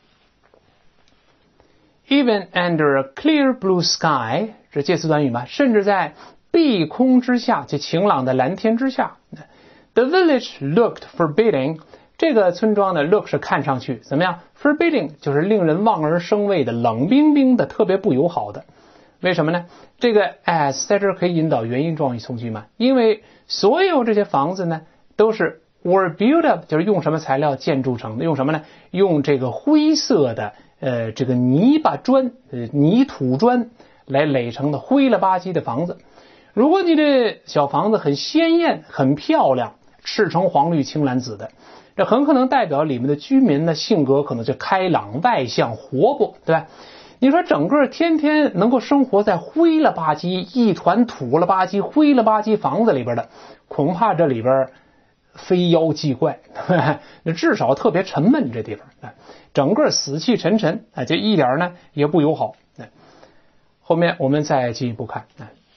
，Even under a clear blue sky， 这介词短语嘛，甚至在碧空之下，就晴朗的蓝天之下。 The village looked forbidding. 这个村庄呢 look 是看上去怎么样 forbidding 就是令人望而生畏的，冷冰冰的，特别不友好的。为什么呢？这个 as 在这儿可以引导原因状语从句嘛，因为所有这些房子呢都是 were built up 就是用什么材料建筑成的，用什么呢？用这个灰色的呃这个泥巴砖呃泥土砖来垒成的灰了吧唧的房子。如果你的小房子很鲜艳很漂亮，赤橙黄绿青蓝紫的，这很可能代表里面的居民的性格可能就开朗外向活泼，对吧？你说整个天天能够生活在灰了吧唧一团土了吧唧灰了吧唧房子里边的，恐怕这里边非妖即怪，那至少特别沉闷，这地方整个死气沉沉，这一点呢也不友好。后面我们再进一步看，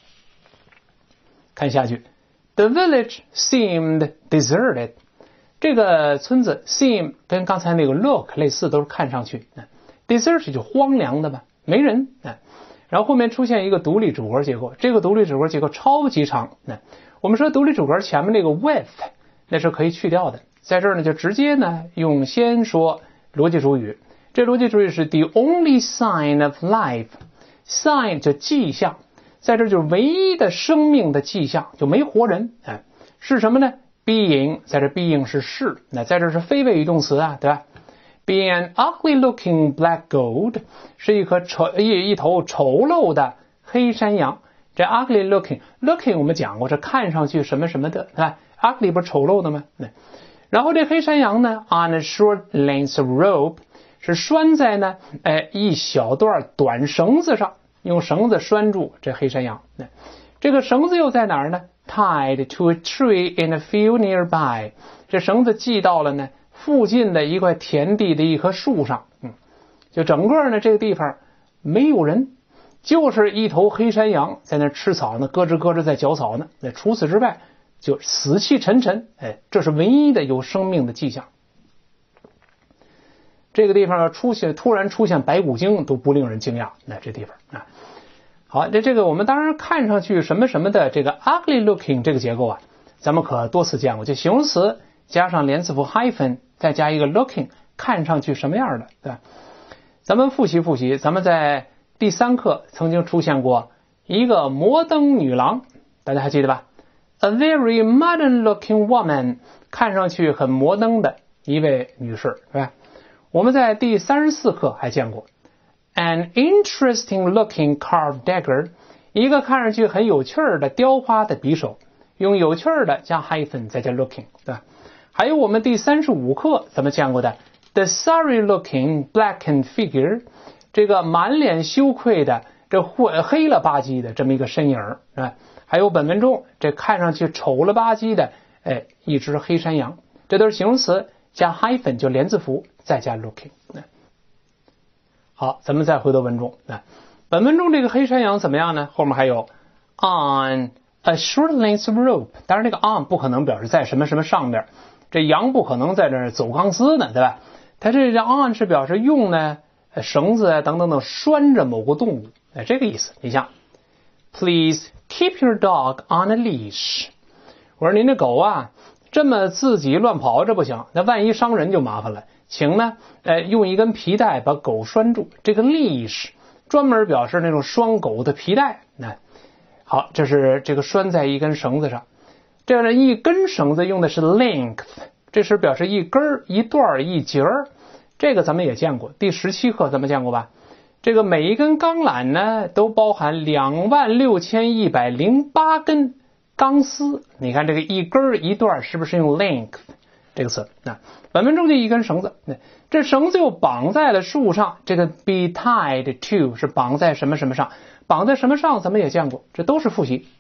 看下去 The village seemed deserted. 这个村子 seem 跟刚才那个 look 类似，都是看上去 desert 就荒凉的吧，没人。然后后面出现一个独立主格结构，这个独立主格结构超级长。我们说独立主格前面那个 with 那是可以去掉的，在这儿呢就直接呢用先说逻辑主语。这逻辑主语是 the only sign of life. sign 就迹象，在这就是唯一的生命的迹象，就没活人。哎，是什么呢？being 在这 being 是是，那在这是非谓语动词啊，对吧？ Being an ugly looking black goat 是一颗丑一一头丑陋的黑山羊。这 ugly looking looking 我们讲过，这看上去什么什么的，对吧？ ugly 不是丑陋的吗？然后这黑山羊呢 on a short length of rope 是拴在呢哎一小段短绳子上，用绳子拴住这黑山羊。这个绳子又在哪儿呢？Tied to a tree in a field nearby. 这绳子系到了呢附近的一块田地的一棵树上。嗯，就整个呢这个地方没有人，就是一头黑山羊在那吃草呢，咯吱咯吱在嚼草呢。那除此之外就死气沉沉，哎，这是唯一的有生命的迹象。这个地方要出现突然出现白骨精都不令人惊讶。那这地方啊。好，这这个我们当然看上去什么什么的这个 ugly looking 这个结构啊，咱们可多次见过，就形容词加上连字符 hyphen 再加一个 looking， 看上去什么样的，对吧？咱们复习复习，咱们在第三课曾经出现过一个摩登女郎，大家还记得吧？ A very modern looking woman， 看上去很摩登的一位女士，对吧？我们在第三十四课还见过An interesting looking carved dagger， 一个看上去很有趣的雕花的匕首，用有趣的加 hyphen 再加 looking， 对吧？还有我们第三十五课咱们见过的 the sorry looking blackened figure， 这个满脸羞愧的这黑了吧唧的这么一个身影，啊，还有本文中这看上去丑了吧唧的哎一只黑山羊，这都是形容词加 hyphen 就连字符再加 looking。好，咱们再回到文中。本文中这个黑山羊怎么样呢？后面还有 on a short length of rope， 当然这个 on 不可能表示在什么什么上面，这羊不可能在这走钢丝呢，对吧？它这 on 是表示用呢绳子啊等等等拴着某个动物，哎，这个意思。你像 Please keep your dog on a leash， 我说您的狗啊这么自己乱跑这不行，那万一伤人就麻烦了，请呢呃用一根皮带把狗拴住。这个 leash 专门表示那种拴狗的皮带。那好，这是这个拴在一根绳子上，这样的一根绳子用的是 length， 这是表示一根一段一节儿。这个咱们也见过，第十七课咱们见过吧？这个每一根钢缆呢都包含两万六千一百零八根钢丝，你看这个一根一段是不是用 length 这个词？那本文中就一根绳子，这绳子又绑在了树上，这个 be tied to 是绑在什么什么上，绑在什么上咱们也见过，这都是复习。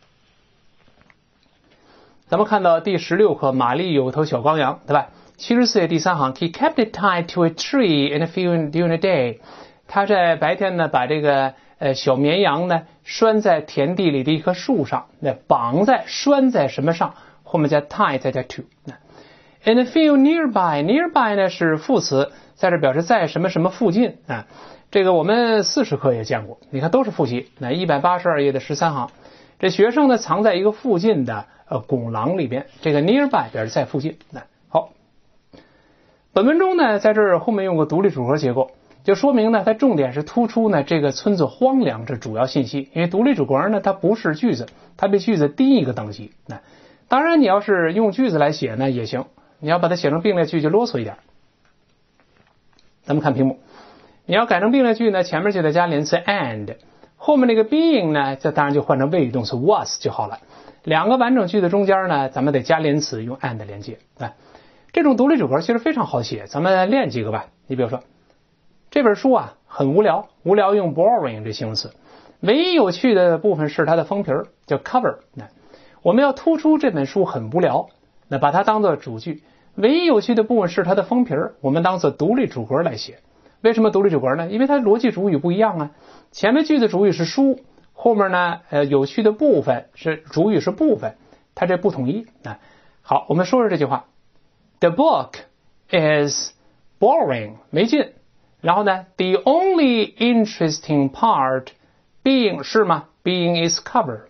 咱们看到第十六课，玛丽有头小羔羊，对吧？七十四页第三行 He kept it tied to a tree in a field during the day， 他在白天呢把这个呃小绵羊呢拴在田地里的一棵树上，那绑在拴在什么上，后面加 tie 再加 to。 In a field nearby， nearby 呢是副词，在这表示在什么什么附近啊。这个我们四十课也见过，你看都是复习。那一百八十二页的十三行这学生呢藏在一个附近的呃拱廊里边，这个 nearby 表示在附近。那好，本文中呢在这儿后面用个独立主格结构，就说明呢它重点是突出呢这个村子荒凉这主要信息，因为独立主格呢它不是句子，它比句子低一个等级。那当然你要是用句子来写呢也行，你要把它写成并列句就啰嗦一点。咱们看屏幕，你要改成并列句呢，前面就得加连词 and， 后面那个 being 呢，这当然就换成谓语动词 was 就好了。两个完整句子中间呢，咱们得加连词用 and 连接。啊，这种独立主格其实非常好写，咱们练几个吧。你比如说，这本书啊很无聊，无聊用 boring 这形容词，唯一有趣的部分是它的封皮儿，叫 cover。那我们要突出这本书很无聊，那把它当做主句。唯一有趣的部分是它的封皮儿，我们当做独立主格来写。为什么独立主格呢？因为它逻辑主语不一样啊。前面句子主语是书，后面呢，呃，有趣的部分是主语是部分，它这不统一啊。好，我们说说这句话 ：The book is boring， 没劲。然后呢 ，The only interesting part being 是吗 ？Being is cover。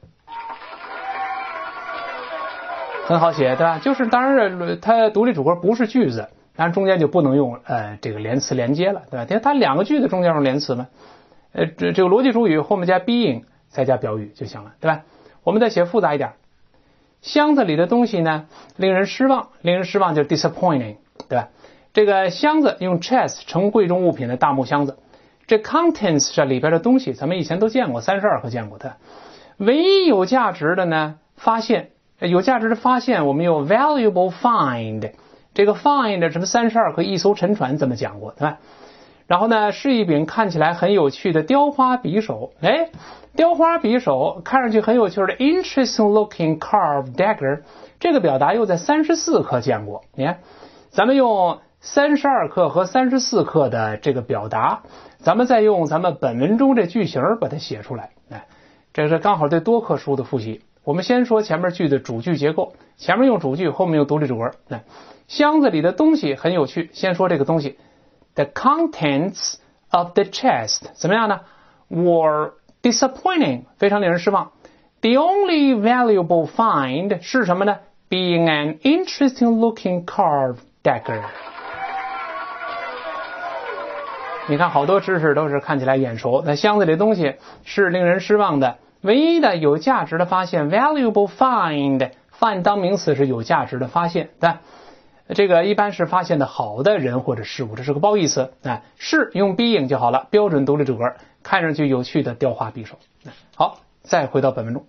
很好写，对吧？就是当然它独立主格不是句子，当然中间就不能用呃这个连词连接了，对吧？因为它两个句子中间用连词嘛，呃这这个逻辑主语后面加 being 再加表语就行了，对吧？我们再写复杂一点，箱子里的东西呢令人失望，令人失望就是 disappointing， 对吧？这个箱子用 chest 盛贵重物品的大木箱子，这 contents 这里边的东西咱们以前都见过，三十二课见过它。唯一有价值的呢发现。有价值的发现，我们有 valuable find， 这个 find 什么三十二课一艘沉船怎么讲过，对吧？然后呢，是一柄看起来很有趣的雕花匕首，哎，雕花匕首看上去很有趣的 interesting looking carved dagger， 这个表达又在三十四课见过。你看，咱们用三十二课和三十四课的这个表达，咱们再用咱们本文中这句型把它写出来，哎，这是刚好对多课书的复习。我们先说前面句的主句结构，前面用主句，后面用独立主格。那箱子里的东西很有趣，先说这个东西 ，the contents of the chest 怎么样呢 ？were disappointing 非常令人失望。The only valuable find 是什么呢 ？Being an interesting looking carved dagger。你看好多知识都是看起来眼熟，那箱子里的东西是令人失望的。唯一的有价值的发现 valuable find find 当名词是有价值的发现，对吧？这个一般是发现的好的人或者事物，这是个褒义词啊，是用 being 就好了，标准独立主格，看上去有趣的雕花匕首。好，再回到本文中，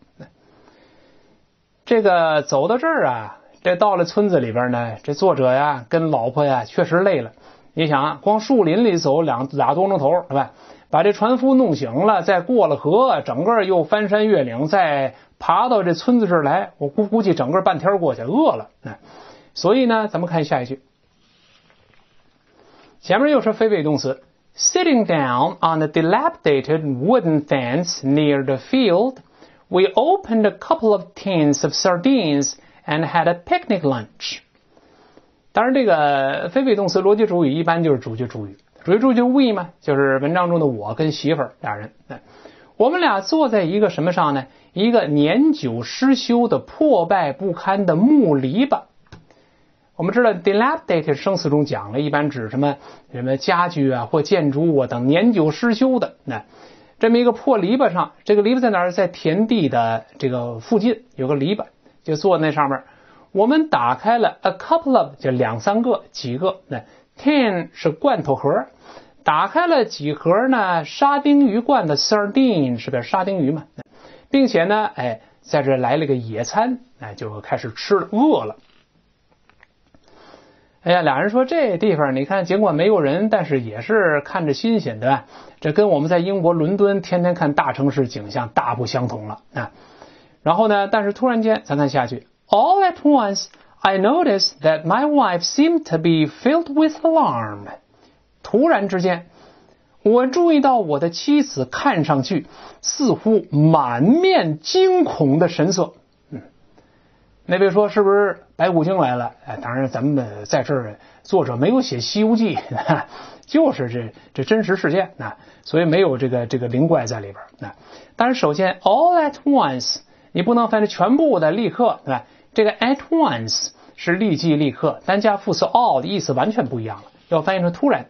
这个走到这儿啊，这到了村子里边呢，这作者呀跟老婆呀确实累了。你想啊，光树林里走两俩多钟头，对吧？把这船夫弄醒了，再过了河，整个又翻山越岭，再爬到这村子这儿来，我估估计整个半天过去，饿了。所以呢，咱们看下一句，前面又是非谓动词 ，Sitting down on a dilapidated wooden fence near the field, we opened a couple of tins of sardines and had a picnic lunch. 当然，这个非谓动词逻辑主语一般就是主句主语。主句主语就 we 嘛，就是文章中的我跟媳妇儿俩人，我们俩坐在一个什么上呢？一个年久失修的破败不堪的木篱笆。我们知道 dilapidated 生词中讲了，一般指什么什么家具啊或建筑物啊等年久失修的。那这么一个破篱笆上，这个篱笆在哪儿？在田地的这个附近有个篱笆，就坐在那上面。我们打开了 a couple of 就两三个几个，那 tin 是罐头盒，打开了几盒呢沙丁鱼罐的 sardine 是不是沙丁鱼嘛？并且呢，哎，在这来了个野餐，哎，就开始吃了，饿了。哎呀，俩人说这地方你看，尽管没有人，但是也是看着新鲜，对吧？这跟我们在英国伦敦天天看大城市景象大不相同了啊。然后呢，但是突然间，咱看下去。All at once, I noticed that my wife seemed to be filled with alarm. 突然之间，我注意到我的妻子看上去似乎满面惊恐的神色。嗯，那位说是不是白骨精来了？哎，当然咱们在这儿作者没有写《西游记》，就是这这真实事件啊，所以没有这个这个灵怪在里边啊。但是首先 ，all at once。 你不能翻译全部的立刻，对吧？这个 at once 是立即立刻，单加副词 all 的意思完全不一样了，要翻译成突然。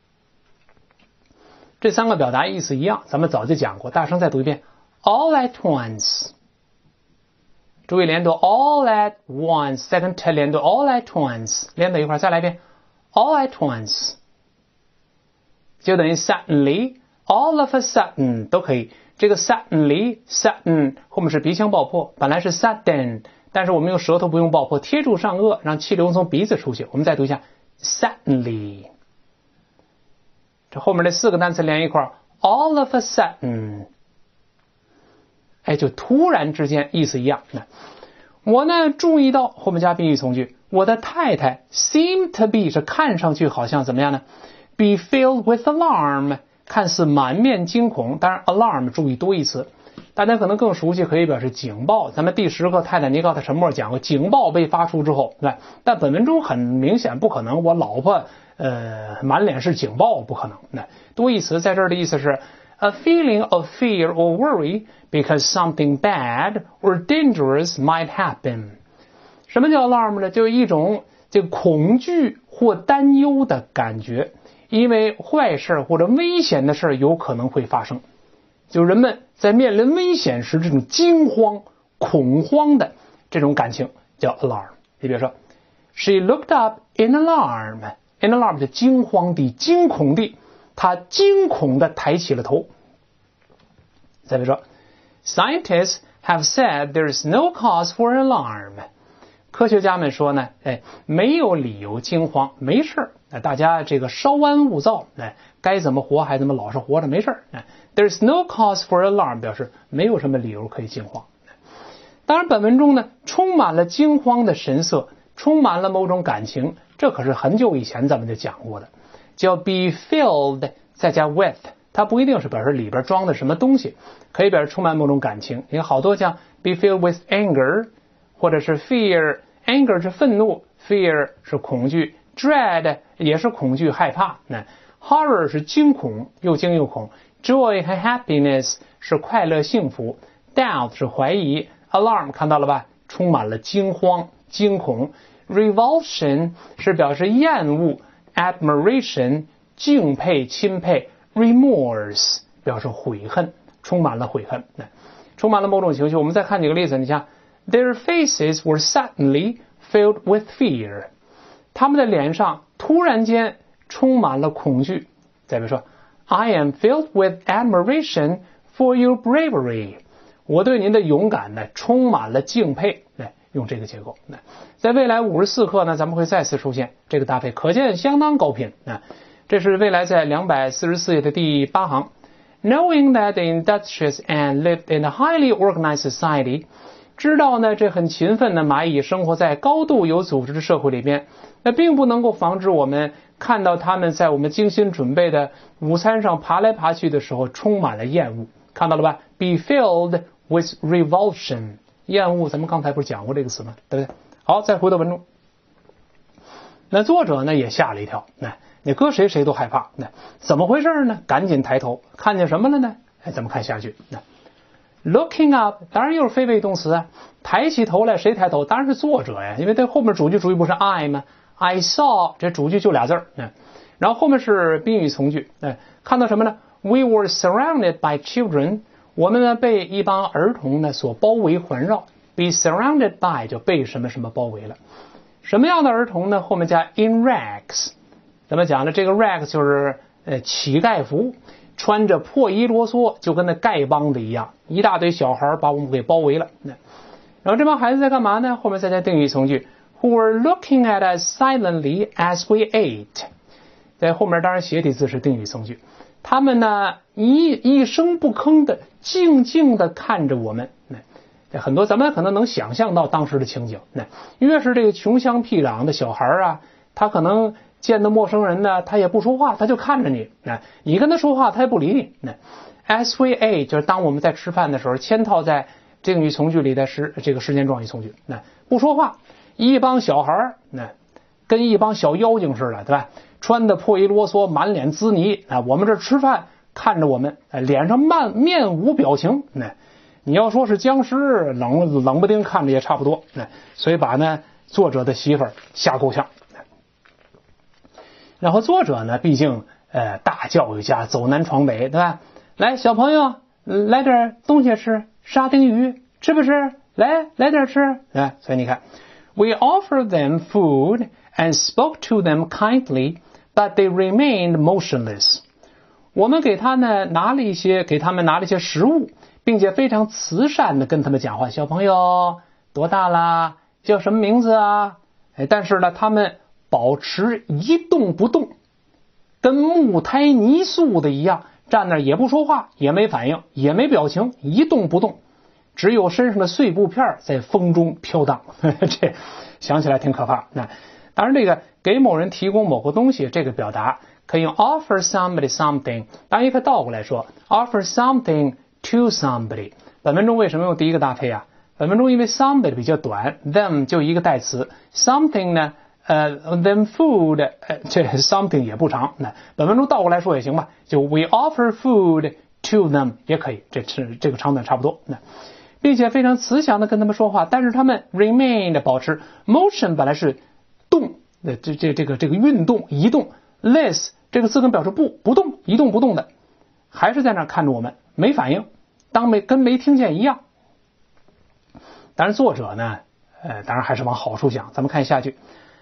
这三个表达意思一样，咱们早就讲过，大声再读一遍 all at once。注意连读 all at once，second t 连读 all at once， 连到一块再来一遍 all at once， 就等于 suddenly。All of a sudden 都可以，这个 suddenly sudden 后面是鼻腔爆破，本来是 sudden， 但是我们用舌头不用爆破，贴住上颚，让气流从鼻子出去。我们再读一下 suddenly， 这后面这四个单词连一块 all of a sudden， 哎，就突然之间，意思一样。我呢注意到后面加宾语从句，我的太太 seem to be 是看上去好像怎么样呢 ？be filled with alarm。看似满面惊恐，当然 alarm 注意多义词，大家可能更熟悉，可以表示警报。咱们第十课泰坦尼克号沉没讲过，警报被发出之后，对吧？但本文中很明显不可能，我老婆呃满脸是警报，不可能。那多义词在这儿的意思是 a feeling of fear or worry because something bad or dangerous might happen。什么叫 alarm 呢？就是一种这个恐惧或担忧的感觉。因为坏事或者危险的事有可能会发生，就人们在面临危险时这种惊慌恐慌的这种感情叫 alarm。 你比如说 She looked up in alarm， in alarm 就惊慌地惊恐地，她惊恐地抬起了头。再比如说 Scientists have said there is no cause for alarm， 科学家们说呢，哎，没有理由惊慌，没事，大家这个稍安勿躁，哎，该怎么活还怎么老实活着，没事。哎 ，There's no cause for alarm 表示没有什么理由可以惊慌。当然，本文中呢充满了惊慌的神色，充满了某种感情，这可是很久以前咱们就讲过的，叫 be filled 再加 with， 它不一定是表示里边装的什么东西，可以表示充满某种感情。你看好多像 be filled with anger， 或者是 fear，anger 是愤怒 ，fear 是恐惧。Dread 也是恐惧害怕，那 horror 是惊恐又惊又恐 ，joy 和 happiness 是快乐幸福 ，doubt 是怀疑 ，alarm 看到了吧，充满了惊慌惊恐 ，revulsion 是表示厌恶 ，admiration 敬佩钦佩 ，remorse 表示悔恨，充满了悔恨，充满了某种情绪。我们再看几个例子，你像 their faces were suddenly filled with fear。他们的脸上突然间充满了恐惧。再比如说 I am filled with admiration for your bravery， 我对您的勇敢呢充满了敬佩。用这个结构，在未来五十四课呢咱们会再次出现这个搭配，可见相当高频。这是未来在两百四十四页的第八行。 Knowing that the industrious ant lived in a highly organized society，知道呢这很勤奋的蚂蚁生活在高度有组织的社会里面，那并不能够防止我们看到它们在我们精心准备的午餐上爬来爬去的时候充满了厌恶。看到了吧 be filled with revulsion， 厌恶咱们刚才不是讲过这个词吗？对不对？好，再回到文中，那作者呢也吓了一跳，那你搁谁谁都害怕，那怎么回事呢？赶紧抬头，看见什么了呢？哎，咱们看下句，那Looking up 当然又是非谓动词啊，抬起头来，谁抬头？当然是作者呀，因为这后面主句主语不是 I 吗？ I saw 这主句就俩字儿，然后后面是宾语从句，看到什么呢？ We were surrounded by children， 我们呢被一帮儿童呢所包围环绕。 Be surrounded by 就被什么什么包围了。什么样的儿童呢？后面加 in rags， 咱们讲了这个 rags 就是呃乞丐服，穿着破衣啰嗦，就跟那丐帮的一样，一大堆小孩把我们给包围了。然后这帮孩子在干嘛呢？后面再加定语从句 who were looking at us silently as we ate， 在后面当然斜体字是定语从句，他们呢一一声不吭的静静的看着我们。很多咱们可能能想象到当时的情景，越是这个穷乡僻壤的小孩啊，他可能见到陌生人呢，他也不说话，他就看着你，你跟他说话他也不理你。As we ate 就是当我们在吃饭的时候，嵌套在定语从句里的时这个时间状语从句，不说话，一帮小孩那跟一帮小妖精似的，对吧？穿的破衣啰嗦，满脸滋泥，我们这吃饭看着我们，脸上慢面无表情， 你要说是僵尸，冷冷不丁看着也差不多。哎，所以把呢作者的媳妇儿吓够呛。然后作者呢，毕竟呃大教育家，走南闯北，对吧？来，小朋友，来点东西吃，沙丁鱼吃不吃？来，来点吃。哎，所以你看 ，We offered them food and spoke to them kindly, but they remained motionless. 我们给他呢拿了一些，给他们拿了一些食物，并且非常慈善的跟他们讲话。小朋友多大啦？叫什么名字啊？哎，但是呢，他们保持一动不动，跟木胎泥塑的一样，站那儿也不说话，也没反应，也没表情，一动不动，只有身上的碎布片在风中飘荡。这想起来挺可怕。那当然，这个给某人提供某个东西，这个表达可以用 offer somebody something， 当然也可以倒过来说 offer something to somebody。本文中为什么用第一个搭配啊？本文中因为 somebody 比较短 them 就一个代词 something 呢呃 them food 呃这 something 也不长，那本文中倒过来说也行吧，就 we offer food to them 也可以，这是这个长短差不多。那并且非常慈祥的跟他们说话，但是他们 remain 保持 motion 本来是动的这这这个这个运动移动 less 这个字根表示不不动一动不动的，还是在那看着我们没反应，当没跟没听见一样。当然作者呢呃当然还是往好处想，咱们看下句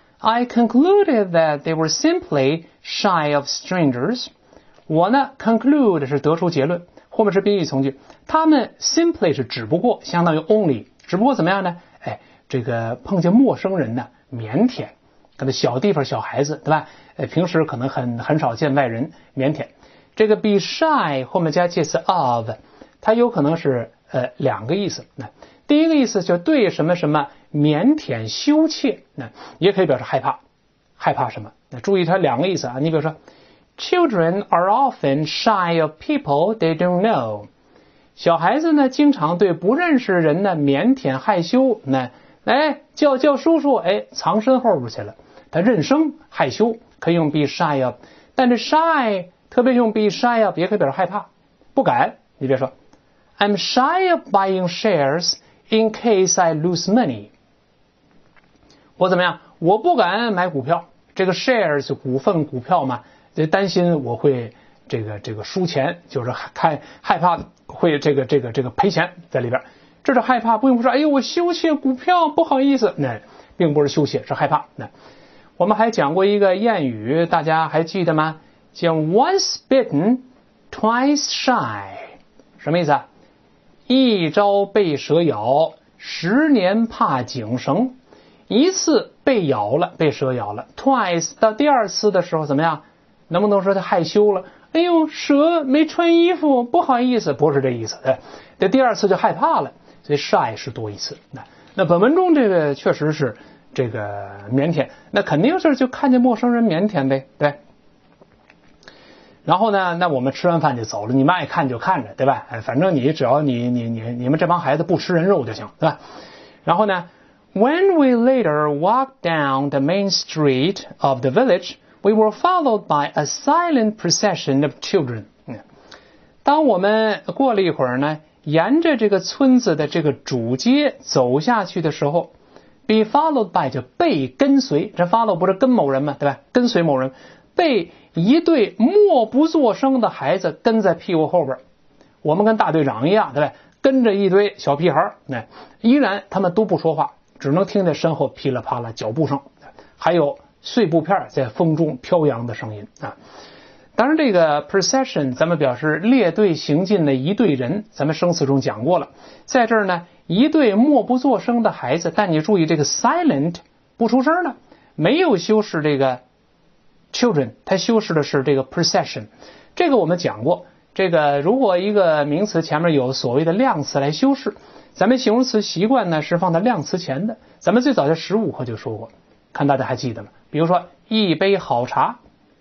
I concluded that they were simply shy of strangers。 我呢 conclude 是得出结论，后面是宾语从句，他们 simply 是只不过，相当于 only， 只不过怎么样呢？哎，这个碰见陌生人呢腼腆，可能小地方小孩子对吧？呃，平时可能很很少见外人，腼腆。这个 be shy 后面加介词 of， 它有可能是呃两个意思。那第一个意思就对什么什么腼腆羞怯，那也可以表示害怕，害怕什么？那注意它两个意思啊。你比如说 Children are often shy of people they don't know。 小孩子呢经常对不认识人呢腼腆害羞，那哎叫叫叔叔，哎藏身后边去了，他认生害羞，可以用 be shy of。 但是 shy 特别用 be shy of 也可以表示害怕，不敢。你别说 I'm shy of buying shares in case I lose money。 我怎么样？我不敢买股票，这个 shares 股份股票嘛，担心我会这个这个输钱，就是害害怕会这个这个这个赔钱在里边。这是害怕，不用说哎呦我羞怯股票不好意思，那并不是羞怯，是害怕。那我们还讲过一个谚语，大家还记得吗？叫 once bitten twice shy。 什么意思啊？一朝被蛇咬，十年怕井绳。一次被咬了，被蛇咬了 twice 到第二次的时候怎么样？能不能说他害羞了？哎呦蛇没穿衣服不好意思，不是这意思。这第二次就害怕了，所以 shy 是多一次。那那本文中这个确实是这个腼腆，那肯定是就看见陌生人腼腆呗，对。然后呢，那我们吃完饭就走了，你们爱看就看着，对吧？哎，反正你只要你你你你们这帮孩子不吃人肉就行，对吧？然后呢 When we later walked down the main street of the village, we were followed by a silent procession of children. 当我们过了一会儿呢，沿着这个村子的这个主街走下去的时候 be followed by 就被跟随，这 follow 不是跟某人吗？对吧？跟随某人，被一对默不作声的孩子跟在屁股后边。我们跟大队长一样，对吧？跟着一堆小屁孩，那依然他们都不说话，只能听见身后噼里啪啦脚步声，还有碎布片在风中飘扬的声音啊。当然这个 procession 咱们表示列队行进的一队人，咱们生词中讲过了。在这儿呢，一对默不作声的孩子，但你注意这个 silent 不出声的，没有修饰这个 children， 它修饰的是这个 procession。这个我们讲过，这个如果一个名词前面有所谓的量词来修饰，咱们形容词习惯呢是放在量词前的。咱们最早在十五课就说过，看大家还记得吗？比如说一杯好茶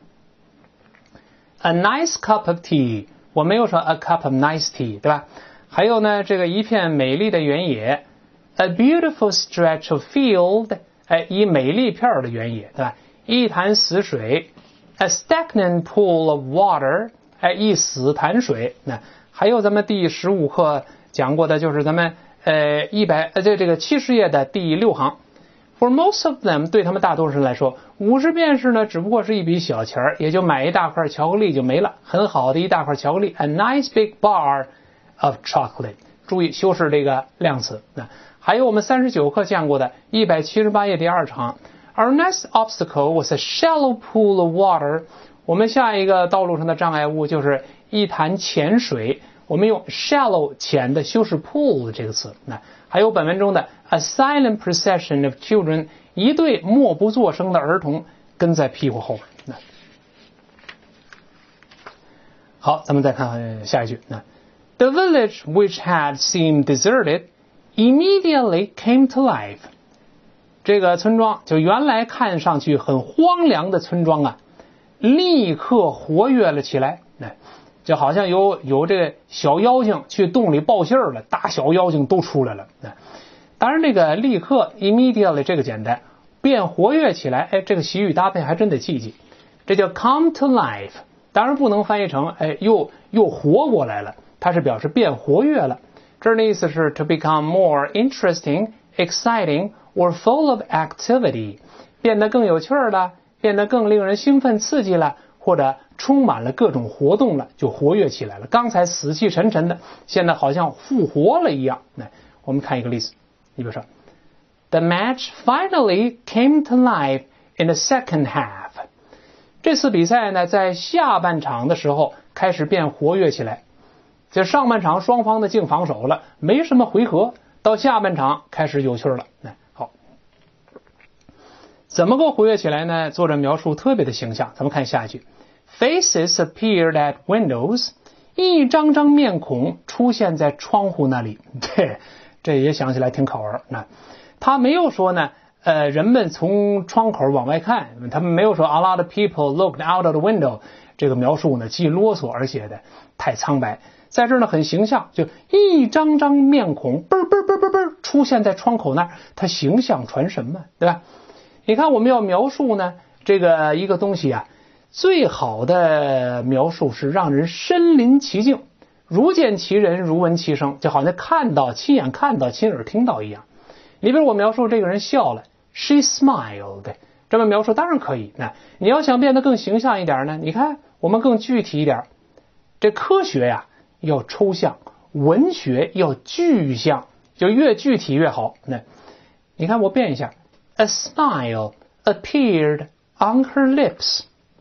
A nice cup of tea， 我没有说 a cup of nice tea， 对吧？还有呢，这个一片美丽的原野 A beautiful stretch of field， 哎，一美丽片的原野，对吧？一潭死水 A stagnant pool of water， 哎，一死潭水。那还有咱们第十五课讲过的就是咱们呃一百呃这这个七十页的第六行。For most of them， 对他们大多数人来说，五十便士呢只不过是一笔小钱儿，也就买一大块巧克力就没了，很好的一大块巧克力 ，a nice big bar of chocolate。注意修饰这个量词。那还有我们三十九课见过的一百七十八页第二行 ，Our next obstacle was a shallow pool of water。我们下一个道路上的障碍物就是一潭浅水。我们用 shallow 浅的修饰 pool 这个词。那还有本文中的 a silent procession of children， 一对默不作声的儿童跟在屁股后边。那好，咱们再看下一句。那 The village which had seemed deserted immediately came to life。这个村庄就原来看上去很荒凉的村庄啊，立刻活跃了起来。那就好像有有这个小妖精去洞里报信儿了，大小妖精都出来了。当然这个立刻 immediately 这个简单，变活跃起来，哎，这个习语搭配还真得记记，这叫 come to life。当然不能翻译成哎又又活过来了，它是表示变活跃了。这儿的意思是 to become more interesting, exciting or full of activity， 变得更有趣了，变得更令人兴奋刺激了，或者充满了各种活动了，就活跃起来了。刚才死气沉沉的，现在好像复活了一样。来，我们看一个例子，你比如说 The match finally came to life in the second half。 这次比赛呢，在下半场的时候开始变活跃起来。就上半场双方的净防守了，没什么回合，到下半场开始有趣了。来，好，怎么个活跃起来呢？作者描述特别的形象，咱们看下一句。Faces appeared at windows， 一张张面孔出现在窗户那里。对，这也想起来挺好玩。那他没有说呢，呃，人们从窗口往外看，他们没有说 a lot of people looked out of the window。这个描述呢，既啰嗦而且的太苍白。在这儿呢，很形象，就一张张面孔，嘣嘣嘣嘣嘣出现在窗口那儿，它形象传神嘛，对吧？你看，我们要描述呢，这个一个东西啊。最好的描述是让人身临其境，如见其人，如闻其声，就好像看到、亲眼看到、亲耳听到一样。你比如我描述这个人笑了 ，she smiled， 这么描述当然可以。那你要想变得更形象一点呢，你看我们更具体一点。这科学呀要抽象，文学要具象，就越具体越好。那你看我变一下 ，a smile appeared on her lips。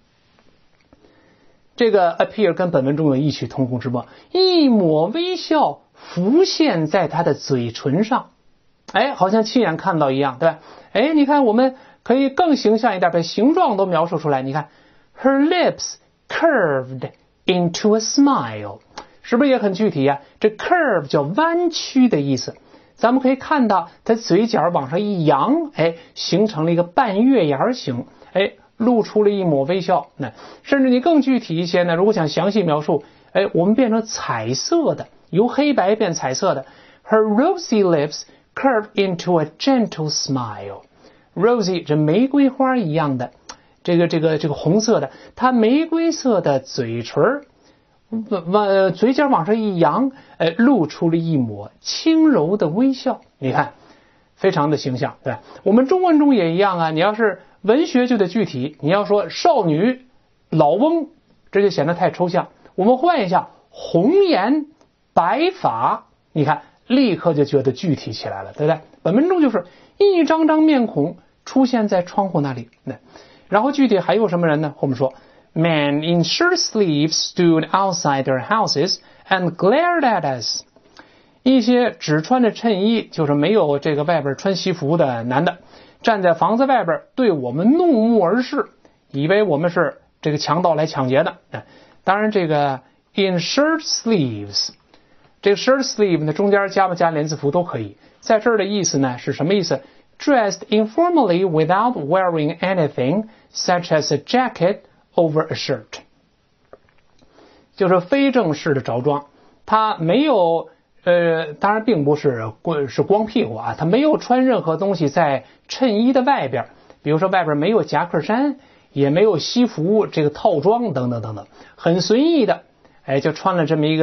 这个 appear 跟本文中有异曲同工之妙，一抹微笑浮现在他的嘴唇上，哎，好像亲眼看到一样，对吧？哎，你看我们可以更形象一点，把形状都描述出来。你看 her lips curved into a smile， 是不是也很具体呀？这 curve 叫弯曲的意思，咱们可以看到他嘴角往上一扬，哎，形成了一个半月牙形，哎，露出了一抹微笑。那甚至你更具体一些呢，如果想详细描述，哎，我们变成彩色的，由黑白变彩色的。Her rosy lips curve into a gentle smile。 Rosy 这玫瑰花一样的，这个这个这个红色的，它玫瑰色的嘴唇，呃，嘴角往上一扬，呃，露出了一抹轻柔的微笑。你看，非常的形象，对吧？我们中文中也一样啊，你要是文学就得具体，你要说少女、老翁，这就显得太抽象。我们换一下，红颜、白发，你看立刻就觉得具体起来了，对不对？本文中就是一张张面孔出现在窗户那里。然后具体还有什么人呢？我们说 Men in shirt sleeves stood outside their houses and glared at us。 一些只穿着衬衣，就是没有这个外边穿西服的男的，站在房子外边对我们怒目而视，以为我们是这个强盗来抢劫的。当然这个 in shirt sleeves， 这个 shirt sleeve 呢中间加不加连字符都可以。在这儿的意思呢是什么意思？ Dressed informally without wearing anything such as a jacket over a shirt， 就是非正式的着装，他没有呃，当然并不是是光屁股啊，他没有穿任何东西在衬衣的外边，比如说外边没有夹克衫，也没有西服这个套装等等等等，很随意的，哎，就穿了这么一个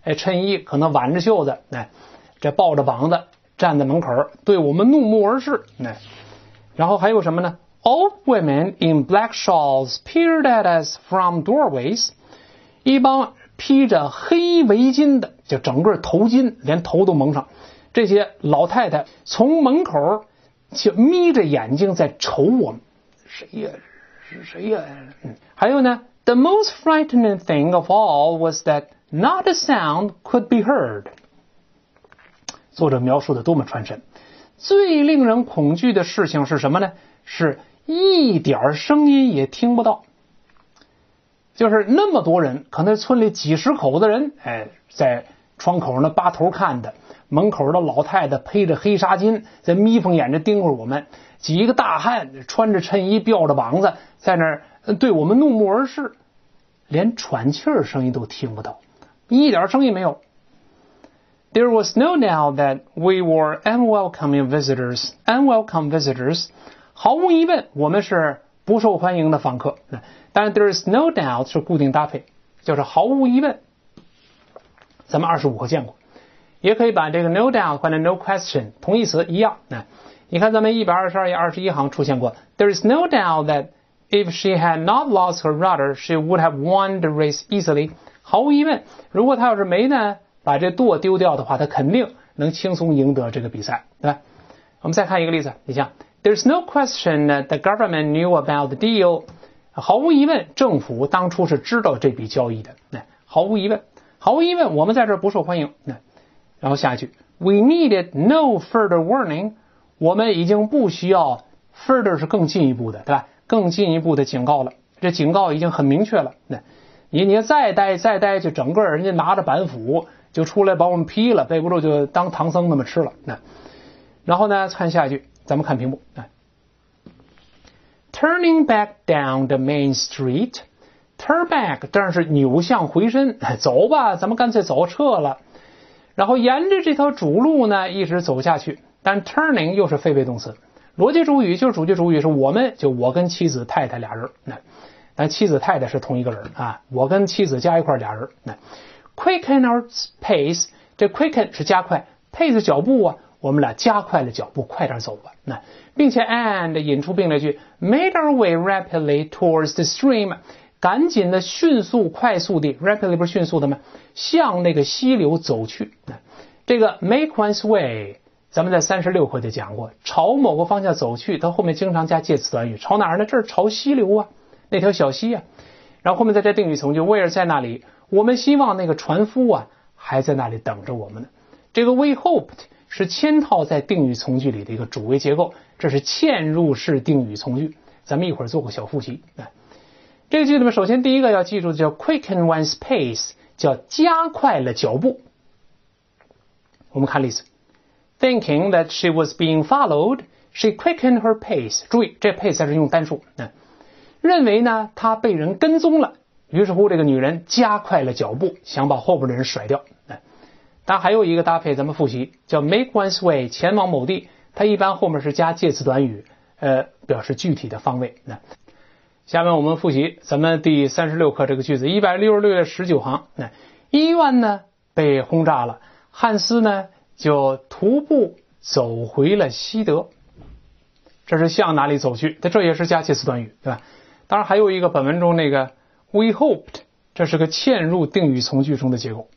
哎，衬衣可能挽着袖子，哎，这抱着膀子站在门口，对我们怒目而视，哎，然后还有什么呢 ？Old women in black shawls peered at us from doorways。一帮披着黑围巾的，就整个头巾连头都蒙上，这些老太太从门口就眯着眼睛在瞅我们，谁呀？是谁呀？嗯，还有呢 ，The most frightening thing of all was that not a sound could be heard。作者描述的多么传神！最令人恐惧的事情是什么呢？是一点声音也听不到。就是那么多人，可能村里几十口子人，哎，在窗口那扒头看的，门口的老太太披着黑纱巾，在眯缝眼着盯着我们，几个大汉穿着衬衣吊着膀子，在那儿对我们怒目而视，连喘气儿声音都听不到，一点声音没有。There was no doubt that we were unwelcome visitors. Unwelcome visitors. 毫无疑问，我们是不受欢迎的访客。但 there is no doubt 是固定搭配，就是毫无疑问。咱们二十五课见过，也可以把这个 no doubt 换成 no question， 同义词一样。那你看咱们一百二十二页二十一行出现过 ，there is no doubt that if she had not lost her rudder, she would have won the race easily。毫无疑问，如果她要是没呢把这舵丢掉的话，她肯定能轻松赢得这个比赛，对吧？我们再看一个例子，你像 there's no question that the government knew about the deal。毫无疑问，政府当初是知道这笔交易的。毫无疑问，毫无疑问，我们在这儿不受欢迎。然后下一句 ，We needed no further warning。我们已经不需要 further 是更进一步的，对吧？更进一步的警告了，这警告已经很明确了。你你再待再待，就整个人家拿着板斧就出来把我们劈了，背不住就当唐僧那么吃了。然后呢，看下一句，咱们看屏幕。Turning back down the main street, turn back 当然是扭向回身，走吧，咱们干脆走撤了。然后沿着这条主路呢，一直走下去。但 turning 又是非谓动词，逻辑主语就是主句主语是我们，就我跟妻子太太俩人。但妻子太太是同一个人啊，我跟妻子加一块俩人。Quicken our pace， 这 quicken 是加快 ，pace 脚步啊。我们俩加快了脚步，快点走吧。那并且 and 引出并列句 made our way rapidly towards the stream， 赶紧的迅速快速地 rapidly 不是迅速的吗？向那个溪流走去。这个 make one's way 咱们在三十六课就讲过，朝某个方向走去，它后面经常加介词短语，朝哪儿呢？这是朝溪流啊，那条小溪啊。然后后面再加定语从句 where 在那里，我们希望那个船夫啊还在那里等着我们呢。这个 we hoped是嵌套在定语从句里的一个主谓结构，这是嵌入式定语从句。咱们一会儿做个小复习。这个句子里面，首先第一个要记住的叫 quicken one's pace， 叫加快了脚步。我们看例子 ，Thinking that she was being followed, she quickened her pace。注意，这 pace 还是用单数。认为呢，她被人跟踪了，于是乎这个女人加快了脚步，想把后边的人甩掉。但还有一个搭配咱们复习叫 make one's way， 前往某地，它一般后面是加介词短语，呃，表示具体的方位。那下面我们复习咱们第三十六课这个句子一百六十六页十九行。那医院呢被轰炸了，汉斯呢就徒步走回了西德。这是向哪里走去？这也是加介词短语，对吧？当然还有一个本文中那个 we hoped， 这是个嵌入定语从句中的结构。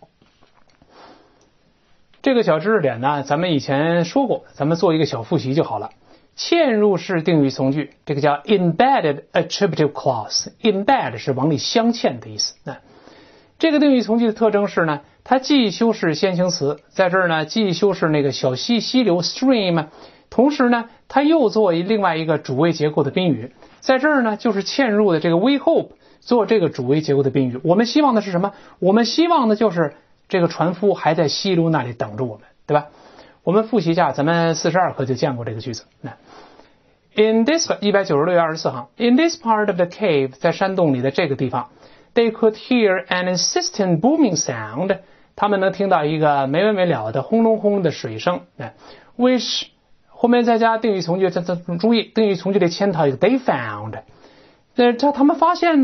这个小知识点呢，咱们以前说过，咱们做一个小复习就好了。嵌入式定语从句，这个叫 embedded attributive clause。embed 是往里镶嵌的意思。那这个定语从句的特征是呢，它既修饰先行词，在这儿呢既修饰那个小溪溪流 stream， 同时呢它又做另外一个主谓结构的宾语，在这儿呢就是嵌入的这个 we hope 做这个主谓结构的宾语。我们希望的是什么？我们希望的就是这个船夫还在溪流那里等着我们，对吧？我们复习一下，咱们四十二课就见过这个句子。In this 一百九十六页二十四行 ，In this part of the cave， 在山洞里的这个地方 ，they could hear an insistent booming sound， 他们能听到一个没完没了的轰隆轰的水声。which 后面再加定语从句，这这注意定语从句里嵌套一个 they found， 这他们发现呢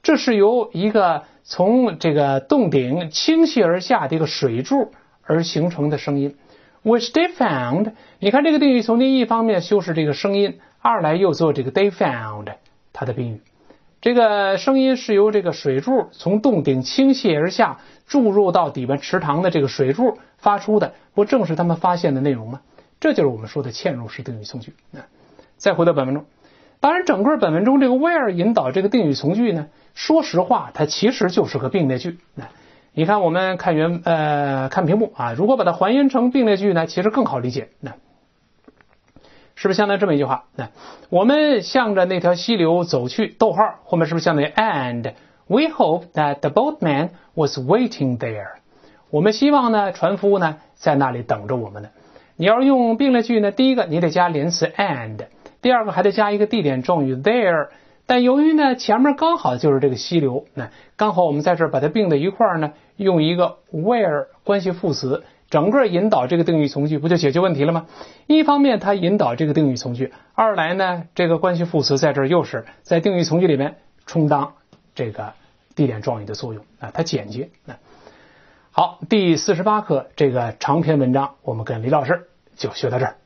这是由一个从这个洞顶倾泻而下的一个水柱而形成的声音。Which they found， 你看这个定语从句一方面修饰这个声音，二来又做这个 they found 它的宾语。这个声音是由这个水柱从洞顶倾泻而下注入到底部池塘的这个水柱发出的，不正是他们发现的内容吗？这就是我们说的嵌入式定语从句。再回到本文中，当然整个本文中这个 where 引导这个定语从句呢，说实话它其实就是个并列句。你看我们看原呃看屏幕啊，如果把它还原成并列句呢，其实更好理解。那是不是相当于这么一句话？那我们向着那条溪流走去，逗号后面是不是相当于 and we hope that the boatman was waiting there？ 我们希望呢船夫呢在那里等着我们呢。你要是用并列句呢，第一个你得加连词 and， 第二个还得加一个地点状语 there。但由于呢前面刚好就是这个溪流，那刚好我们在这儿把它并在一块儿呢，用一个 where 关系副词整个引导这个定语从句，不就解决问题了吗？一方面它引导这个定语从句，二来呢这个关系副词在这儿又是在定语从句里面充当这个地点状语的作用啊，它简洁。好，第四十八课这个长篇文章我们跟李老师就学到这儿。